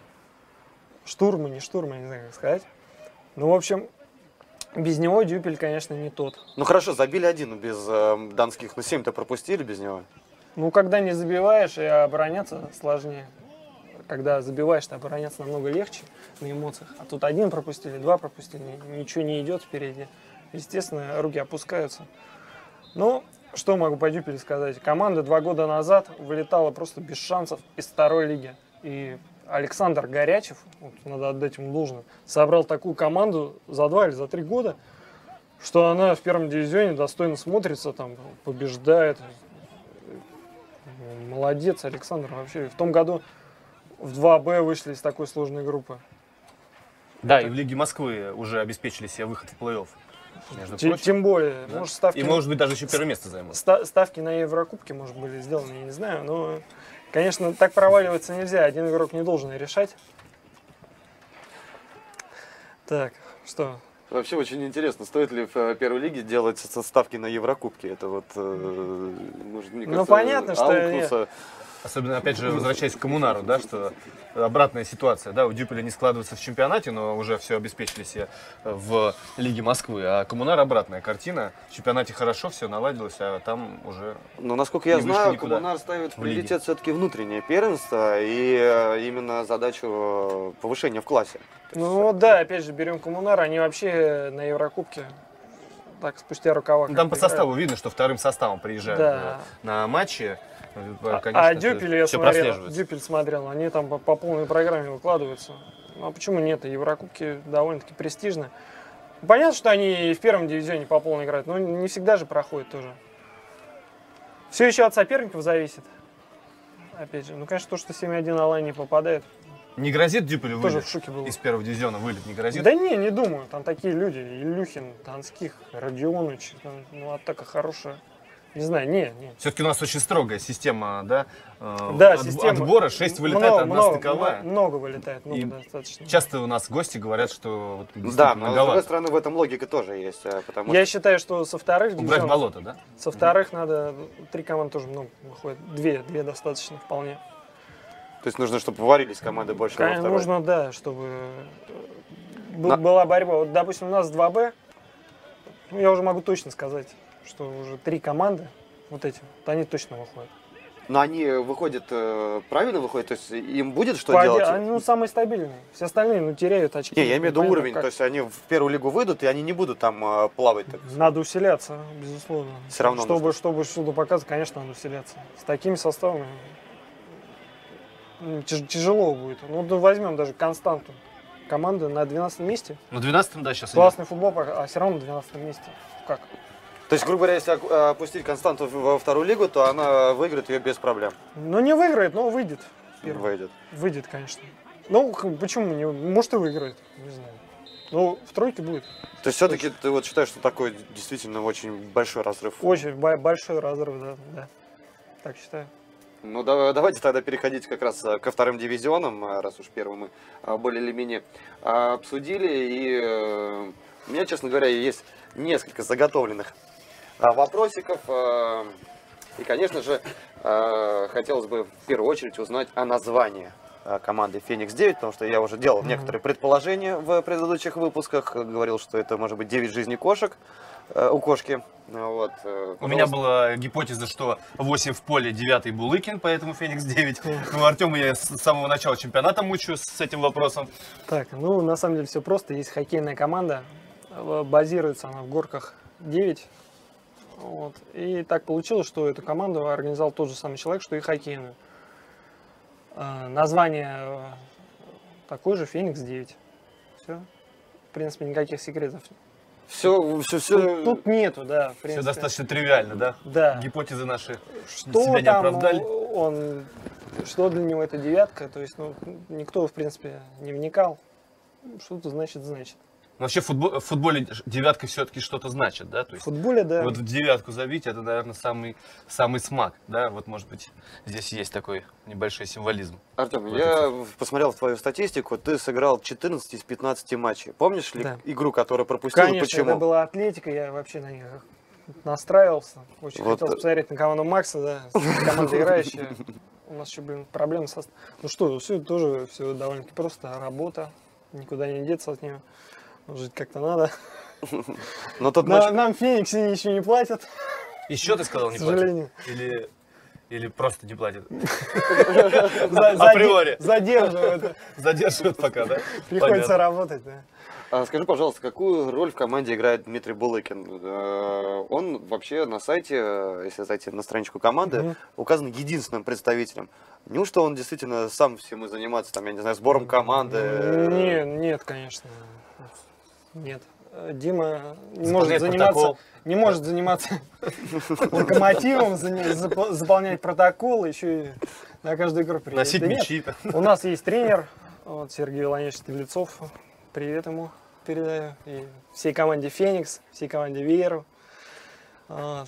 Штурма, не штурма, не знаю, как сказать. Ну, в общем, без него Дюпель, конечно, не тот. Ну хорошо, забили один без э, донских, но семь-то пропустили без него. Ну, когда не забиваешь, и обороняться сложнее. Когда забиваешь, то обороняться намного легче на эмоциях. А тут один пропустили, два пропустили, ничего не идет впереди. Естественно, руки опускаются. Ну, что могу по Дюпелю сказать? Команда два года назад вылетала просто без шансов из второй лиги. И Александр Горячев, вот, надо отдать ему должное, собрал такую команду за два или за три года, что она в первом дивизионе достойно смотрится, там, побеждает. Молодец, Александр, вообще. В том году в два бэ вышли из такой сложной группы. Да, и в Лиге Москвы уже обеспечили себе выход в плей-офф. Между Тем, прочим. тем более, Да. может, ставки, И может быть даже еще первое место займут. ста- ставки на Еврокубке, может, были сделаны, я не знаю. Но, конечно, так проваливаться нельзя. Один игрок не должен решать. Так, что? Вообще очень интересно, стоит ли в э, первой лиге делать со- ставки на Еврокубки? Это вот, э, может, мне Ну, кажется, понятно, что аукнуться. Особенно, опять же, возвращаясь к Коммунару, да, что обратная ситуация, да, у Дюпеля не складывается в чемпионате, но уже все обеспечили себе в Лиге Москвы, а Коммунар обратная картина, в чемпионате хорошо все наладилось, а там уже... Но, насколько я Не вышли знаю, никуда Коммунар ставит в в лиге. приоритет все-таки внутреннее первенство и э, именно задачу э, повышения в классе. То есть, Ну да, опять же, берем Коммунар, они вообще на Еврокубке так спустя рукава. Ну, как там по играют. составу видно, что вторым составом приезжают Да. э, на матчи. А, Конечно, а Дюпель, я все смотрел, прослеживается. Дюпель смотрел, они там по, по полной программе выкладываются. Ну а почему нет? Еврокубки довольно-таки престижны. Понятно, что они и в первом дивизионе по полной играют, но не всегда же проходит тоже. Все еще от соперников зависит. Опять же, ну конечно, то, что семь один Алань не попадает, Не грозит Дюпелю тоже вылет в шоке было. из первого дивизиона? Вылет не грозит? Да не, не думаю. Там такие люди. Илюхин, Донских, Родионович. Там, ну, атака хорошая. Не знаю, не, не. Все-таки у нас очень строгая система, да? э, Да, от- система. Отбора, шесть вылетает, Много, одна много, стыковая. Много, много вылетает, много И достаточно. Часто у нас гости говорят, что вот, Да, действительно но с другой многовато. стороны в этом логика тоже есть, э, потому Я что считаю, что со вторых Убрать дивизионов, болото, да? со вторых надо, три команды тоже много выходит. Две, две достаточно вполне. то есть нужно, чтобы варились команды больше во Конечно, второй. нужно, да, чтобы э, б- На- была борьба. Вот, допустим, у нас два бэ, ну, я уже могу точно сказать, что уже три команды, вот эти, вот они точно выходят. Но они выходят, э, правильно выходят, то есть им будет что По делать? оде- Они, ну, самые стабильные. Все остальные, ну, теряют очки. Не, я имею в виду Непонятно уровень, как. то есть они в первую лигу выйдут, и они не будут там э, плавать. Так. Надо усиляться, безусловно. Всё равно чтобы, нужно. чтобы что-то показывать, конечно, надо усиляться. С такими составами Тяж- тяжело будет. Ну, ну, возьмем даже константу. Команда на двенадцатом месте. На двенадцатом, да, сейчас. Классный футбол, а все равно на двенадцатом месте. Как? То есть, грубо говоря, если оку- опустить Константу в- во вторую лигу, то она выиграет ее без проблем. Ну, не выиграет, но выйдет. Первый. Выйдет. Выйдет, конечно. Ну, х- почему не? Может и выиграет, не знаю. Ну, в тройке будет. То есть, все-таки ты вот считаешь, что такой действительно очень большой разрыв? Очень бо- большой разрыв, да, да. Так считаю. Ну, да- давайте тогда переходить как раз э, ко вторым дивизионам, э, раз уж первый мы э, более или менее э, обсудили. И э, у меня, честно говоря, есть несколько заготовленных э, вопросиков. э, И, конечно же, э, хотелось бы в первую очередь узнать о названии э, команды Феникс девять, потому что я уже делал Мгм. некоторые предположения в предыдущих выпусках. э, Говорил, что это может быть девять жизней кошек э, у кошки. Ну, Вот, э, У меня пожалуйста. была гипотеза, что восемь в поле, девятый Булыкин, поэтому Феникс девять. Ну, Артема я с самого начала чемпионата мучаю с этим вопросом. Так, ну, на самом деле все просто. Есть хоккейная команда. э, Базируется она в Горках девять. Вот. И так получилось, что эту команду организовал тот же самый человек, что и хоккейную. Э, Название э, такое же, Феникс девять. Все. В принципе, никаких секретов. Все, все, все. Тут, тут нету, да, в Все принципе. достаточно тривиально, да? Да. Гипотезы наши Что себя не там оправдали. он, что для него это девятка, то есть, ну, никто, в принципе, не вникал. Что-то значит, значит. Но вообще в футбо- в футболе девятка все-таки что-то значит, да? То В есть футболе, да. вот в девятку забить, это, наверное, самый, самый смак, да? Вот, может быть, здесь есть такой небольшой символизм. Артем, Вот я посмотрел в твою статистику, ты сыграл четырнадцать из пятнадцати матчей. Помнишь ли Да. игру, которую пропустил, и Конечно, почему? это была Атлетика, я вообще на них настраивался. Очень Вот. хотел посмотреть на команду Макса, да, команда играющая. У нас еще, блин, проблемы со... Ну что, все тоже все довольно-таки просто. Работа, никуда не деться от нее. Жить как-то надо. Но тот На- матч... Нам в Фениксе ничего не платят, Еще ты сказал, к не платит? сожалению. Или, или просто не платит? За- заде- Априори. Задерживают. Задерживают пока, да? Приходится Понятно. работать, да. А скажи, пожалуйста, какую роль в команде играет Дмитрий Булыкин? Э, Он вообще на сайте, э, если зайти на страничку команды, Мгм. указан единственным представителем. Неужто он действительно сам всем и занимается, там, я не знаю, сбором команды? Не, нет, конечно. Нет. Э, Дима не Заполняет может заниматься, протокол. не может заниматься локомотивом, заня- запо- заполнять протокол, еще и на каждую игру приедет. Носить Да нет, мячи. у нас есть тренер, вот, Сергей Владимирович Стеблецов. Привет ему передаю. И всей команде Феникс, всей команде Веру. Вот.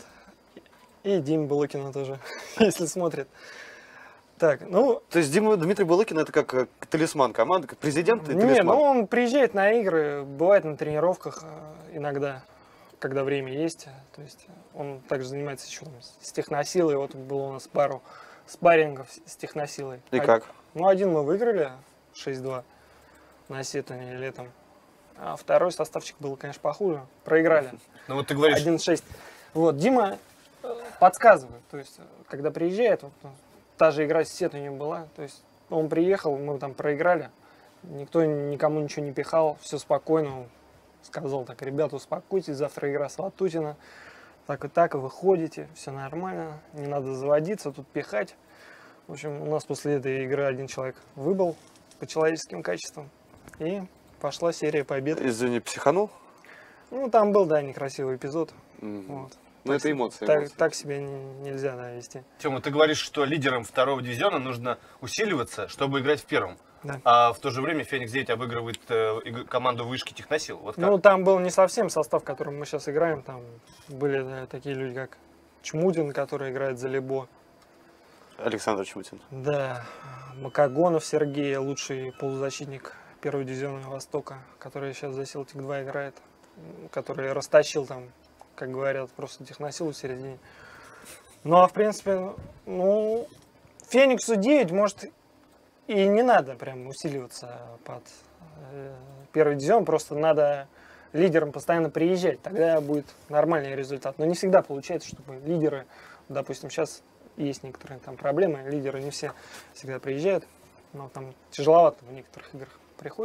И Диме Булыкину тоже, если смотрит. Так, ну, То есть Дима, Дмитрий Булыкин это как э, талисман команды, как президент и не, талисман? ну он приезжает на игры, бывает на тренировках э, иногда, когда время есть. То есть он также занимается еще там с техносилой. Вот было у нас пару спаррингов с с техносилой. И Од- как? Ну, один мы выиграли шесть-два на Сетуне летом. А второй составчик был, конечно, похуже. Проиграли Ну вот ты говоришь, один-шесть. Вот, Дима э, подсказывает. То есть, э, когда приезжает, вот, ну, та же игра с Сетунем была. То есть он приехал, мы там проиграли. Никто никому ничего не пихал, все спокойно. Он сказал так: ребята, успокойтесь, завтра игра с Ватутино. Так и так, выходите, все нормально, не надо заводиться, тут пихать. В общем, у нас после этой игры один человек выбыл по человеческим качествам. И пошла серия побед. Извини, психанул? Ну, там был, да, некрасивый эпизод. Мгм. Вот. Ну это эмоции. Так, эмоции. так себя не- нельзя, да, вести. Тёма, ты говоришь, что лидерам второго дивизиона нужно усиливаться, чтобы играть в первом. Да. А в то же время Феникс девять обыгрывает э, иг- команду вышки Техносил. Вот как? Ну, там был не совсем состав, в котором мы сейчас играем. Там были, да, такие люди, как Чмудин, который играет за Лебо. Александр Чмутин. Да, Макагонов Сергей, лучший полузащитник первого дивизиона Востока, который сейчас за Селтик два играет, м, который растащил там, как говорят, просто техносилу в середине. Ну, а в принципе, ну, Фениксу девять, может, и не надо прям усиливаться под э, первый дивизион, просто надо лидерам постоянно приезжать, тогда будет нормальный результат. Но не всегда получается, чтобы лидеры, допустим, сейчас есть некоторые там проблемы, лидеры не все всегда приезжают, но там тяжеловато в некоторых играх приходится.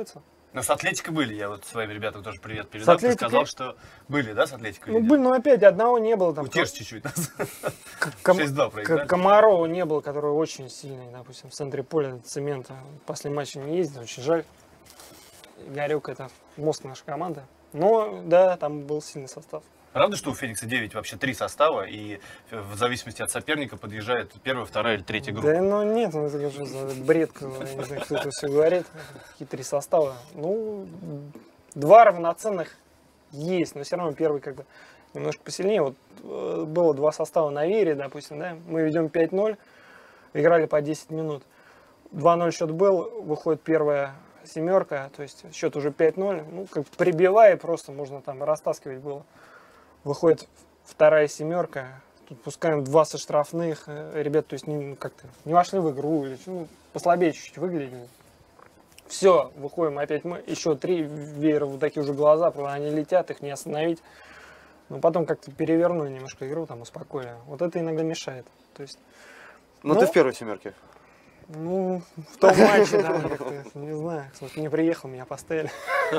Но с Атлетико были, я вот своим ребятам тоже привет передал. Ты сказал, что были, да, с Атлетико? Ну, были, но опять одного не было. Там утешь чуть-чуть. шесть два проиграли. Комарова не было, который очень сильный, допустим, в центре поля цемента. После матча не ездил, очень жаль. Игорек — это мозг нашей команды. Но, да, там был сильный состав. Правда, что у Феникса девять вообще три состава, и в зависимости от соперника подъезжает первая, вторая или третья группа? Да, ну нет, ну это же за бред, я не знаю, кто это все говорит. Какие три состава? Ну, два равноценных есть, но все равно первый как бы немножко посильнее. Вот было два состава на Вере, допустим, да, мы ведем пять ноль, играли по десять минут. два ноль счет был, выходит первая семерка, то есть счет уже пять ноль, ну, как прибивая, просто можно там растаскивать было. Выходит вторая семерка, тут пускаем два со штрафных, ребят, то есть не, как-то не вошли в игру, или ну, послабее чуть-чуть выглядели. Все, выходим опять мы, еще три, Веера вот такие уже глаза, они летят, их не остановить. Но потом как-то перевернули немножко игру, там успокоили. Вот это иногда мешает. То есть, ну, ну ты в первой семерке. Ну, в том матче, да, как-то, не знаю, кто-то не приехал, меня поставили.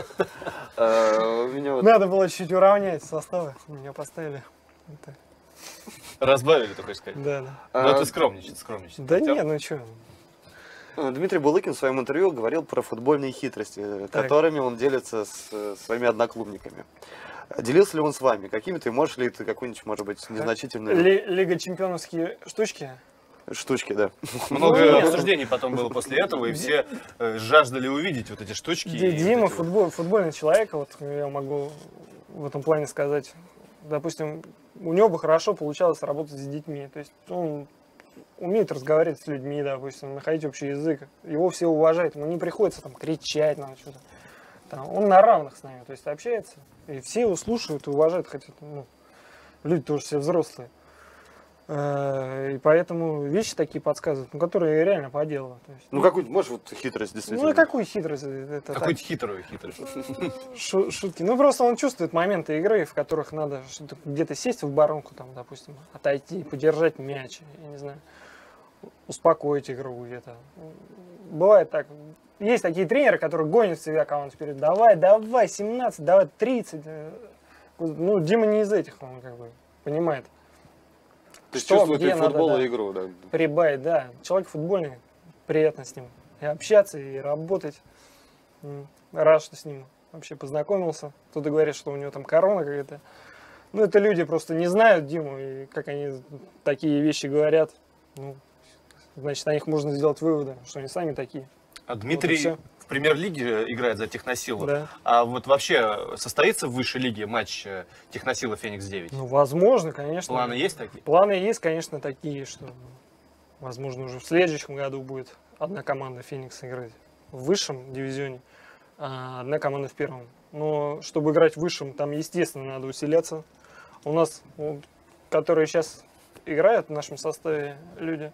Надо было чуть-чуть уравнять составы, меня поставили. Разбавили, ты хочешь сказать? Да, да. Но ты скромничать, скромничать. Да нет, ну что. Дмитрий Булыкин в своем интервью говорил про футбольные хитрости, которыми он делится с своими одноклубниками. Делился ли он с вами? Какими-то, можешь ли ты какую-нибудь, может быть, незначительную... Лига чемпионовские штучки? Штучки, да. Много ну, обсуждений потом было после этого, и все э, жаждали увидеть вот эти штучки. Дима, вот эти... футбол, футбольный человек, вот я могу в этом плане сказать, допустим, у него бы хорошо получалось работать с детьми, то есть он умеет разговаривать с людьми, допустим, находить общий язык, его все уважают, ему не приходится там кричать, нам что-то. Там, он на равных с нами, то есть общается, и все его слушают и уважают, хотя ну, люди тоже все взрослые. И поэтому вещи такие подсказывают, ну, которые реально по делу. То есть, ну, какую можешь вот хитрость действительно? Ну, какую хитрость? Какую-то хитрую хитрость. Шу шутки. Ну, просто он чувствует моменты игры, в которых надо где-то сесть в оборонку, там, допустим, отойти, подержать мяч, я не знаю, успокоить игру где-то. Бывает так. Есть такие тренеры, которые гонят себя команду вперед. Давай, давай, семнадцать, давай, тридцать. Ну, Дима не из этих, он как бы понимает. То есть чувствует и футбол, да, и игру, да? Прибавить, да. Человек футбольный, приятно с ним и общаться, и работать. Рад, что с ним вообще познакомился. Кто-то говорит, что у него там корона какая-то. Ну, это люди просто не знают Диму, и как они такие вещи говорят. Ну, значит, о них можно сделать выводы, что они сами такие. А Дмитрий вот в премьер-лиге играет за Техносилу. Да. А вот вообще состоится в высшей лиге матч Техносила Феникс девять? Ну, возможно, конечно. Планы есть такие? Планы есть, конечно, такие, что, возможно, уже в следующем году будет одна команда Феникс играть в высшем дивизионе, а одна команда в первом. Но чтобы играть в высшем, там, естественно, надо усиляться. У нас, вот, которые сейчас играют в нашем составе люди,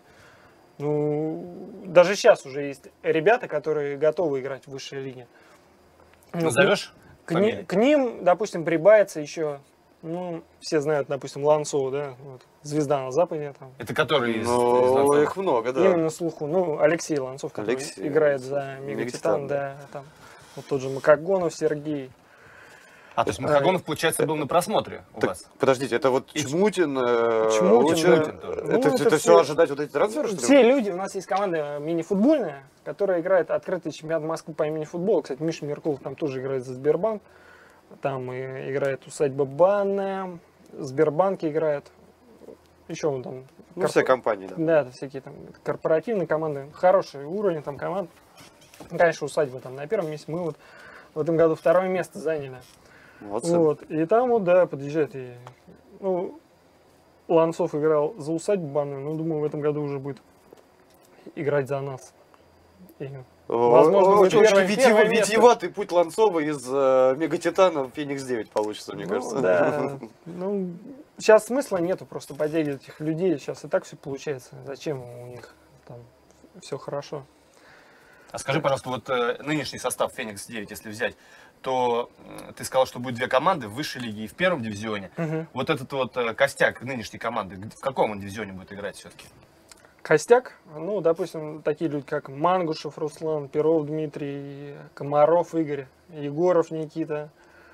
ну, даже сейчас уже есть ребята, которые готовы играть в высшей лиге. Назовешь? К, ни, к ним, допустим, прибавится еще, ну, все знают, допустим, Ланцова, да, вот, звезда на Западе. Там. Это который из, ну, из их много, да. Именно слуху. Ну, Алексей Ланцов, который Алексей, играет за Мегатитан, да, там. Вот тот же Макогонов Сергей. А, то есть Макогонов, получается, был на просмотре у так, вас? Подождите, это вот Чмутин, Чмутин, Чмутин да. это, Ну, это, это, это все, все ожидать вот эти трансферы, что ли? Все люди, у нас есть команда мини-футбольная, которая играет открытый чемпионат Москвы по мини-футболу. Кстати, Миша Меркулов там тоже играет за Сбербанк. Там и играет усадьба Банная, Сбербанк играет. Еще он там... Ну, корп... вся компания, да. Да, это всякие там корпоративные команды. Хороший уровень там команд. Конечно, усадьба там на первом месте. Мы вот в этом году второе место заняли. Вот, вот. И там вот, да, подъезжает. И, ну, Ланцов играл за усадьбу Банную, но думаю, в этом году уже будет играть за нас. И, возможно, очень первое, первое витиеватый путь Ланцова из э, Мегатитана в Феникс девять получится, мне ну, кажется. Да. Ну, сейчас смысла нету просто подтягивать этих людей. Сейчас и так все получается. Зачем у них там все хорошо? А скажи, пожалуйста, вот э, нынешний состав Феникс девять, если взять, то э, ты сказал, что будет две команды в высшей лиге и в первом дивизионе. Угу. Вот этот вот э, костяк нынешней команды, в каком он дивизионе будет играть все-таки? Костяк, ну, допустим, такие люди, как Мангушев Руслан, Перов Дмитрий, Комаров Игорь, Егоров Никита,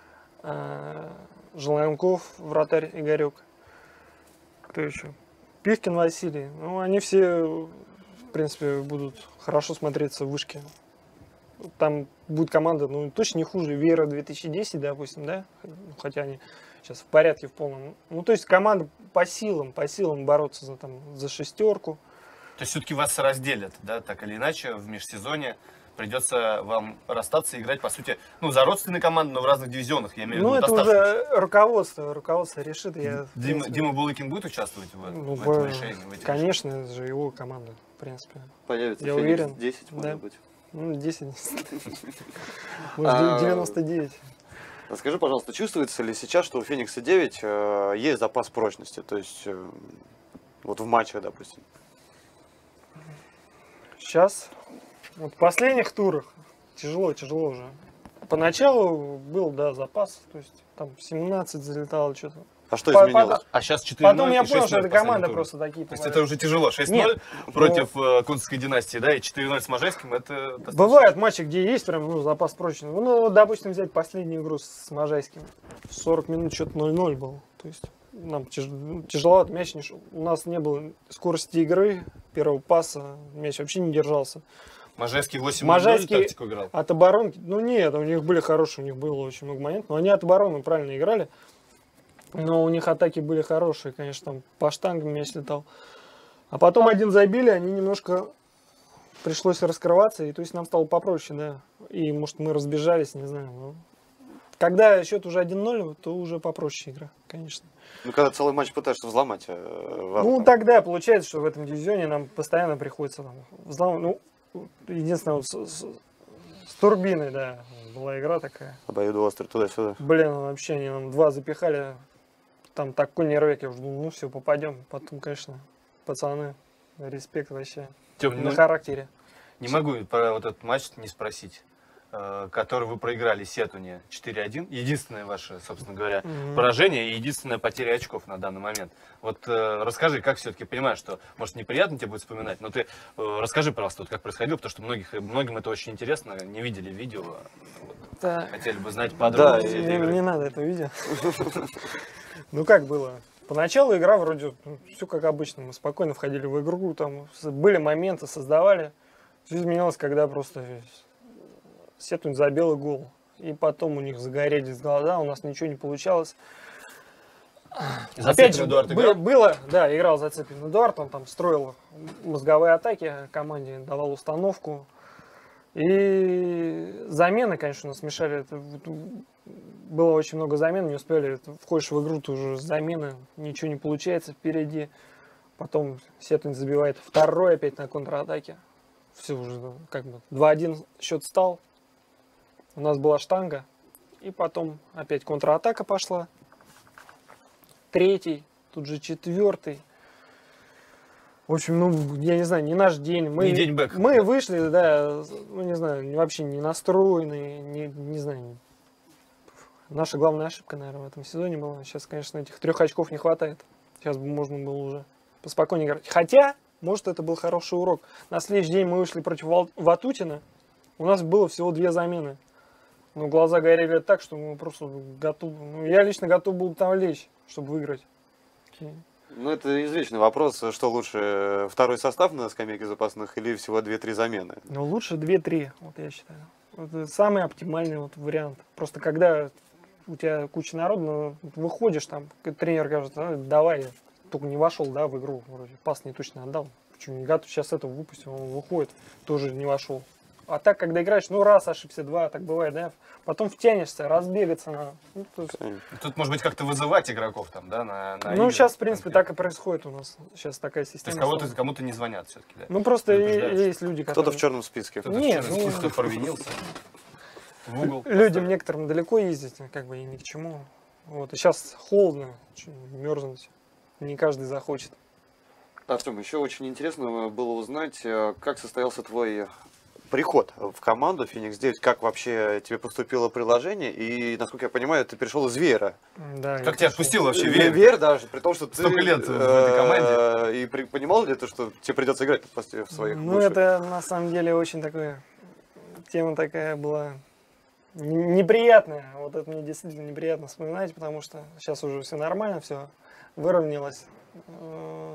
Желенков, вратарь Игорек. Кто еще? Пивкин Василий. Ну, они все, в принципе, будут хорошо смотреться в вышке. Там будет команда, ну, точно не хуже Вера две тысячи десять, допустим, да? Хотя они сейчас в порядке в полном. Ну, то есть команда по силам, по силам бороться за, там, за шестерку. То есть все-таки вас разделят, да, так или иначе, в межсезонье придется вам расстаться и играть, по сути, ну, за родственные команды, но в разных дивизионах, я имею в виду. Ну, это уже руководство, руководство решит. Я, Дима, принципе, Дима Булыкин будет участвовать в, ну, в этом решении? В конечно, это же его команда, в принципе. Появится Я Феникс уверен. десять, Да. может быть. Ну, десять. Может, девяносто девять. Скажи, пожалуйста, чувствуется ли сейчас, что у Феникса девять э, есть запас прочности? То есть, э, вот в матчах, допустим. Сейчас, вот в последних турах, тяжело, тяжело уже. Поначалу был, да, запас, то есть там семнадцать залетало что-то. А что По- изменилось? по- А сейчас четыре ноль Потом я и понял, шесть что ноль эта в последнем команда туре. просто такие То есть попадают. это уже тяжело. шесть ноль Нет, против э, Кунцевской династии, да, и четыре ноль с Можайским, это достаточно. Бывают матчи, где есть прям, ну, запас прочности. Ну, допустим, взять последнюю игру с Можайским. сорок минут что-то ноль ноль был. То есть нам тяж... тяжеловато, мяч не шел. У нас не было скорости игры, первого паса, мяч вообще не держался. Можайский восемь ноль Можайский тактику играл. от обороны, ну нет, у них были хорошие, у них было очень много моментов, но они от обороны правильно играли. Но у них атаки были хорошие, конечно, там по штангам мяч летал. А потом один забили, они немножко пришлось раскрываться, и то есть нам стало попроще, да. И может мы разбежались, не знаю. Но... Когда счет уже один ноль, то уже попроще игра, конечно. Ну, когда целый матч пытаешься взломать. Э, Ну, тогда получается, что в этом дивизионе нам постоянно приходится там, взломать. Ну, единственное, вот с, с, с турбиной, да, была игра такая. Обоюдоострый туда-сюда. Блин, вообще они нам два запихали. Там такой нервяк, я уже думал, ну все, попадем. Потом, конечно, пацаны, респект вообще. Тём, На ну, характере. не могу про вот этот матч не спросить, э, который вы проиграли Сетуне четыре один. Единственное ваше, собственно говоря, Мгм. поражение и единственная потеря очков на данный момент. Вот э, расскажи, как все-таки, понимаешь, что, может, неприятно тебе будет вспоминать, но ты э, расскажи, пожалуйста, вот как происходило, потому что многих, многим это очень интересно, не видели видео, вот, Да. хотели бы знать Да, подробности и- этой Не, игры. не надо это видео. Ну как было? Поначалу игра вроде все как обычно. Мы спокойно входили в игру, там с- были моменты, создавали. Все изменилось, когда просто Сетунь забил гол. И потом у них загорелись глаза, у нас ничего не получалось. Опять же, Эдуард бы- играл? было, да, играл Зацепин Эдуард, он там строил мозговые атаки команде, давал установку. И замены, конечно, нас мешали. Это вот было очень много замен, не успели. Это входишь в игру, ты уже замены, ничего не получается впереди. Потом Сетунь забивает второй опять на контратаке. Все уже ну, как бы два один счет стал. У нас была штанга. И потом опять контратака пошла. Третий, тут же четвертый. В общем, ну, я не знаю, не наш день. Мы, Не день Бекхэма. мы вышли, да, ну, не знаю, вообще не настроенные, не, не знаю. Наша главная ошибка, наверное, в этом сезоне была. Сейчас, конечно, этих трех очков не хватает. Сейчас бы можно было уже поспокойнее играть. Хотя, может, это был хороший урок. На следующий день мы вышли против Вал- Ватутина. У нас было всего две замены. Но глаза горели так, что мы просто готовы. Ну, я лично готов был там лечь, чтобы выиграть. Ну, это извечный вопрос, что лучше, второй состав на скамейке запасных или всего две-три замены? Но лучше две-три, вот я считаю. Это самый оптимальный вот вариант. Просто когда у тебя куча народа, ну, выходишь там, тренер говорит, а, давай, только не вошел, да, в игру, вроде пас не точно отдал. Почему не готов, сейчас этого выпустил, он выходит, тоже не вошел. А так, когда играешь, ну раз ошибся, два, так бывает, да, потом втянешься, разбегаться надо. Ну, то есть, Тут, может быть, как-то вызывать игроков там, да, на, на ну, игры сейчас, в принципе, конкретно. так и происходит у нас. Сейчас такая То есть система. кого-то, стала. кому-то не звонят все-таки, да? Ну, просто предупреждают. и- есть люди, которые... Кто-то в черном списке. Кто-то Нет, вчера ну- кто провинился в угол. Людям некоторым далеко ездить, как бы и ни к чему. Вот. И сейчас холодно, чё, мерзнуть. Не каждый захочет. Артем, еще очень интересно было узнать, э, как состоялся твой приход в команду Феникс девять, как вообще тебе поступило предложение, и, насколько я понимаю, ты перешел из Веера. Да, Как тебя отпустил вообще Веер? Веер даже, при том, что ты Столько лет в этой команде. И при- понимал ли ты, что тебе придется играть после в своих Ну, бывших? это на самом деле очень такая тема такая была н- неприятная. Вот это мне действительно неприятно вспоминать, потому что сейчас уже все нормально, все выровнялось. Э,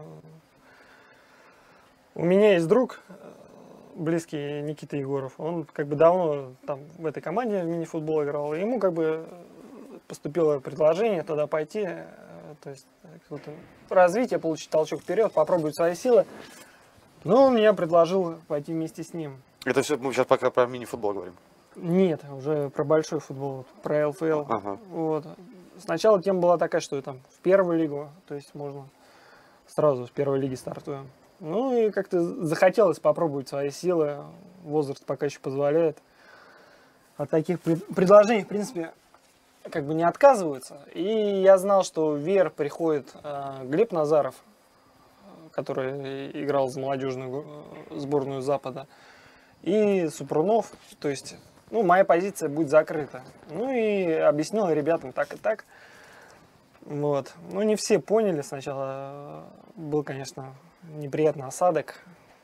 У меня есть друг, э, близкий Никита Егоров. Он как бы давно там в этой команде в мини-футбол играл. И ему как бы поступило предложение туда пойти, э, то есть э, какое-то развитие, получить толчок вперед, попробовать свои силы. Но он мне предложил пойти вместе с ним. Это все, мы сейчас пока про мини-футбол говорим. Нет, уже про большой футбол, вот, про эл эф эл. Ага. Вот. Сначала тема была такая, что там в первую лигу, то есть можно сразу с первой лиги стартуем. Ну и как-то захотелось попробовать свои силы, возраст пока еще позволяет. От таких пред- предложений, в принципе, как бы не отказываются. И я знал, что в Веер приходит э, Глеб Назаров, который играл за молодежную э, сборную Запада, и Супрунов, то есть, ну, моя позиция будет закрыта. Ну и объяснил ребятам так и так. Вот. Ну, не все поняли сначала. Был, конечно, неприятный осадок.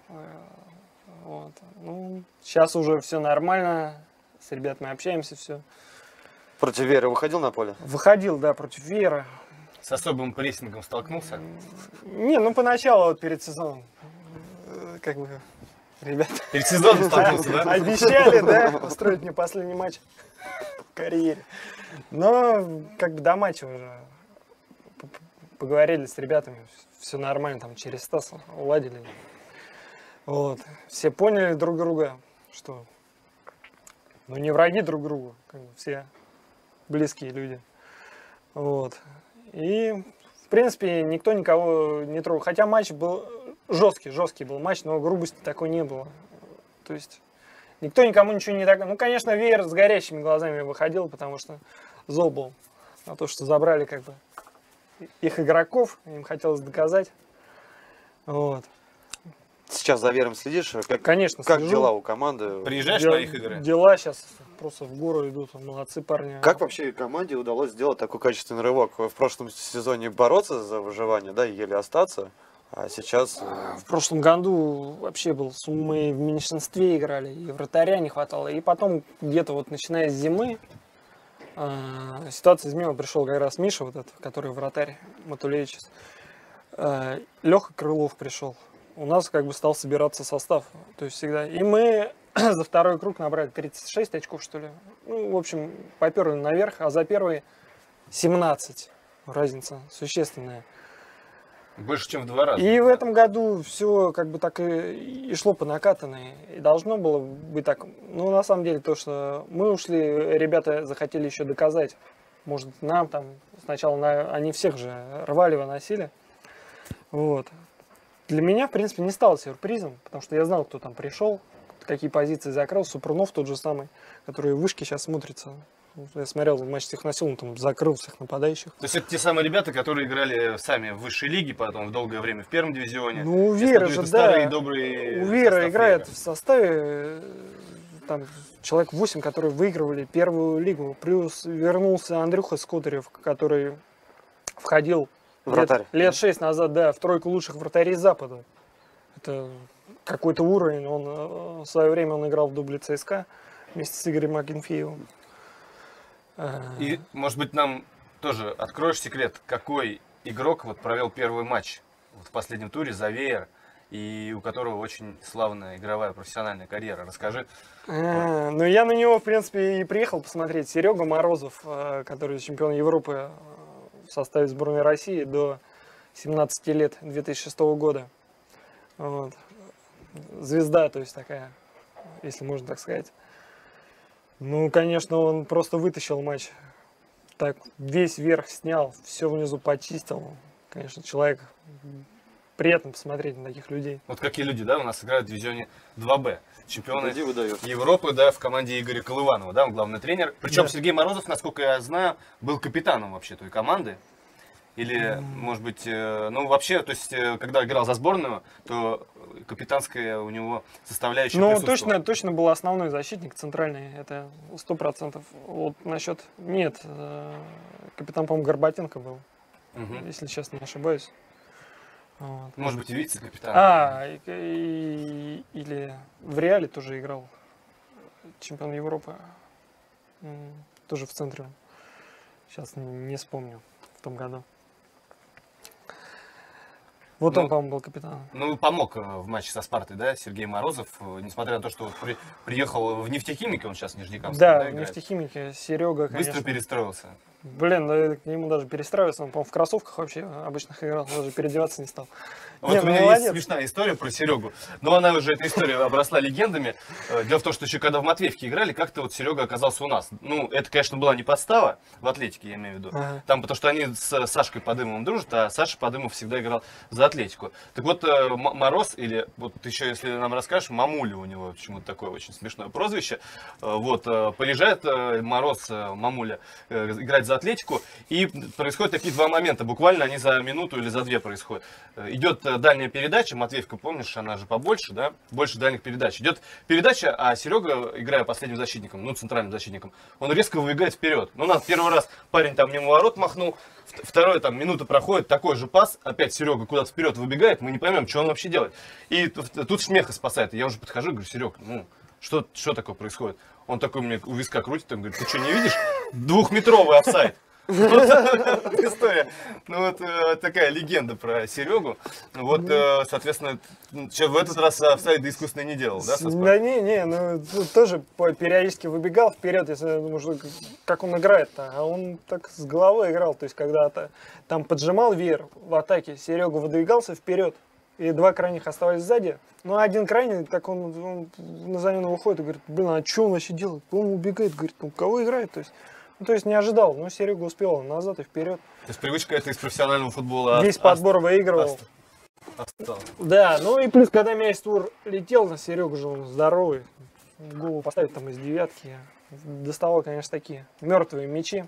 Вот. Ну, сейчас уже все нормально. С ребятами общаемся, все. Против Веера выходил на поле? Выходил, да, против Веера. С особым прессингом столкнулся? Не, ну, поначалу, вот перед сезоном, э, как бы, ребята Перед сезоном столкнулся, да? обещали, да, устроить мне последний матч в карьере. Но, как бы, до матча уже п- п- поговорили с ребятами, все нормально, там, через Стаса уладили. Вот. Все поняли друг друга, что, ну, не враги друг другу, как бы, все близкие люди. Вот. И, в принципе, никто никого не трогал. Хотя матч был жесткий, жесткий был матч, но грубости такой не было. То есть никто никому ничего не так. Ну, конечно, Веер с горящими глазами выходил, потому что зол был на то, что забрали как бы их игроков, им хотелось доказать. Вот. Сейчас за Веером следишь? Как, Конечно, как слежу. дела у команды? Приезжаешь Дел- на их игры? Дела сейчас просто в гору идут, молодцы парни. Как вообще команде удалось сделать такой качественный рывок? В прошлом сезоне бороться за выживание, да, и еле остаться, а сейчас... э, В прошлом году вообще был с мы в меньшинстве играли, и вратаря не хватало. И потом где-то вот начиная с зимы э, ситуация изменилась. Пришел как раз Миша, вот этот, который вратарь Матулевич. Э, Леха Крылов пришел. У нас как бы стал собираться состав. То есть всегда. И мы за второй круг набрали тридцать шесть очков, что ли. Ну, в общем, поперли наверх, а за первый семнадцать. Разница существенная. Больше, чем в два раза. И в этом году все как бы так и, и шло по накатанной. И должно было быть так. Ну, на самом деле, то, что мы ушли, ребята захотели еще доказать. Может, нам там сначала на, они всех же рвали, выносили. Вот. Для меня, в принципе, не стало сюрпризом, потому что я знал, кто там пришел, какие позиции закрыл. Супрунов тот же самый, который в вышке сейчас смотрится. Я смотрел матч техносил, он там закрыл всех нападающих. То есть это те самые ребята, которые играли сами в высшей лиге, потом в долгое время в первом дивизионе. Ну, у Я Веры смотрю, же, это старые да. добрые У Веры состав играет Веера. в составе э, там, человек восемь, которые выигрывали первую лигу. Плюс вернулся Андрюха Скотарев, который входил Вратарь. лет, лет шесть назад, да, в тройку лучших вратарей Запада. Это какой-то уровень. Он, э, в свое время он играл в дубле ЦСКА вместе с Игорем Акинфеевым. Э, И, может быть, нам тоже откроешь секрет, какой игрок вот провел первый матч вот в последнем туре за Веер, и у которого очень славная игровая профессиональная карьера. Расскажи. э, Ну, я на него, в принципе, и приехал посмотреть. Серега Морозов, э, который чемпион Европы э, в составе сборной России до семнадцати лет, две тысячи шестого года. Вот. Звезда, то есть такая, если можно так сказать. Ну, конечно, он просто вытащил матч. Так, весь верх снял, все внизу почистил. Конечно, человек, приятно посмотреть на таких людей. Вот какие люди, да, у нас играют в дивизионе два бэ. Чемпионы Иди выдаешь. Европы, да, в команде Игоря Колыванова, да, он главный тренер. Причем Да. Сергей Морозов, насколько я знаю, был капитаном вообще той команды. Или, может быть, э, ну вообще, то есть, э, когда играл за сборную, то капитанская у него составляющая Ну, присутствовала. точно, точно был основной защитник центральный, это сто процентов. Вот насчет... Нет, э, капитан, по-моему, Горбатенко был, Мгм. если сейчас не ошибаюсь. Вот. Может быть, и вице-капитан. А, и- и- или в Реале тоже играл чемпион Европы. М, Тоже в центре. Сейчас не вспомню в том году. Вот Ну, он, по-моему, был капитаном. Ну, помог э, в матче со Спартой, да, Сергей Морозов, э, несмотря на то, что вот при- приехал в нефтехимике, он сейчас в Нижнекамске, Да, да, в играет? нефтехимике Серега, конечно. Быстро перестроился. Блин, да, к нему даже перестраиваться. Он, по-моему, в кроссовках вообще обычных играл, даже переодеваться не стал. Вот Не, у ну меня молодец. есть смешная история про Серегу, но она уже, эта история обросла легендами. Э, Дело в том, что еще когда в Матвеевке играли, как-то вот Серега оказался у нас. Ну, это, конечно, была не подстава, в Атлетике, я имею в виду. Ага. Там, потому что они с Сашкой Подымовым дружат, а Саша Подымов всегда играл за Атлетику. Так вот, э, М- Мороз, или вот еще, если нам расскажешь, Мамуля у него почему-то такое очень смешное прозвище. Э, Вот, э, приезжает э, Мороз, э, Мамуля, э, играть за Атлетику, и происходят такие два момента. Буквально они за минуту или за две происходят. Э, Идет э, дальняя передача, Матвеевка, помнишь, она же побольше, да? Больше дальних передач. Идет передача, а Серега, играя последним защитником, ну, центральным защитником, он резко выбегает вперед. Ну, у нас первый раз парень там мимо ворот махнул, в- второй там минута проходит, такой же пас, опять Серега куда-то вперед выбегает, мы не поймем, что он вообще делает. И т- тут смеха спасает. И я уже подхожу и говорю: Серег, ну, что, что такое происходит? Он такой мне у виска крутит, он говорит: ты что, не видишь? Двухметровый офсайд. Вот эта история. Ну вот э, такая легенда про Серегу. Вот, э, соответственно, чё, в этот раз офсайда искусственно не делал, да, со Спартой? Да не, не, ну тут тоже по- периодически выбегал вперед, если я думаю, что как он играет-то. А он так с головой играл, то есть когда-то там поджимал веер в атаке, Серега выдвигался вперед, и два крайних оставались сзади. Ну, а один крайний, как он, он на замену выходит и говорит: блин, а что он вообще делает? Он убегает, говорит, ну, кого играет? То есть, ну, то есть не ожидал, но Серега успел он назад и вперед. То есть привычка это из профессионального футбола. Весь ост- подбор выигрывал. ост- осталась. Да, ну и плюс, когда мяч в тур летел, на Серега же он здоровый. Голову поставить там из девятки. Доставал, конечно, такие мертвые мячи.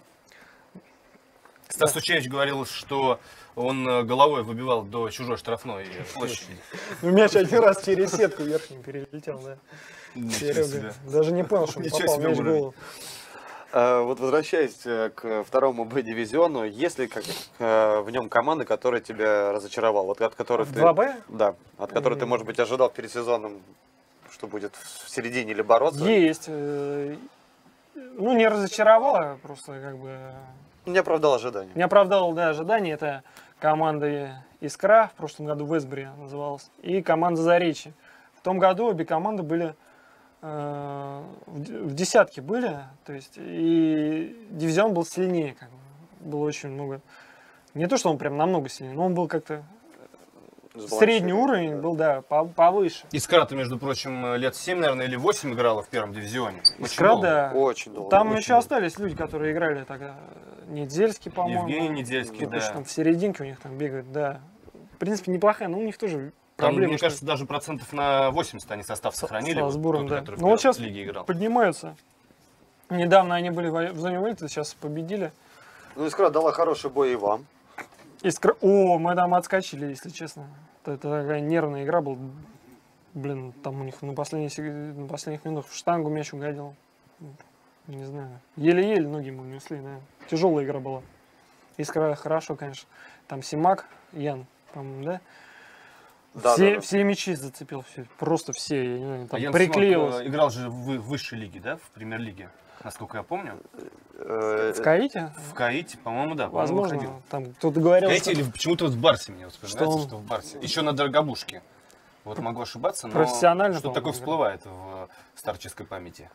Стас Сучевич говорил, что он э, головой выбивал до чужой штрафной площади. Ну, мяч один раз через сетку верхнюю перелетел, да. Ничего Серега. себе. Даже не понял, что он Ничего попал себе мяч в уровень. голову. Э, Вот возвращаясь э, к второму Б-дивизиону, есть ли как, э, в нем команда, которая тебя разочаровала? Вот от которой В ты, два Б? да, от которой ты, М. может быть, ожидал перед сезоном, что будет в середине или бороться? Есть. э, Ну, не разочаровало, просто как бы Не оправдал ожидания. не оправдал, да, ожиданий. Это команда «Искра», в прошлом году «Весбери» называлась, и команда «Заречье». В том году обе команды были э, в д- в десятке были, то есть и дивизион был сильнее, как бы. Было очень много. Не то, что он прям намного сильнее, но он был как-то средний уровень, был, да, по- повыше. Искра-то, между прочим, лет семь, наверное, или восемь играла в первом дивизионе. Очень «Искра», долго. да. Очень долго. Там очень еще долго. остались люди, которые играли тогда. Недельский, по-моему. Евгений Недельский, Кто-то еще да. там в серединке у них там бегает, да. В принципе, неплохая, но у них тоже Там, проблемы. мне что кажется, даже процентов на восемьдесят они состав сохранили. вот Салзбуром, тот, да. который в Ну вот первой сейчас лиге играл. поднимаются. Недавно они были в в зоне вылета, сейчас победили. Ну, Искра дала хороший бой и вам. Искра... О, мы там отскочили, если честно. Это такая нервная игра была. Блин, там у них на, последних сек- на последних минутах в штангу мяч угодил. Не знаю. Еле-еле ноги мы унесли, да. Тяжелая игра была. Искра хорошо, конечно. Там Симак, Ян, по-моему, да? Да, все, да, да. все мячи зацепил, все, просто все, я не знаю, А там Ян приклеилось. Симак, э, играл же в в высшей лиге, да, в премьер-лиге, насколько я помню. Э, В Каите? В Каите, по-моему, да, по-моему, Возможно, выходил. там кто-то В говорил, Каите что или почему-то вот в Барсе мне вот вспоминается, Что что, он- в Барсе. Еще на Дорогобушке. Вот могу ошибаться, но Профессионально, что-то такое по-моему, играл. всплывает в старческой памяти.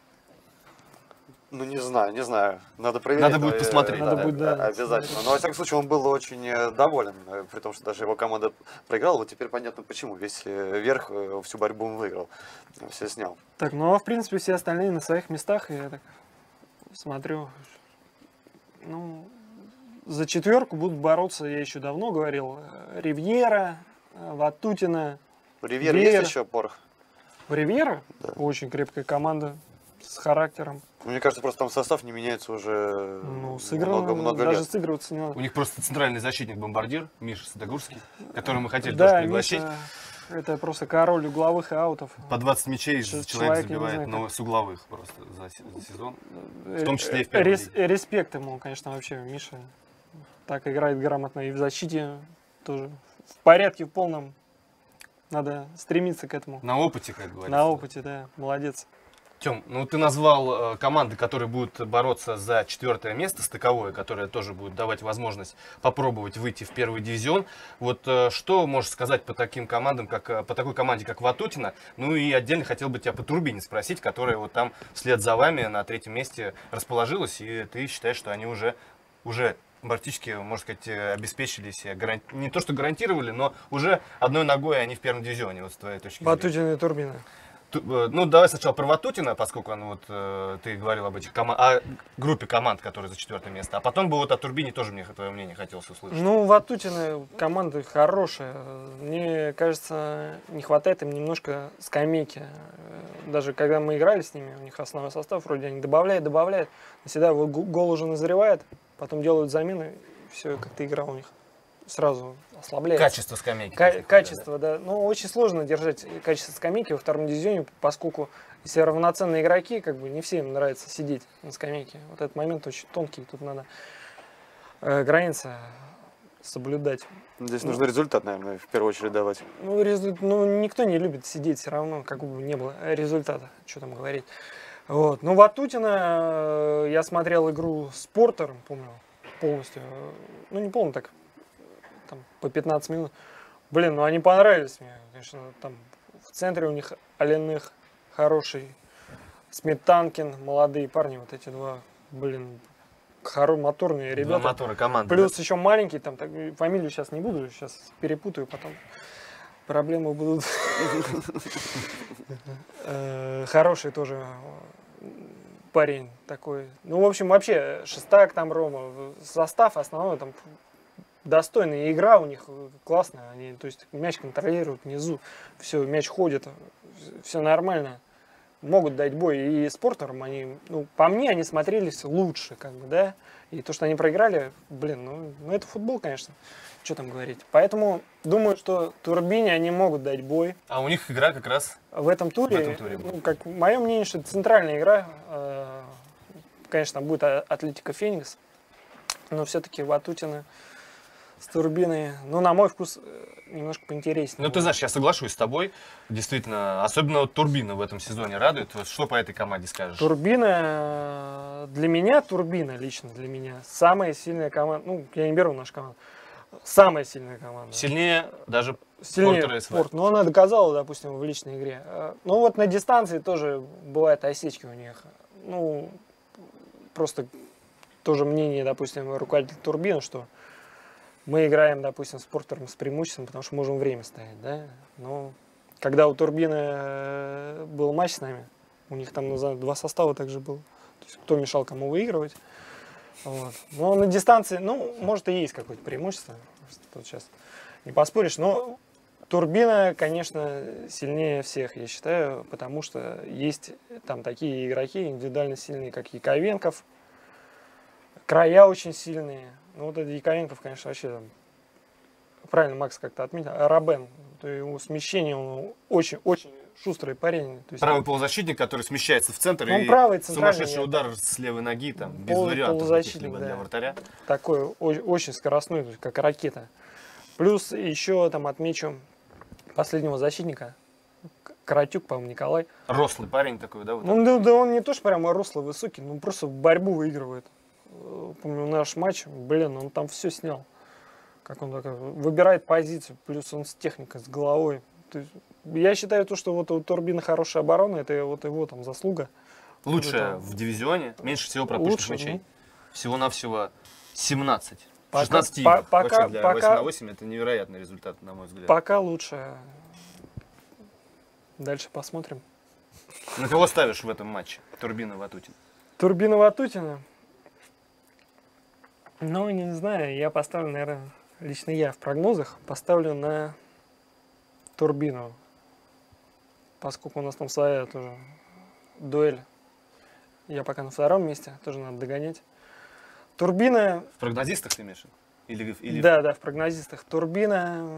Ну, не знаю, не знаю. Надо проверить. Надо будет но, э, посмотреть. Надо будет, да, Обязательно. посмотреть. Но, во всяком случае, он был очень э, доволен, э, при том, что даже его команда проиграла. Вот теперь понятно, почему. Весь э, верх, э, всю борьбу он выиграл. Все снял. Так, ну а в принципе все остальные на своих местах, и я так смотрю, ну, за четверку будут бороться, я еще давно говорил, э, Ривьера, э, Ватутина. Ривьер Веер. есть еще порох? Ривьера? Очень крепкая команда с характером. Мне кажется, просто там состав не меняется уже Ну, сыграно, много-много даже лет. сыгрываться не надо. У них просто центральный защитник-бомбардир Миша Садогурский, который мы хотели Да, тоже пригласить. Миша, это просто король угловых и аутов. По двадцать мячей Что- человек, человек, я не забивает, знаю, но как- с угловых просто за, се- за сезон. В том числе и в первой Рес- Респект ему, конечно, вообще, Миша. Так играет грамотно и в защите тоже. В порядке, в полном. Надо стремиться к этому. На опыте, как говорится. На опыте, да. Молодец. Тем, ну ты назвал э, команды, которые будут бороться за четвертое место стыковое, которое тоже будет давать возможность попробовать выйти в первый дивизион. Вот э, что можешь сказать по таким командам, как э, по такой команде, как Ватутина? Ну и отдельно хотел бы тебя по Турбине спросить, которая вот там вслед за вами на третьем месте расположилась, и ты считаешь, что они уже уже практически, можно сказать, э, обеспечили себе, гаран- не то что гарантировали, но уже одной ногой они в первом дивизионе, вот с твоей точки зрения. Ватутина и Турбина. Ту- э, Ну, давай сначала про Ватутина, поскольку он, вот, э, ты говорил об этих кома- о группе команд, которые за четвертое место. А потом бы вот о Турбине тоже мне твое мнение хотелось услышать. Ну, Ватутина команда хорошая. Мне кажется, не хватает им немножко скамейки. Даже когда мы играли с ними, у них основной состав вроде они добавляют, добавляют. Всегда вот гол гол уже назревает, потом делают замены, все, как-то игра у них сразу ослабляется. Качество скамейки. Ка- таких, качество, да. Ну, очень сложно держать качество скамейки во втором дивизионе, поскольку если равноценные игроки, как бы не всем нравится сидеть на скамейке. Вот этот момент очень тонкий, тут надо э, границы соблюдать. Здесь нужно результат, наверное, в первую очередь давать. Ну, резу- ну, никто не любит сидеть все равно, как бы не было результата, что там говорить. Вот. Ну, Ватутина, э, я смотрел игру с Портером, помню, полностью. э, Ну, не помню, так, там, по пятнадцать минут. Блин, ну они понравились мне, конечно, там в центре у них Оленых хороший, Сметанкин, молодые парни, вот эти два, блин, хоро- моторные да? Два ребята. мотора команды. Плюс еще маленький, там, так, фамилию сейчас не буду, сейчас перепутаю, потом проблемы будут. Э, Хороший тоже парень такой. Ну, в общем, вообще, Шестак там, Рома, состав основной, там, достойная игра у них, классная. Они, то есть, мяч контролируют внизу, все, мяч ходит, все нормально. Могут дать бой. И с Портером они, ну, по мне, они смотрелись лучше, как бы, да. И то, что они проиграли, блин, ну, ну это футбол, конечно. Что там говорить. Поэтому думаю, что Турбине они могут дать бой. А у них игра как раз... В этом туре, В этом туре будет. ну, как мое мнение, что это центральная игра. Э, конечно, будет а- Атлетико Феникс. Но все-таки Ватутина с Турбиной, ну, на мой вкус, э, немножко поинтереснее. Ну, ты знаешь, я соглашусь с тобой. Действительно, особенно вот Турбина в этом сезоне радует. Вот что по этой команде скажешь? Турбина, э, для меня, Турбина, лично для меня, самая сильная команда. Ну, я не беру нашу команду. Самая сильная команда. Сильнее даже Сильнее Портера СВ. Порт. Но она доказала, допустим, в личной игре. Э, Ну, вот на дистанции тоже бывают осечки у них. Ну, просто тоже мнение, допустим, руководителя Турбина, что мы играем, допустим, с Портером с преимуществом, потому что можем время ставить, да. Но когда у Турбины э, был матч с нами, у них там ну, за- два состава также был. То есть кто мешал кому выигрывать. Вот. Но на дистанции, ну, может, и есть какое-то преимущество. Тут сейчас не поспоришь. Но Турбина, конечно, сильнее всех, я считаю, потому что есть там такие игроки индивидуально сильные, как Яковенков. Края очень сильные. Ну, вот этот Яковенков, конечно, вообще там, правильно Макс как-то отметил, Рабен, то его смещение, он очень-очень шустрый парень. То есть, правый полузащитник, который смещается в центр, Он и правый, центральный, сумасшедший нет. удар с левой ноги, там, без Пол- вариантов полузащитник, каких-либо да. для вратаря. такой о- очень скоростной, то есть как ракета. Плюс еще там отмечу последнего защитника, К- Каратюк, по-моему, Николай. Рослый парень такой, да? Вот Ну, да, да он не то, что прямо рослый, высокий, ну просто борьбу выигрывает. Э, Помню наш матч, блин, он там все снял. Как он так выбирает позицию, плюс он с техникой, с головой. То есть, я считаю, то, что вот у Турбина хорошая оборона, это вот его там заслуга. Лучшая это- в дивизионе, меньше всего пропущенных Лучше, мячей. ну. Всего-навсего семнадцать. Пока- шестнадцать по- игр. пока- Вообще для пока- восемь на восемь это невероятный результат, на мой взгляд. Пока лучше. Дальше посмотрим. На кого ставишь в этом матче? Турбина, Ватутин. Турбина Ватутина. Ну, не знаю, я поставлю, наверное, лично я в прогнозах поставлю на Турбину. Поскольку у нас там своя тоже дуэль Я пока на втором месте, тоже надо догонять. Турбина... В прогнозистах ты имеешь? Или, или... Да, да, в прогнозистах. Турбина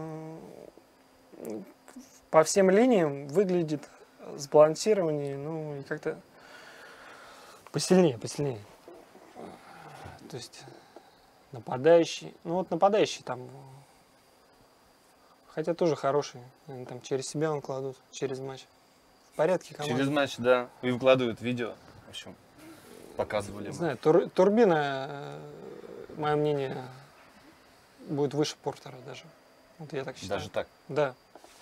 по всем линиям выглядит сбалансированнее, ну и как-то посильнее, посильнее. То есть нападающий, ну вот нападающий там, хотя тоже хороший, они там через себя он кладут, через матч. В порядке команда. Через матч, да. И выкладывают видео, в общем, показывали. Не знаю, тур, турбина, мое мнение, будет выше Портера даже. Вот я так считаю. Даже так? Да.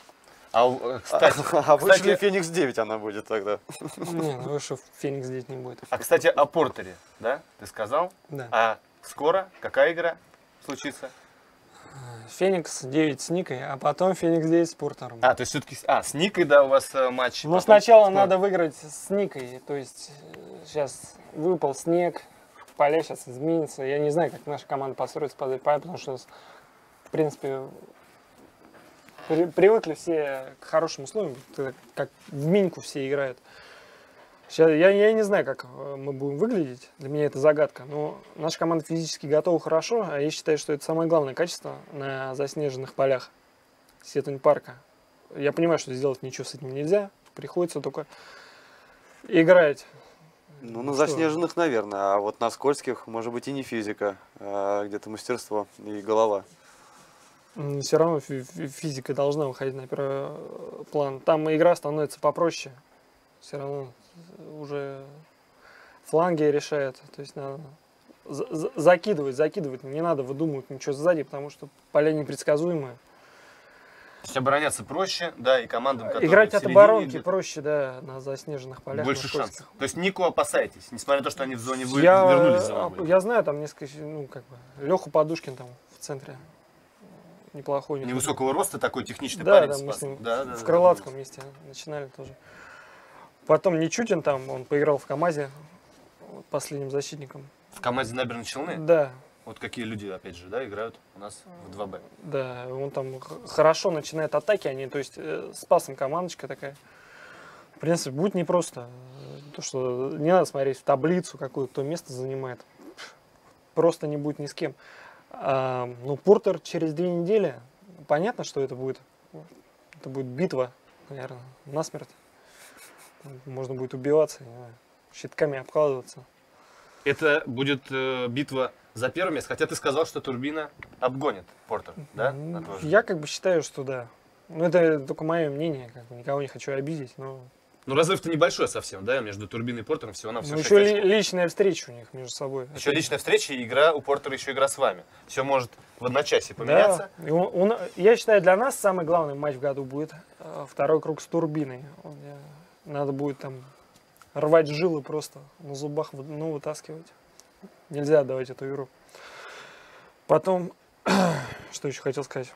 А, кстати, А выше ли кстати, Феникс девять она будет тогда? Не, ну выше Феникс здесь не будет. а, кстати, о Портере, да, ты сказал? Да. А скоро какая игра случится? Феникс девять с Никой, а потом Феникс девять с Портером. А, то есть все-таки... А, с Никой, да, у вас э, матч. Но потом сначала скоро. надо выиграть с Никой. То есть сейчас выпал снег, поля сейчас изменится. Я не знаю, как наша команда построится под этой поле, потому что, в принципе, при, привыкли все к хорошим условиям, как в Миньку все играют. Сейчас, я, я не знаю, как мы будем выглядеть, для меня это загадка, но наша команда физически готова хорошо, а я считаю, что это самое главное качество на заснеженных полях Сетунь парка. Я понимаю, что сделать ничего с этим нельзя, приходится только играть. Ну, на Что? заснеженных, наверное, а вот на скользких, может быть, и не физика, а где-то мастерство и голова. Все равно фи- фи- физика должна выходить на первый план. Там игра становится попроще. Все равно уже фланги решают. То есть надо за- за- закидывать, закидывать. Не надо выдумывать ничего сзади, потому что поля непредсказуемые. То есть обороняться проще, да, и командам, которые Играть в от середине оборонки идут, проще, да, на заснеженных полях. больше на шансов. скользких. То есть Нику опасаетесь, несмотря на то, что они в зоне вы... Я, вернулись за а, вами. я знаю, там несколько, ну, как бы, Леха Подушкин там в центре. Неплохой. Невысокого роста, такой техничный Да, парень. да, мы спас. с ним Да, да, в да, Крылатском вместе начинали тоже. Потом Нечутин там, он поиграл в КамАЗе вот, последним защитником. В КамАЗе Набережной Челны? Да, Вот какие люди, опять же, да, играют у нас в два бэ. да, он там х- хорошо начинает атаки, они, то есть э, с пасом командочка такая. В принципе, будет непросто. Э, То, что не надо смотреть в таблицу, какое кто место занимает. Просто не будет ни с кем. А, ну, Портер через две недели, понятно, что это будет. Это будет битва, наверное, насмерть. Можно будет убиваться, не знаю, щитками обкладываться. Это будет э, битва за первое место, хотя ты сказал, что Турбина обгонит Портер, да? М, на твой взгляд? Я как бы считаю, что да. Ну, это только мое мнение, как бы, никого не хочу обидеть, но... Ну, разрыв-то небольшой совсем, да, между Турбиной и Портером всего на все Ну, еще ли- личная встреча у них между собой. Еще Это- личная встреча и игра, у Портера еще игра с вами. Все может в одночасье поменяться. Да. И он- он- я считаю, для нас самый главный матч в году будет э, второй круг с Турбиной. Он, э, Надо будет там рвать жилы просто, на зубах вы- ну, вытаскивать. Нельзя отдавать эту игру. Потом, что еще хотел сказать?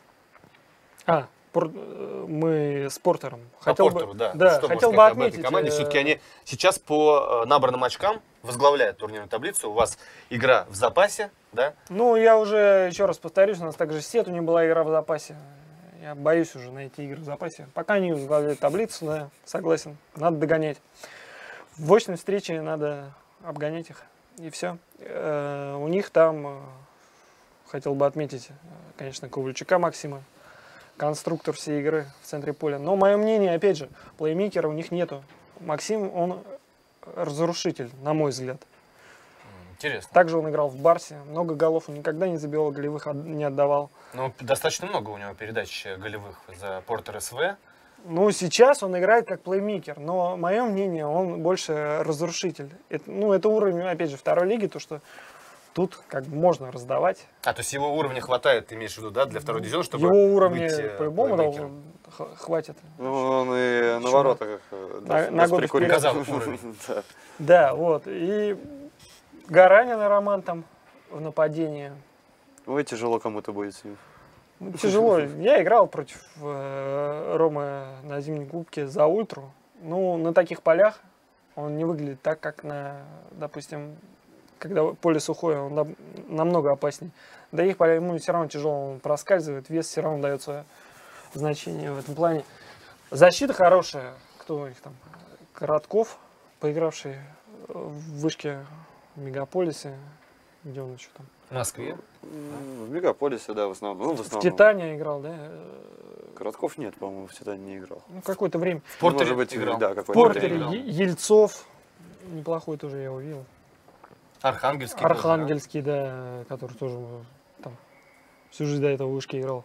А, Пор- э, мы с Портером. По Хотел Портеру, бы, да. да, Что хотел можно бы сказать об этой отметить. команде? э, Все-таки они сейчас по э, набранным очкам возглавляют турнирную таблицу. У вас игра в запасе, да? Ну, я уже еще раз повторюсь, у нас также с Сету не была игра в запасе. Я боюсь уже найти игры в запасе. Пока не возглавляют таблицу, да, согласен. Надо догонять. В очной встрече надо обгонять их. И все. У них там, э, хотел бы отметить, э, конечно, Ковальчука Максима, конструктор всей игры в центре поля. Но мое мнение, опять же, плеймейкера у них нету. Максим, он разрушитель, на мой взгляд. Интересно. Также он играл в Барсе. Много голов он никогда не забивал, голевых от- не отдавал. Ну, достаточно много у него передач голевых за Портер СВ. Ну, сейчас он играет как плеймейкер, но мое мнение, он больше разрушитель. Это, ну, это уровень, опять же, второй лиги, то, что тут как бы можно раздавать. А, то есть его уровня хватает, ты имеешь в виду, да, для второго дивизиона, чтобы Его уровня быть, э, по-любому плеймейкером? дол- х- хватит. Ну, он и на Почему? воротах э, На- даже на без годы прикурить. вперед. Показал уровень. Да. Да, вот. И Гаранин и Роман там в нападении. Ой, тяжело кому-то будет с ним. Ну, тяжело. Я играл против э, Ромы на зимней кубке за ультру. Ну, на таких полях он не выглядит так, как на, допустим, когда поле сухое, он на- намного опаснее. До их поля ему все равно тяжело, он проскальзывает, вес все равно дает свое значение в этом плане. Защита хорошая. Кто у них там? Коротков, поигравший в Вышке, в Мегаполисе, где он еще там? В Москве? В Мегаполисе, да, в основном. Ну, в В основном. Титане играл, да? Коротков нет, по-моему, в Титане не играл. Ну, какое-то время. В Портере Может быть, играл. да, В какой-то Портере, играл. Е- Ельцов, неплохой тоже я увидел. Архангельский. Архангельский, да, который тоже там всю жизнь до этого в Вышке играл.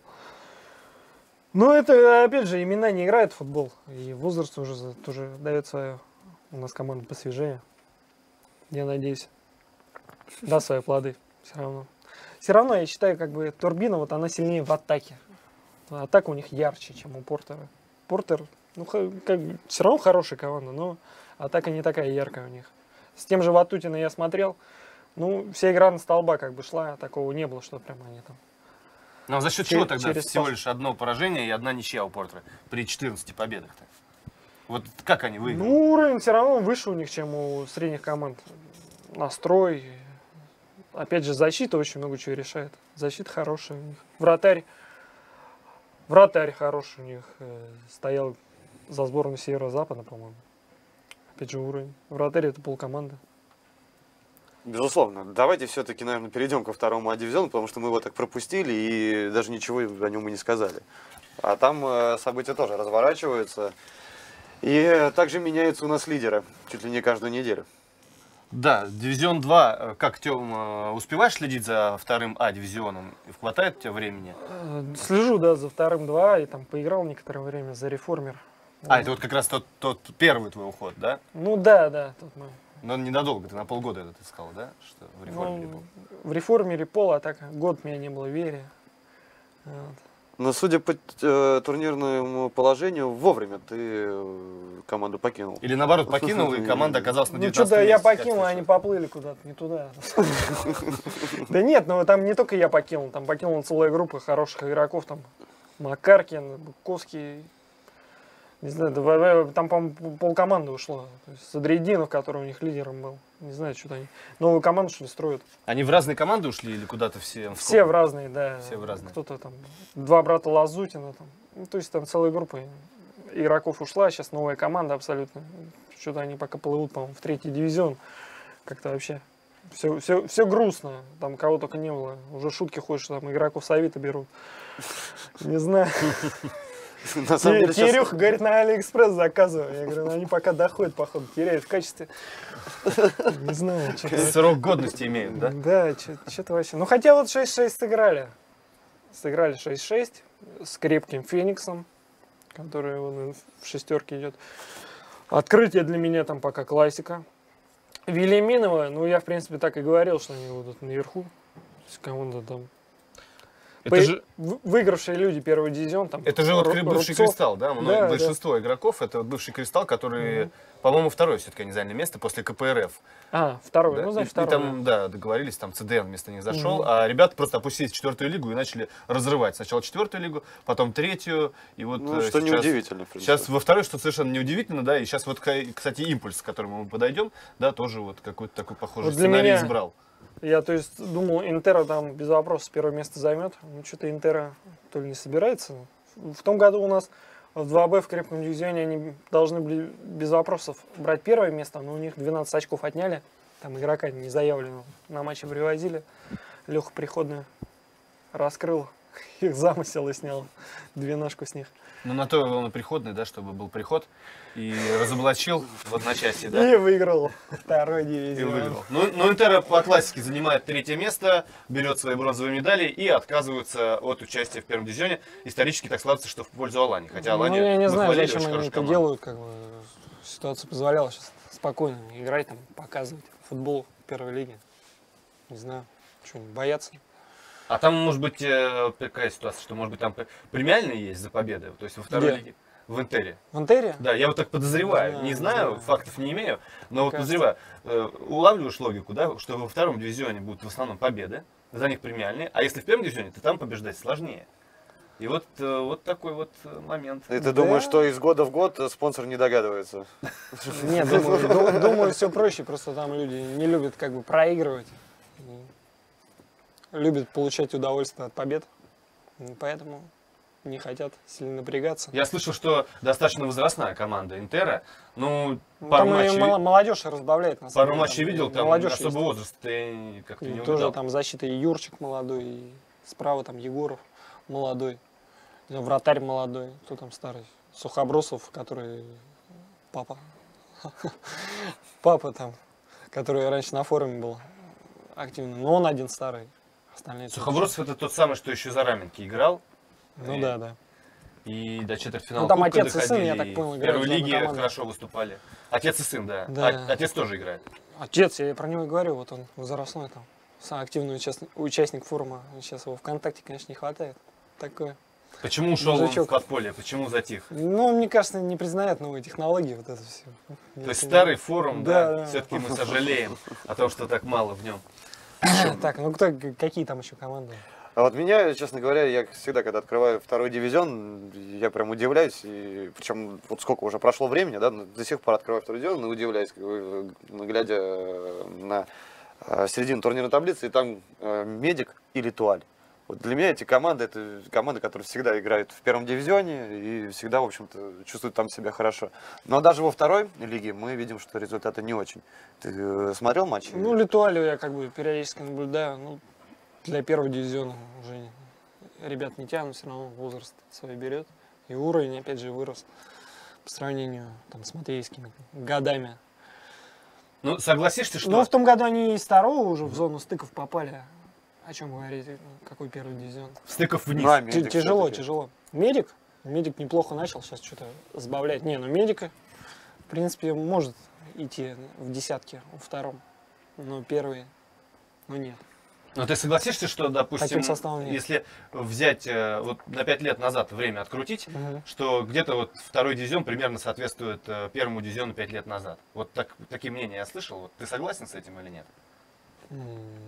Но это, опять же, имена не играют в футбол. И возраст уже за- тоже дает свое. У нас команда посвежее. Я надеюсь, даст свои плоды. Все равно. Все равно, я считаю, как бы Турбина, вот она сильнее в атаке. Атака у них ярче, чем у Портера. Портер, ну, ха- как бы, все равно хорошая команда, но атака не такая яркая у них. С тем же Ватутина я смотрел. Ну, вся игра на столба как бы шла, такого не было, что прям они там. Ну а за счет Чер- чего тогда через всего пас. лишь одно поражение и одна ничья у Портера при четырнадцати победах-то? Вот как они выиграли? Ну, уровень все равно выше у них, чем у средних команд. Настрой. Опять же, защита очень много чего решает. Защита хорошая у них. Вратарь. Вратарь хороший у них. э, Стоял за сборную Северо-Запада, по-моему. Опять же, уровень. Вратарь это полкоманды. Безусловно. Давайте все-таки, наверное, перейдем ко второму А-дивизиону, потому что мы его так пропустили и даже ничего о нем и не сказали. А там э, события тоже разворачиваются. И э, также меняются у нас лидеры чуть ли не каждую неделю. Да, дивизион два. э, Как, Тём, э, успеваешь следить за вторым А-дивизионом? Хватает у тебя времени? Э, Слежу, да, за вторым два и там поиграл некоторое время за реформер. А, это вот как раз тот, тот первый твой уход, да? Ну да, да. Тут мы Но ненадолго, ты на полгода этот искал, да? Что в реформе Ну, был. в реформере пола, а так год меня не было в вере. Вот. Но судя по э, турнирному положению, вовремя ты э, команду покинул. Или наоборот покинул, и команда оказалась на Ну девятнадцатом что-то я месте, как покинул, а слышал. они поплыли куда-то не туда. Да нет, ну там не только я покинул, там покинула целая группа хороших игроков, там Макаркин, Буковский, не знаю, да, в- в- там, по-моему, полкоманды ушло. То есть Садриддинов, который у них лидером был. Не знаю, что-то они новую команду, что ли, строят. Они в разные команды ушли или куда-то все? Все в разные, да. Все в разные. Кто-то там, два брата Лазутина там. Ну, то есть там целая группа игроков ушла, сейчас новая команда абсолютно. Что-то они пока плывут, по-моему, в третий дивизион. Как-то вообще все, все, все грустно. Там кого только не было. Уже шутки ходят, что там игроков с Авито берут. Не знаю. На самом деле, сейчас- Кирюха говорит, на Алиэкспресс заказывай. Я говорю, ну они пока доходят, походу, теряют в качестве. Не знаю, что-то. Срок годности имеют, да? Да, что-то вообще. Ну, хотя вот шесть шесть сыграли. Сыграли шесть шесть с крепким Фениксом, который вон в шестерке идет. Открытие для меня там пока классика. Велиминова, ну, я, в принципе, так и говорил, что они будут наверху. То есть команда там... Это По- же, в- Выигравшие люди первый дивизион. Там, это же вот Ру- кри- бывший Рубцов. Кристалл, да? Мно- Да, Большинство игроков это вот бывший Кристалл, который, по-моему, второе все-таки они заняли место после ка пэ эр эф. А, второй, Да? ну, И- значит, и, второй. там, да, договорились, там цэ дэ эн вместо них зашел, Мгм. а ребята просто опустились в четвертую лигу и начали разрывать. Сначала четвертую лигу, потом третью, и вот Ну, э, что сейчас, неудивительно, в принципе. сейчас во второй, что совершенно неудивительно, да, и сейчас вот, ка- кстати, импульс, к которому мы подойдем, да, тоже вот какой-то такой похожий Вот для сценарий меня- избрал. Я, то есть, думал, Интера там без вопросов первое место займет. Ну, что-то Интера то ли не собирается. В том году у нас в два бэ в крепком дивизионе они должны были без вопросов брать первое место, но у них двенадцать очков отняли. Там игрока не заявленного на матче привозили. Леха Приходный раскрыл их замысел и снял двенашку с них. Ну, на то он и приходный, да, чтобы был приход, и разоблачил в одночасье, да. И выиграл второй И дивизион. выиграл. Ну, ну, Интер по классике занимает третье место, берет свои бронзовые медали и отказывается от участия в первом дивизионе. Исторически так складывается, что в пользу Алани. Хотя Ну, Алани я не мы знаю, хвалили, зачем очень они хорошая это команда. делают. Как бы, ситуация позволяла сейчас спокойно играть, там, показывать футбол в первой лиге. Не знаю, что они боятся. А там, может быть, э, такая ситуация, что, может быть, там п- премиальные есть за победы, то есть во второй Где? лиге, в Интере. В Интере? Да, я вот так подозреваю, Да, не знаю, да. фактов не имею, но вот Кажется. подозреваю. Э, улавливаешь логику, да, что во втором дивизионе будут в основном победы, за них премиальные, а если в первом дивизионе, то там побеждать сложнее. И вот, э, вот такой вот э, момент. И ты Да. думаешь, что из года в год спонсор не догадывается? Нет, думаю, ду- думаю, все проще, просто там люди не любят как бы проигрывать. И любят получать удовольствие от побед. И поэтому не хотят сильно напрягаться. Я слышал, что достаточно возрастная команда Интера. Ну, Ну, пару там матчей, и мало- молодежь разбавляет, на самом пару деле. матчей Там видел, там молодежь особо есть. возраст ты как-то И не тоже увидел. там защита и Юрчик молодой, и справа там Егоров молодой, и вратарь молодой, кто там старый, Сухобрусов, который папа, папа там, который раньше на форуме был активный, но он один старый, остальные. тоже. Сухобрусов это тот самый, что еще за Раменки играл. Ну И- да, да. И до четвертьфинала Ну, там Кубка отец и сын, я доходили, так и понял, в играют первой за одну лиге команду. хорошо выступали. Отец и сын, да. Да. А- отец тоже играет. Отец, я про него и говорю, вот он возрастной там, сам активный участник, участник форума, сейчас его ВКонтакте, конечно, не хватает, такое. Почему ушел он в Мужичок. подполье? Почему затих? Ну, мне кажется, не признает новые технологии, вот это все. То есть старый форум, да, Да, да. все-таки мы сожалеем о том, что так мало в нем. Так, ну кто, какие там еще команды? А вот меня, честно говоря, я всегда, когда открываю второй дивизион, я прям удивляюсь. И, причем вот сколько уже прошло времени, да, но до сих пор открываю второй дивизион и удивляюсь, э, глядя на э, середину турнирной таблицы, и там э, Медик и Литуаль. Вот для меня эти команды, это команды, которые всегда играют в первом дивизионе и всегда, в общем-то, чувствуют там себя хорошо. Но даже во второй лиге мы видим, что результаты не очень. Ты э, смотрел матч? Ну, Литуалию я как бы периодически наблюдаю. Ну, для первого дивизиона уже ребят не тянут, все равно возраст свой берет. И уровень, опять же, вырос по сравнению там, с матвеевскими годами. Ну, согласишься, что... Но в том году они из второго уже в зону стыков попали. О чем говорить? Какой первый дивизион? Стыков вниз. Ну, а Т- Медик тяжело, всё-таки. тяжело. Медик? Медик неплохо начал, сейчас что-то сбавляет. Не, ну Медика, в принципе, может идти в десятке во втором. Но первый, ну нет. Но ты согласишься, что, допустим, Таким составом нет. если взять э, вот на пять лет назад время открутить, Мгм. что где-то вот второй дивизион примерно соответствует э, первому дивизиону пять лет назад. Вот так, такие мнения я слышал. Вот ты согласен с этим или нет? М,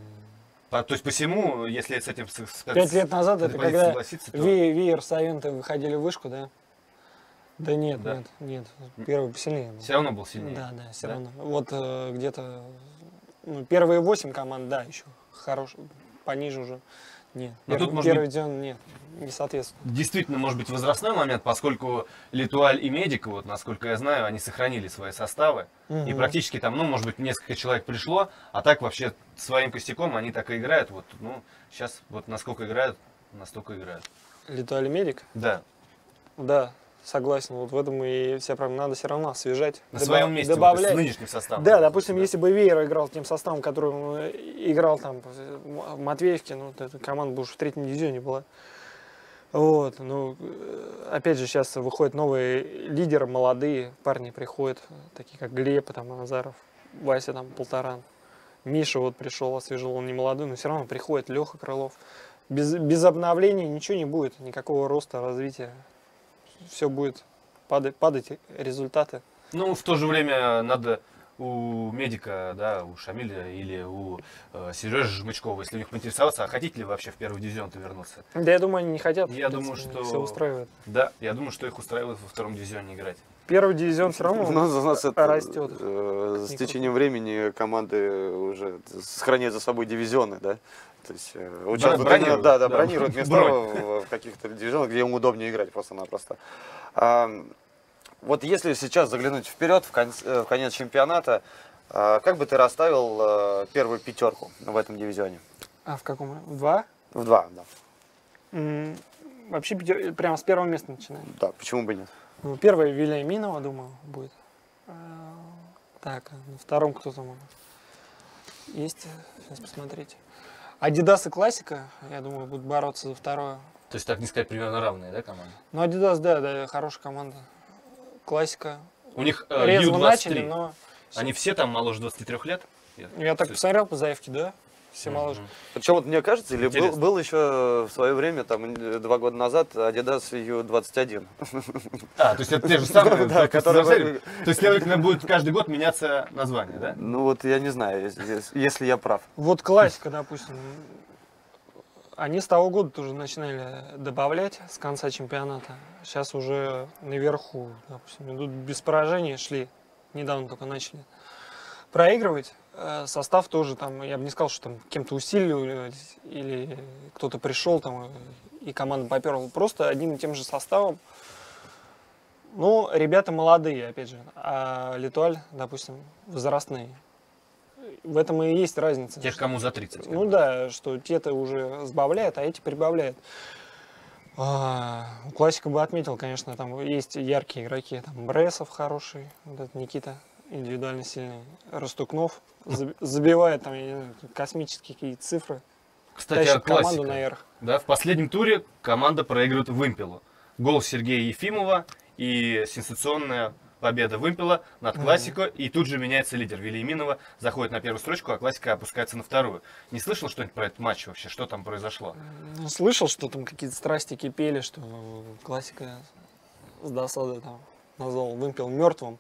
По- то есть посему, если с этим... с- с- Пять лет назад с этой это позицией когда согласиться, то- Ви- Виер с Авенты выходили в вышку, да? Да нет, Да. нет, нет. Первый посильнее был. Все равно был сильнее. Да, да, все Да? равно. Вот э, где-то ну, первые восемь команд, да, еще хорош, пониже уже. Нет. Но Первый, тут, может первый быть- дивизион нет, не соответствует. Действительно, может быть, возрастной момент, поскольку Литуаль и Медик, вот, насколько я знаю, они сохранили свои составы. И Мгм. практически там, ну, может быть, несколько человек пришло, а так вообще своим костяком они так и играют. Вот, ну, сейчас вот насколько играют, настолько играют. Литуаль Медик? Да. Да, согласен. Вот в этом и вся проблема. Надо все равно освежать. На доба- своем месте, вот, добавлять. с нынешним составом. Да, допустим, если бы Веер играл тем составом, которым он играл там в Матвеевке, ну, вот эта команда бы уже в третьем дивизионе была. Вот, ну, э, опять же, сейчас выходят новые лидеры, молодые парни приходят, такие как Глеб, там, Назаров, Вася, там, Полторан. Миша вот пришел, освежил, он не молодой, но все равно приходит Леха Крылов. Без, без обновления ничего не будет, никакого роста, развития. Все будет падать, падать результаты. Ну, в то же время надо у Медика, да, у Шамиля или у э, Сережи Жмычкова, если у них поинтересоваться, а хотите ли вообще в первый дивизион-то вернуться? Да, я думаю, они не хотят. Я в думаю, принципе, что- все устраивает. Да, я думаю, что их устраивает во втором дивизионе играть. Первый дивизион все равно У нас, у нас это, растет. э, с течением времени команды уже сохраняют за собой дивизионы, да? То есть э, участвуют, бронируют, да, да, да. бронируют места Бронь. в, в каких-то дивизионах, где им удобнее играть просто-напросто. А, вот если сейчас заглянуть вперед, в, конец, э, в конец чемпионата, а, как бы ты расставил э, первую пятерку в этом дивизионе? А в каком? В два? В два, да. М, Вообще пятер- прямо с первого места начинаем. Да, почему бы нет? Ну, первое Вильяминова, думаю, будет. А, Так, а на втором кто там? Есть, сейчас посмотрите. Адидас и Классика, я думаю, будут бороться за второе. То есть, так не сказать, примерно равные, да, команды? Ну, Адидас, да, да, хорошая команда. Классика. У них э, Резво Ю двадцать начали, три. но... Они все там моложе двадцати трёх лет? Я так То есть- посмотрел по заявке, да, все Мгм. моложе. Причем вот мне кажется, или был, Интересно. был еще в свое время, там, э, два года назад, Adidas Ю двадцать один. А, то есть это те же самые, Да, только которые- взрослели. То есть, следовательно, будет каждый год меняться название, да? Ну вот я не знаю, если, если- если я прав. Вот Классика, допустим, они с того года тоже начинали добавлять с конца чемпионата. Сейчас уже наверху, допустим, идут без поражения, шли, недавно только начали проигрывать. Э, Состав тоже там, я бы не сказал, что там кем-то усиливались или кто-то пришел там и команда поперла просто одним и тем же составом. Ну, ребята молодые, опять же, а Летуаль, допустим, возрастные. В этом и есть разница. Тех, кому за тридцать. Ну да, что те-то уже сбавляют, а эти прибавляют. А, у Классика бы отметил, конечно, там есть яркие игроки, там Бресов хороший, вот этот Никита, индивидуально сильный, Растукнов, забивает там, я не знаю, космические какие-то цифры. Кстати, о команду классике. наверх. Да, в последнем туре команда проигрывает Вымпелу. Гол Сергея Ефимова и сенсационная победа Вымпела над Классико. Mm-hmm. И тут же меняется лидер. Вильяминова заходит на первую строчку, а Классика опускается на вторую. Не слышал что-нибудь про этот матч вообще? Что там произошло? Ну, слышал, что там какие-то страсти кипели, что Классика с досадой там назвал Вымпел мертвым.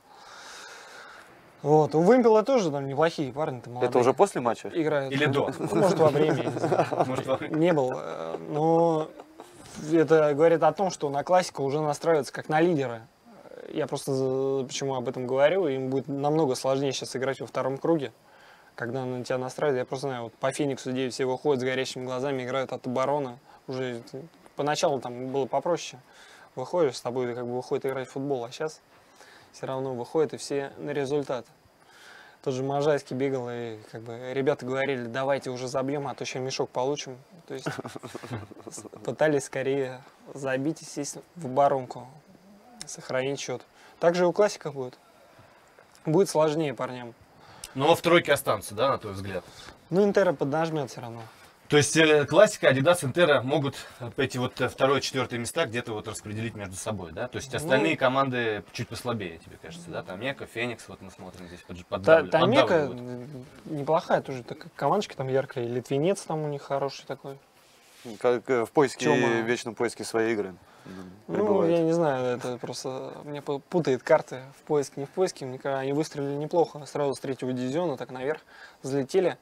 Вот. У Вымпела тоже там неплохие парни. Это уже после матча? Играют. Или до? Ну, может, во время, я не знаю. Может, во время? Не был. Но это говорит о том, что на Классику уже настраиваются как на лидера. Я просто почему об этом говорю, им будет намного сложнее сейчас играть во втором круге, когда на тебя настраивают. Я просто знаю, вот по Фениксу, где все выходят с горящими глазами, играют от обороны. Уже поначалу там было попроще. Выходишь, с тобой как бы выходит играть в футбол, а сейчас все равно выходят и все на результат. Тот же Можайский бегал, и как бы ребята говорили, давайте уже забьем, а то еще мешок получим. То есть пытались скорее забить и сесть в оборонку, сохранить счет. Также и у Классика будет. Будет сложнее парням. Но в тройке останутся, да, на твой взгляд? Ну, Интера поднажмет все равно. То есть э, Классика, Адидас, Интера могут эти вот второе, четвертое места где-то вот распределить между собой, да? То есть остальные ну, команды чуть послабее, тебе кажется, да? Тамека, Феникс, вот мы смотрим здесь под, поддавливают. Тамека неплохая тоже, такая командочка там яркая, Литвинец там у них хороший такой. Как в поиске, Тёма. В вечном поиске своей игры. Ну, прибывает. Я не знаю, это просто мне путает карты в поиске, не в поиске. Мне кажется, они выстрелили неплохо, сразу с третьего дивизиона так наверх взлетели.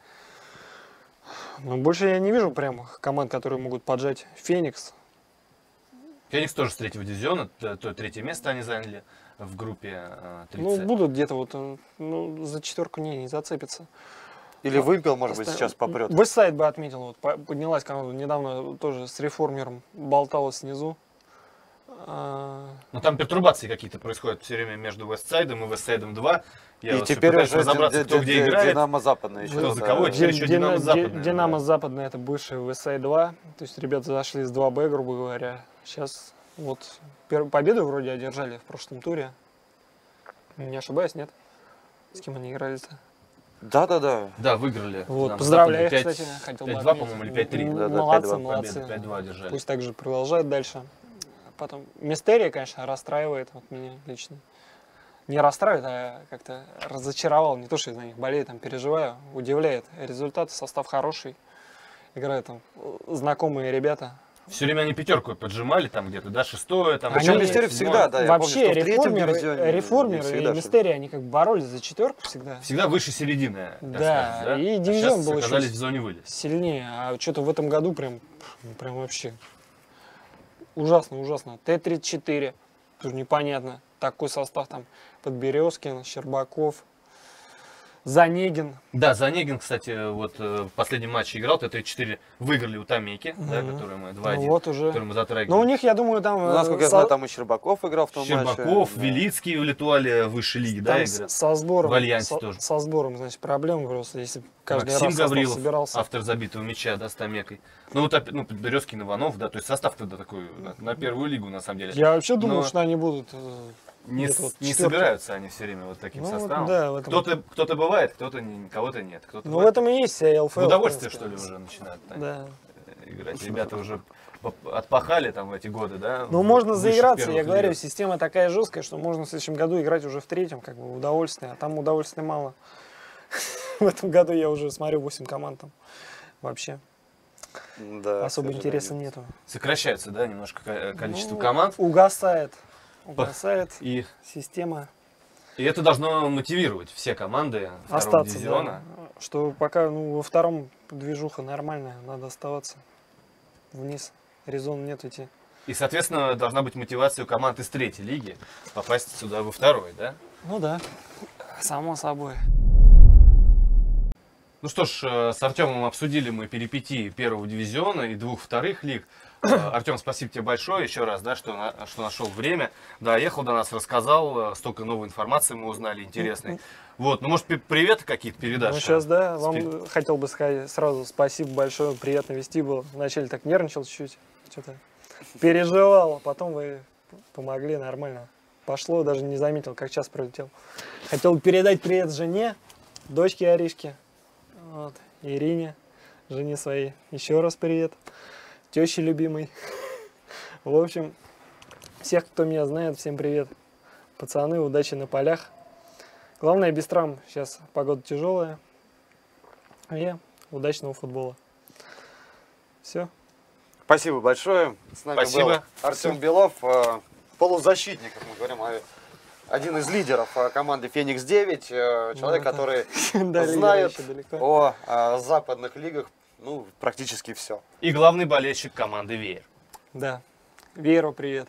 Но больше я не вижу прям команд, которые могут поджать. Феникс. Феникс тоже с третьего дивизиона, то, то третье место они заняли в группе тридцать. Ну, будут где-то вот, ну, за четверку не, не зацепится. Или Вымпел, может быть, сейчас попрет. Вестсайд бы отметил, вот, поднялась команда, недавно тоже с реформером болталась снизу. Ну там пертурбации какие-то происходят все время между Вестсайдом и Вестсайдом два. Я и вот теперь уже разобраться, кто где играет. Динамо Западная еще. Кто за кого, теперь еще Динамо Западная. Динамо Западная это бывший Вестсайд два. То есть ребята зашли с два бэ, грубо говоря. Сейчас вот первую победу вроде одержали в прошлом туре. Не ошибаюсь, нет? С кем они играли-то? Да, да, да. Да, выиграли. Вот, поздравляю их, кстати, хотел бы пять-два, по-моему, или пять-три. Молодцы, молодцы. пять-два одержали. Пусть также продолжают дальше. Потом Мистерия, конечно, расстраивает вот меня лично. Не расстраивает, а как-то разочаровал. Не то, что я за них болею, там переживаю. Удивляет. Результат, состав хороший. Играют там знакомые ребята. Все время они пятерку поджимали там где-то, да, шестое, там. Причем Мистерия всегда, да. Вообще реформеры, реформеры и Мистерия, они как бы боролись за четверку всегда. Всегда выше середины. Да, сказать, да? И дивизион а был оказались еще в зоне вылез. Сильнее. А что-то в этом году прям, прям вообще ужасно, ужасно. Т тридцать четыре, тоже непонятно. Такой состав там Подберезкин, Щербаков, Занегин. Да, Занегин, кстати, вот в последнем матче играл, Т тридцать четыре выиграли у Тамеки, Mm-hmm. да, который мы два один, ну, вот уже. который мы затрагивали. Но у них, я думаю, там... Ну, насколько со... я знаю, там и Щербаков играл в том Щербаков, матче. Щербаков, Велицкий в Литуале высшей лиги, там да, с, играл? со сбором, в Альянсе со, тоже. Со сбором, значит, проблемы просто, если каждый Максим раз Гаврилов, собирался. автор забитого мяча, да, с Тамекой. Ну, вот, ну, Подберезкин, Иванов, да, то есть состав тогда такой на, на первую лигу, на самом деле. Я вообще думал, Но... что они будут... Не, вот не собираются они все время вот таким ну, составом. Да, этом... Кто-то, кто-то бывает, кто-то не, кого-то нет. Кто-то ну, в этом и есть вся эл эф эл. Удовольствие, что ли, уже начинают да. играть. Ребята уже отпахали там в эти годы, да? Ну, можно заиграться, я говорю, система такая жесткая, что можно в следующем году играть уже в третьем, как бы, удовольствие, а там удовольствия мало. В этом году я уже смотрю восемь команд там вообще. Да, особо интереса нету. Сокращается, да, немножко количество ну, команд. Угасает. Угасает и система. И это должно мотивировать все команды второго остаться, дивизиона. Да. Что пока ну, во втором движуха нормальная, надо оставаться вниз. Резон нет идти. И, соответственно, должна быть мотивация у команд из третьей лиги попасть сюда во второй, да? Ну да, само собой. Ну что ж, э, с Артемом обсудили мы перипетии первого дивизиона и двух вторых лиг. Э, Артем, спасибо тебе большое еще раз, да, что, на, что нашел время. Да, ехал до нас, рассказал, э, столько новой информации мы узнали интересной. Вот, ну может привет какие-то передашь? Ну сейчас, да, вам Спи- хотел бы сказать сразу спасибо большое, приятно вести было. Вначале так нервничал чуть-чуть, что-то переживал, а потом вы помогли нормально. Пошло, даже не заметил, как час пролетел. Хотел передать привет жене, дочке Аришке, вот, Ирине, жене своей. Еще раз привет. Теще любимой. В общем, всех, кто меня знает, всем привет. Пацаны, удачи на полях. Главное, без травм. Сейчас погода тяжелая. И удачного футбола. Все. Спасибо большое. С нами Спасибо. был Артем Белов, э, полузащитник, как мы говорим, а один из лидеров э, команды Феникс девять, э, человек, это- который Да, лидера знает еще далеко. о э, западных лигах, ну, практически все. И главный болельщик команды «Веер». Да. Веру, привет.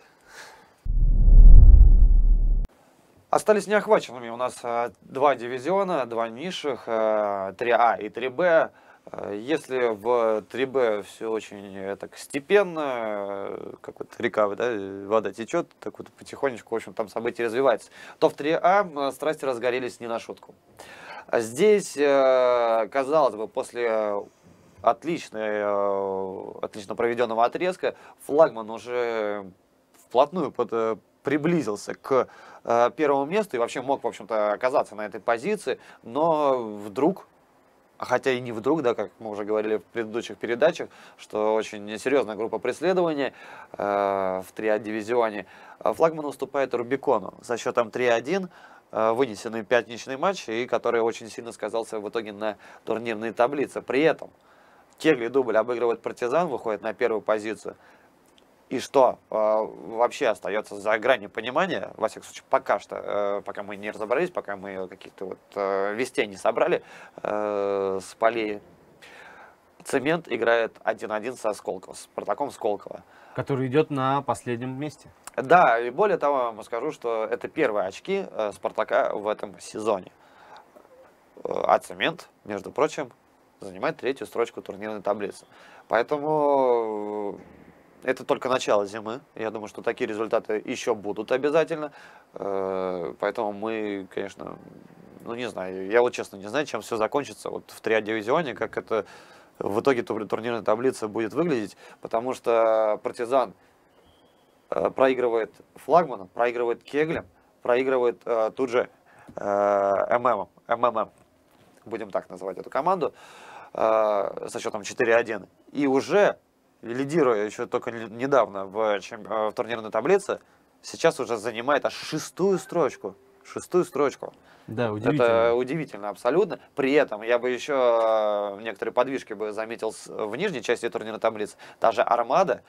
Остались неохваченными у нас э, два дивизиона, два низших, э, три А и три Б. Э, Если в три Б все очень э, так степенно, э, как вот река, да, вода течет, так вот потихонечку, в общем, там события развиваются, то в три А э, страсти разгорелись не на шутку. А Здесь, э, казалось бы, после отличной, э, отлично проведенного отрезка, флагман уже вплотную под, э, приблизился к э, первому месту и вообще мог, в общем-то, оказаться на этой позиции, но вдруг, хотя и не вдруг, да, как мы уже говорили в предыдущих передачах, что очень серьезная группа преследования э, в три А дивизионе, э, флагман уступает Рубикону со счетом три один, э, вынесенный пятничный матч, и который очень сильно сказался в итоге на турнирной таблице. При этом Кегли дубль обыгрывает Партизан, выходит на первую позицию. И что э, вообще остается за гранью понимания, во всяком случае, пока что, э, пока мы не разобрались, пока мы каких-то вот э, вестей не собрали э, с полей, Цемент играет один-один со Сколково, с Спартаком Сколково. Который идет на последнем месте. Да, и более того, я вам скажу, что это первые очки э, Спартака в этом сезоне. Э, а Цемент, между прочим, занимает третью строчку турнирной таблицы. Поэтому это только начало зимы. Я думаю, что такие результаты еще будут обязательно. Поэтому мы, конечно, ну не знаю, я вот честно не знаю, чем все закончится вот в три А дивизионе, как это в итоге турнирная таблица будет выглядеть, потому что Партизан проигрывает флагманом, проигрывает Кеглем, проигрывает тут же ММ, МММ, будем так называть эту команду, со счетом четыре один. И уже лидируя еще только недавно в, чем, в турнирной таблице, сейчас уже занимает аж шестую строчку. Шестую строчку. Да, удивительно. Это удивительно абсолютно. При этом я бы еще некоторые подвижки бы заметил в нижней части турнирной таблицы. Та же Армада,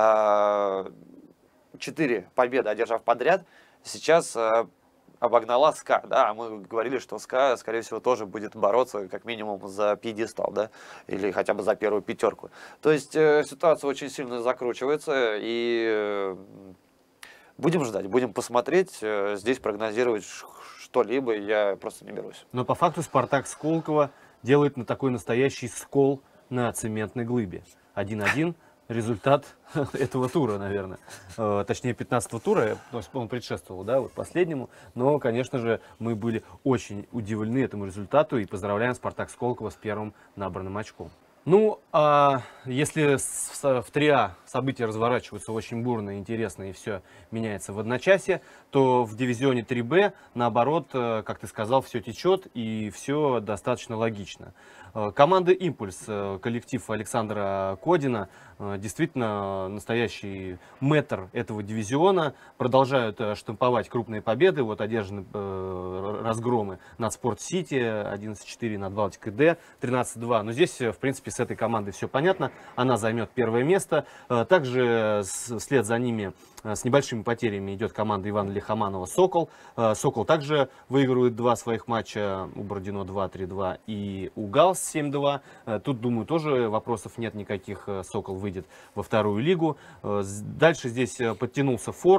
четыре победы одержав подряд, сейчас обогнала СКА, да, а мы говорили, что СКА, скорее всего, тоже будет бороться как минимум за пьедестал, да, или хотя бы за первую пятерку. То есть э, ситуация очень сильно закручивается, и э, будем ждать, будем посмотреть, э, здесь прогнозировать что-либо я просто не берусь. Но по факту Спартак Сколково делает на такой настоящий скол на цементной глыбе. один-один. Результат этого тура, наверное. Э, точнее, пятнадцатого тура, он предшествовал, да, вот последнему. Но, конечно же, мы были очень удивлены этому результату и поздравляем Спартак Сколково с первым набранным очком. Ну, а если в три А события разворачиваются очень бурно, интересно и все меняется в одночасье, то в дивизионе три Б, наоборот, как ты сказал, все течет и все достаточно логично. Команда «Импульс», коллектив Александра Кодина, действительно настоящий мэтр этого дивизиона, продолжают штамповать крупные победы, вот одержаны разгромы над Спорт-Сити, одиннадцать четыре над Балтикой Д, тринадцать два. Но здесь, в принципе, с этой командой все понятно, она займет первое место. Также вслед за ними с небольшими потерями идет команда Ивана Лихоманова «Сокол». «Сокол» также выигрывает два своих матча, у Бородино два-три-два и у ГАЛС семь-два. Тут, думаю, тоже вопросов нет никаких, «Сокол» выйдет во вторую лигу. Дальше здесь подтянулся «Форум».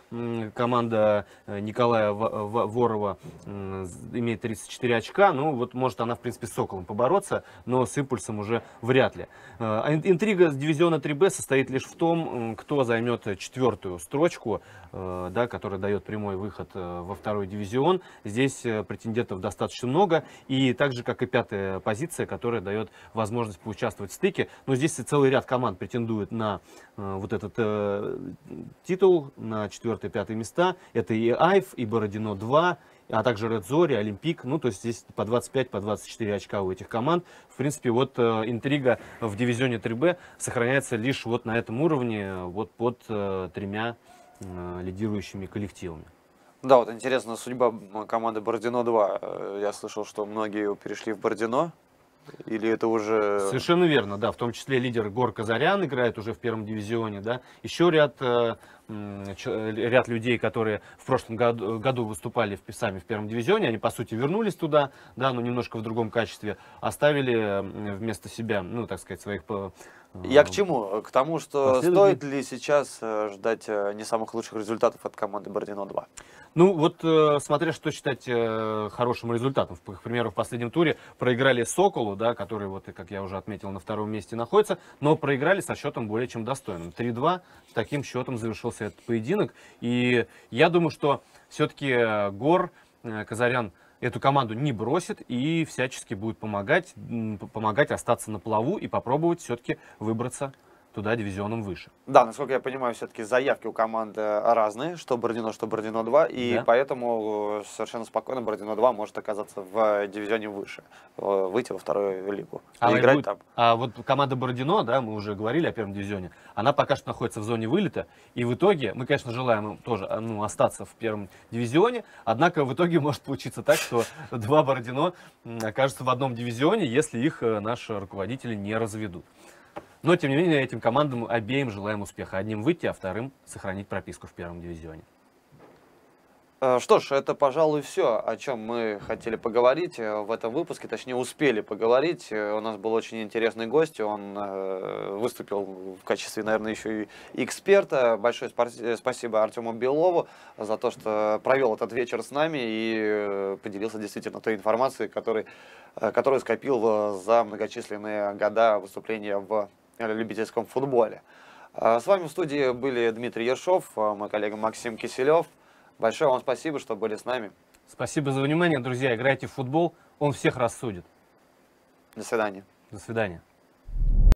команда Николая Ворова имеет тридцать четыре очка. Ну, вот может она, в принципе, с Соколом побороться, но с Импульсом уже вряд ли. Интрига с дивизиона три бэ состоит лишь в том, кто займет четвертую строчку, да, которая дает прямой выход во второй дивизион. Здесь претендентов достаточно много. И так же, как и пятая позиция, которая дает возможность поучаствовать в стыке. Но здесь целый ряд команд претендует на вот этот э, титул, на четвёртое-пятое места. Это и Айф, и Бородино два, а также Ред Зори, Олимпик. Ну, то есть здесь по двадцать пять, по двадцать четыре очка у этих команд. В принципе, вот э, интрига в дивизионе три бэ сохраняется лишь вот на этом уровне, вот под э, тремя э, лидирующими коллективами. Да, вот интересна судьба команды Бородино два. Я слышал, что многие перешли в Бородино. Или это уже... Совершенно верно, да. В том числе лидер Гор Казарян играет уже в первом дивизионе, да. Еще ряд, э, ряд людей, которые в прошлом году, году выступали в, сами в первом дивизионе, они, по сути, вернулись туда, да, но немножко в другом качестве, оставили вместо себя, ну, так сказать, своих... Я к чему? К тому, что стоит ли сейчас ждать не самых лучших результатов от команды Бородино два? Ну, вот э, смотря что считать э, хорошим результатом. К примеру, в последнем туре проиграли Соколу, да, который, вот, как я уже отметил, на втором месте находится, но проиграли со счетом более чем достойным. три-два, с таким счетом завершился этот поединок. И я думаю, что все-таки Гор, э, Казарян, эту команду не бросит и всячески будет помогать, помогать остаться на плаву и попробовать все-таки выбраться туда дивизионом выше. Да, насколько я понимаю, все-таки заявки у команды разные, что Бородино, что Бородино два, и да. Поэтому совершенно спокойно Бородино два может оказаться в дивизионе выше, выйти во вторую лигу, а и играть будет, там. А вот команда Бородино, да, мы уже говорили о первом дивизионе, она пока что находится в зоне вылета, и в итоге, мы, конечно, желаем им тоже ну, остаться в первом дивизионе, однако в итоге может получиться так, что два Бородино окажутся в одном дивизионе, если их наши руководители не разведут. Но, тем не менее, этим командам обеим желаем успеха. Одним выйти, а вторым сохранить прописку в первом дивизионе. Что ж, это, пожалуй, все, о чем мы хотели поговорить в этом выпуске, точнее, успели поговорить. У нас был очень интересный гость, он выступил в качестве, наверное, еще и эксперта. Большое спасибо Артему Белову за то, что провел этот вечер с нами и поделился действительно той информацией, которой, которую скопил за многочисленные года выступления в любительском футболе. С вами в студии были Дмитрий Ершов, мой коллега Максим Киселев. Большое вам спасибо, что были с нами. Спасибо за внимание, друзья. Играйте в футбол, он всех рассудит. До свидания. До свидания.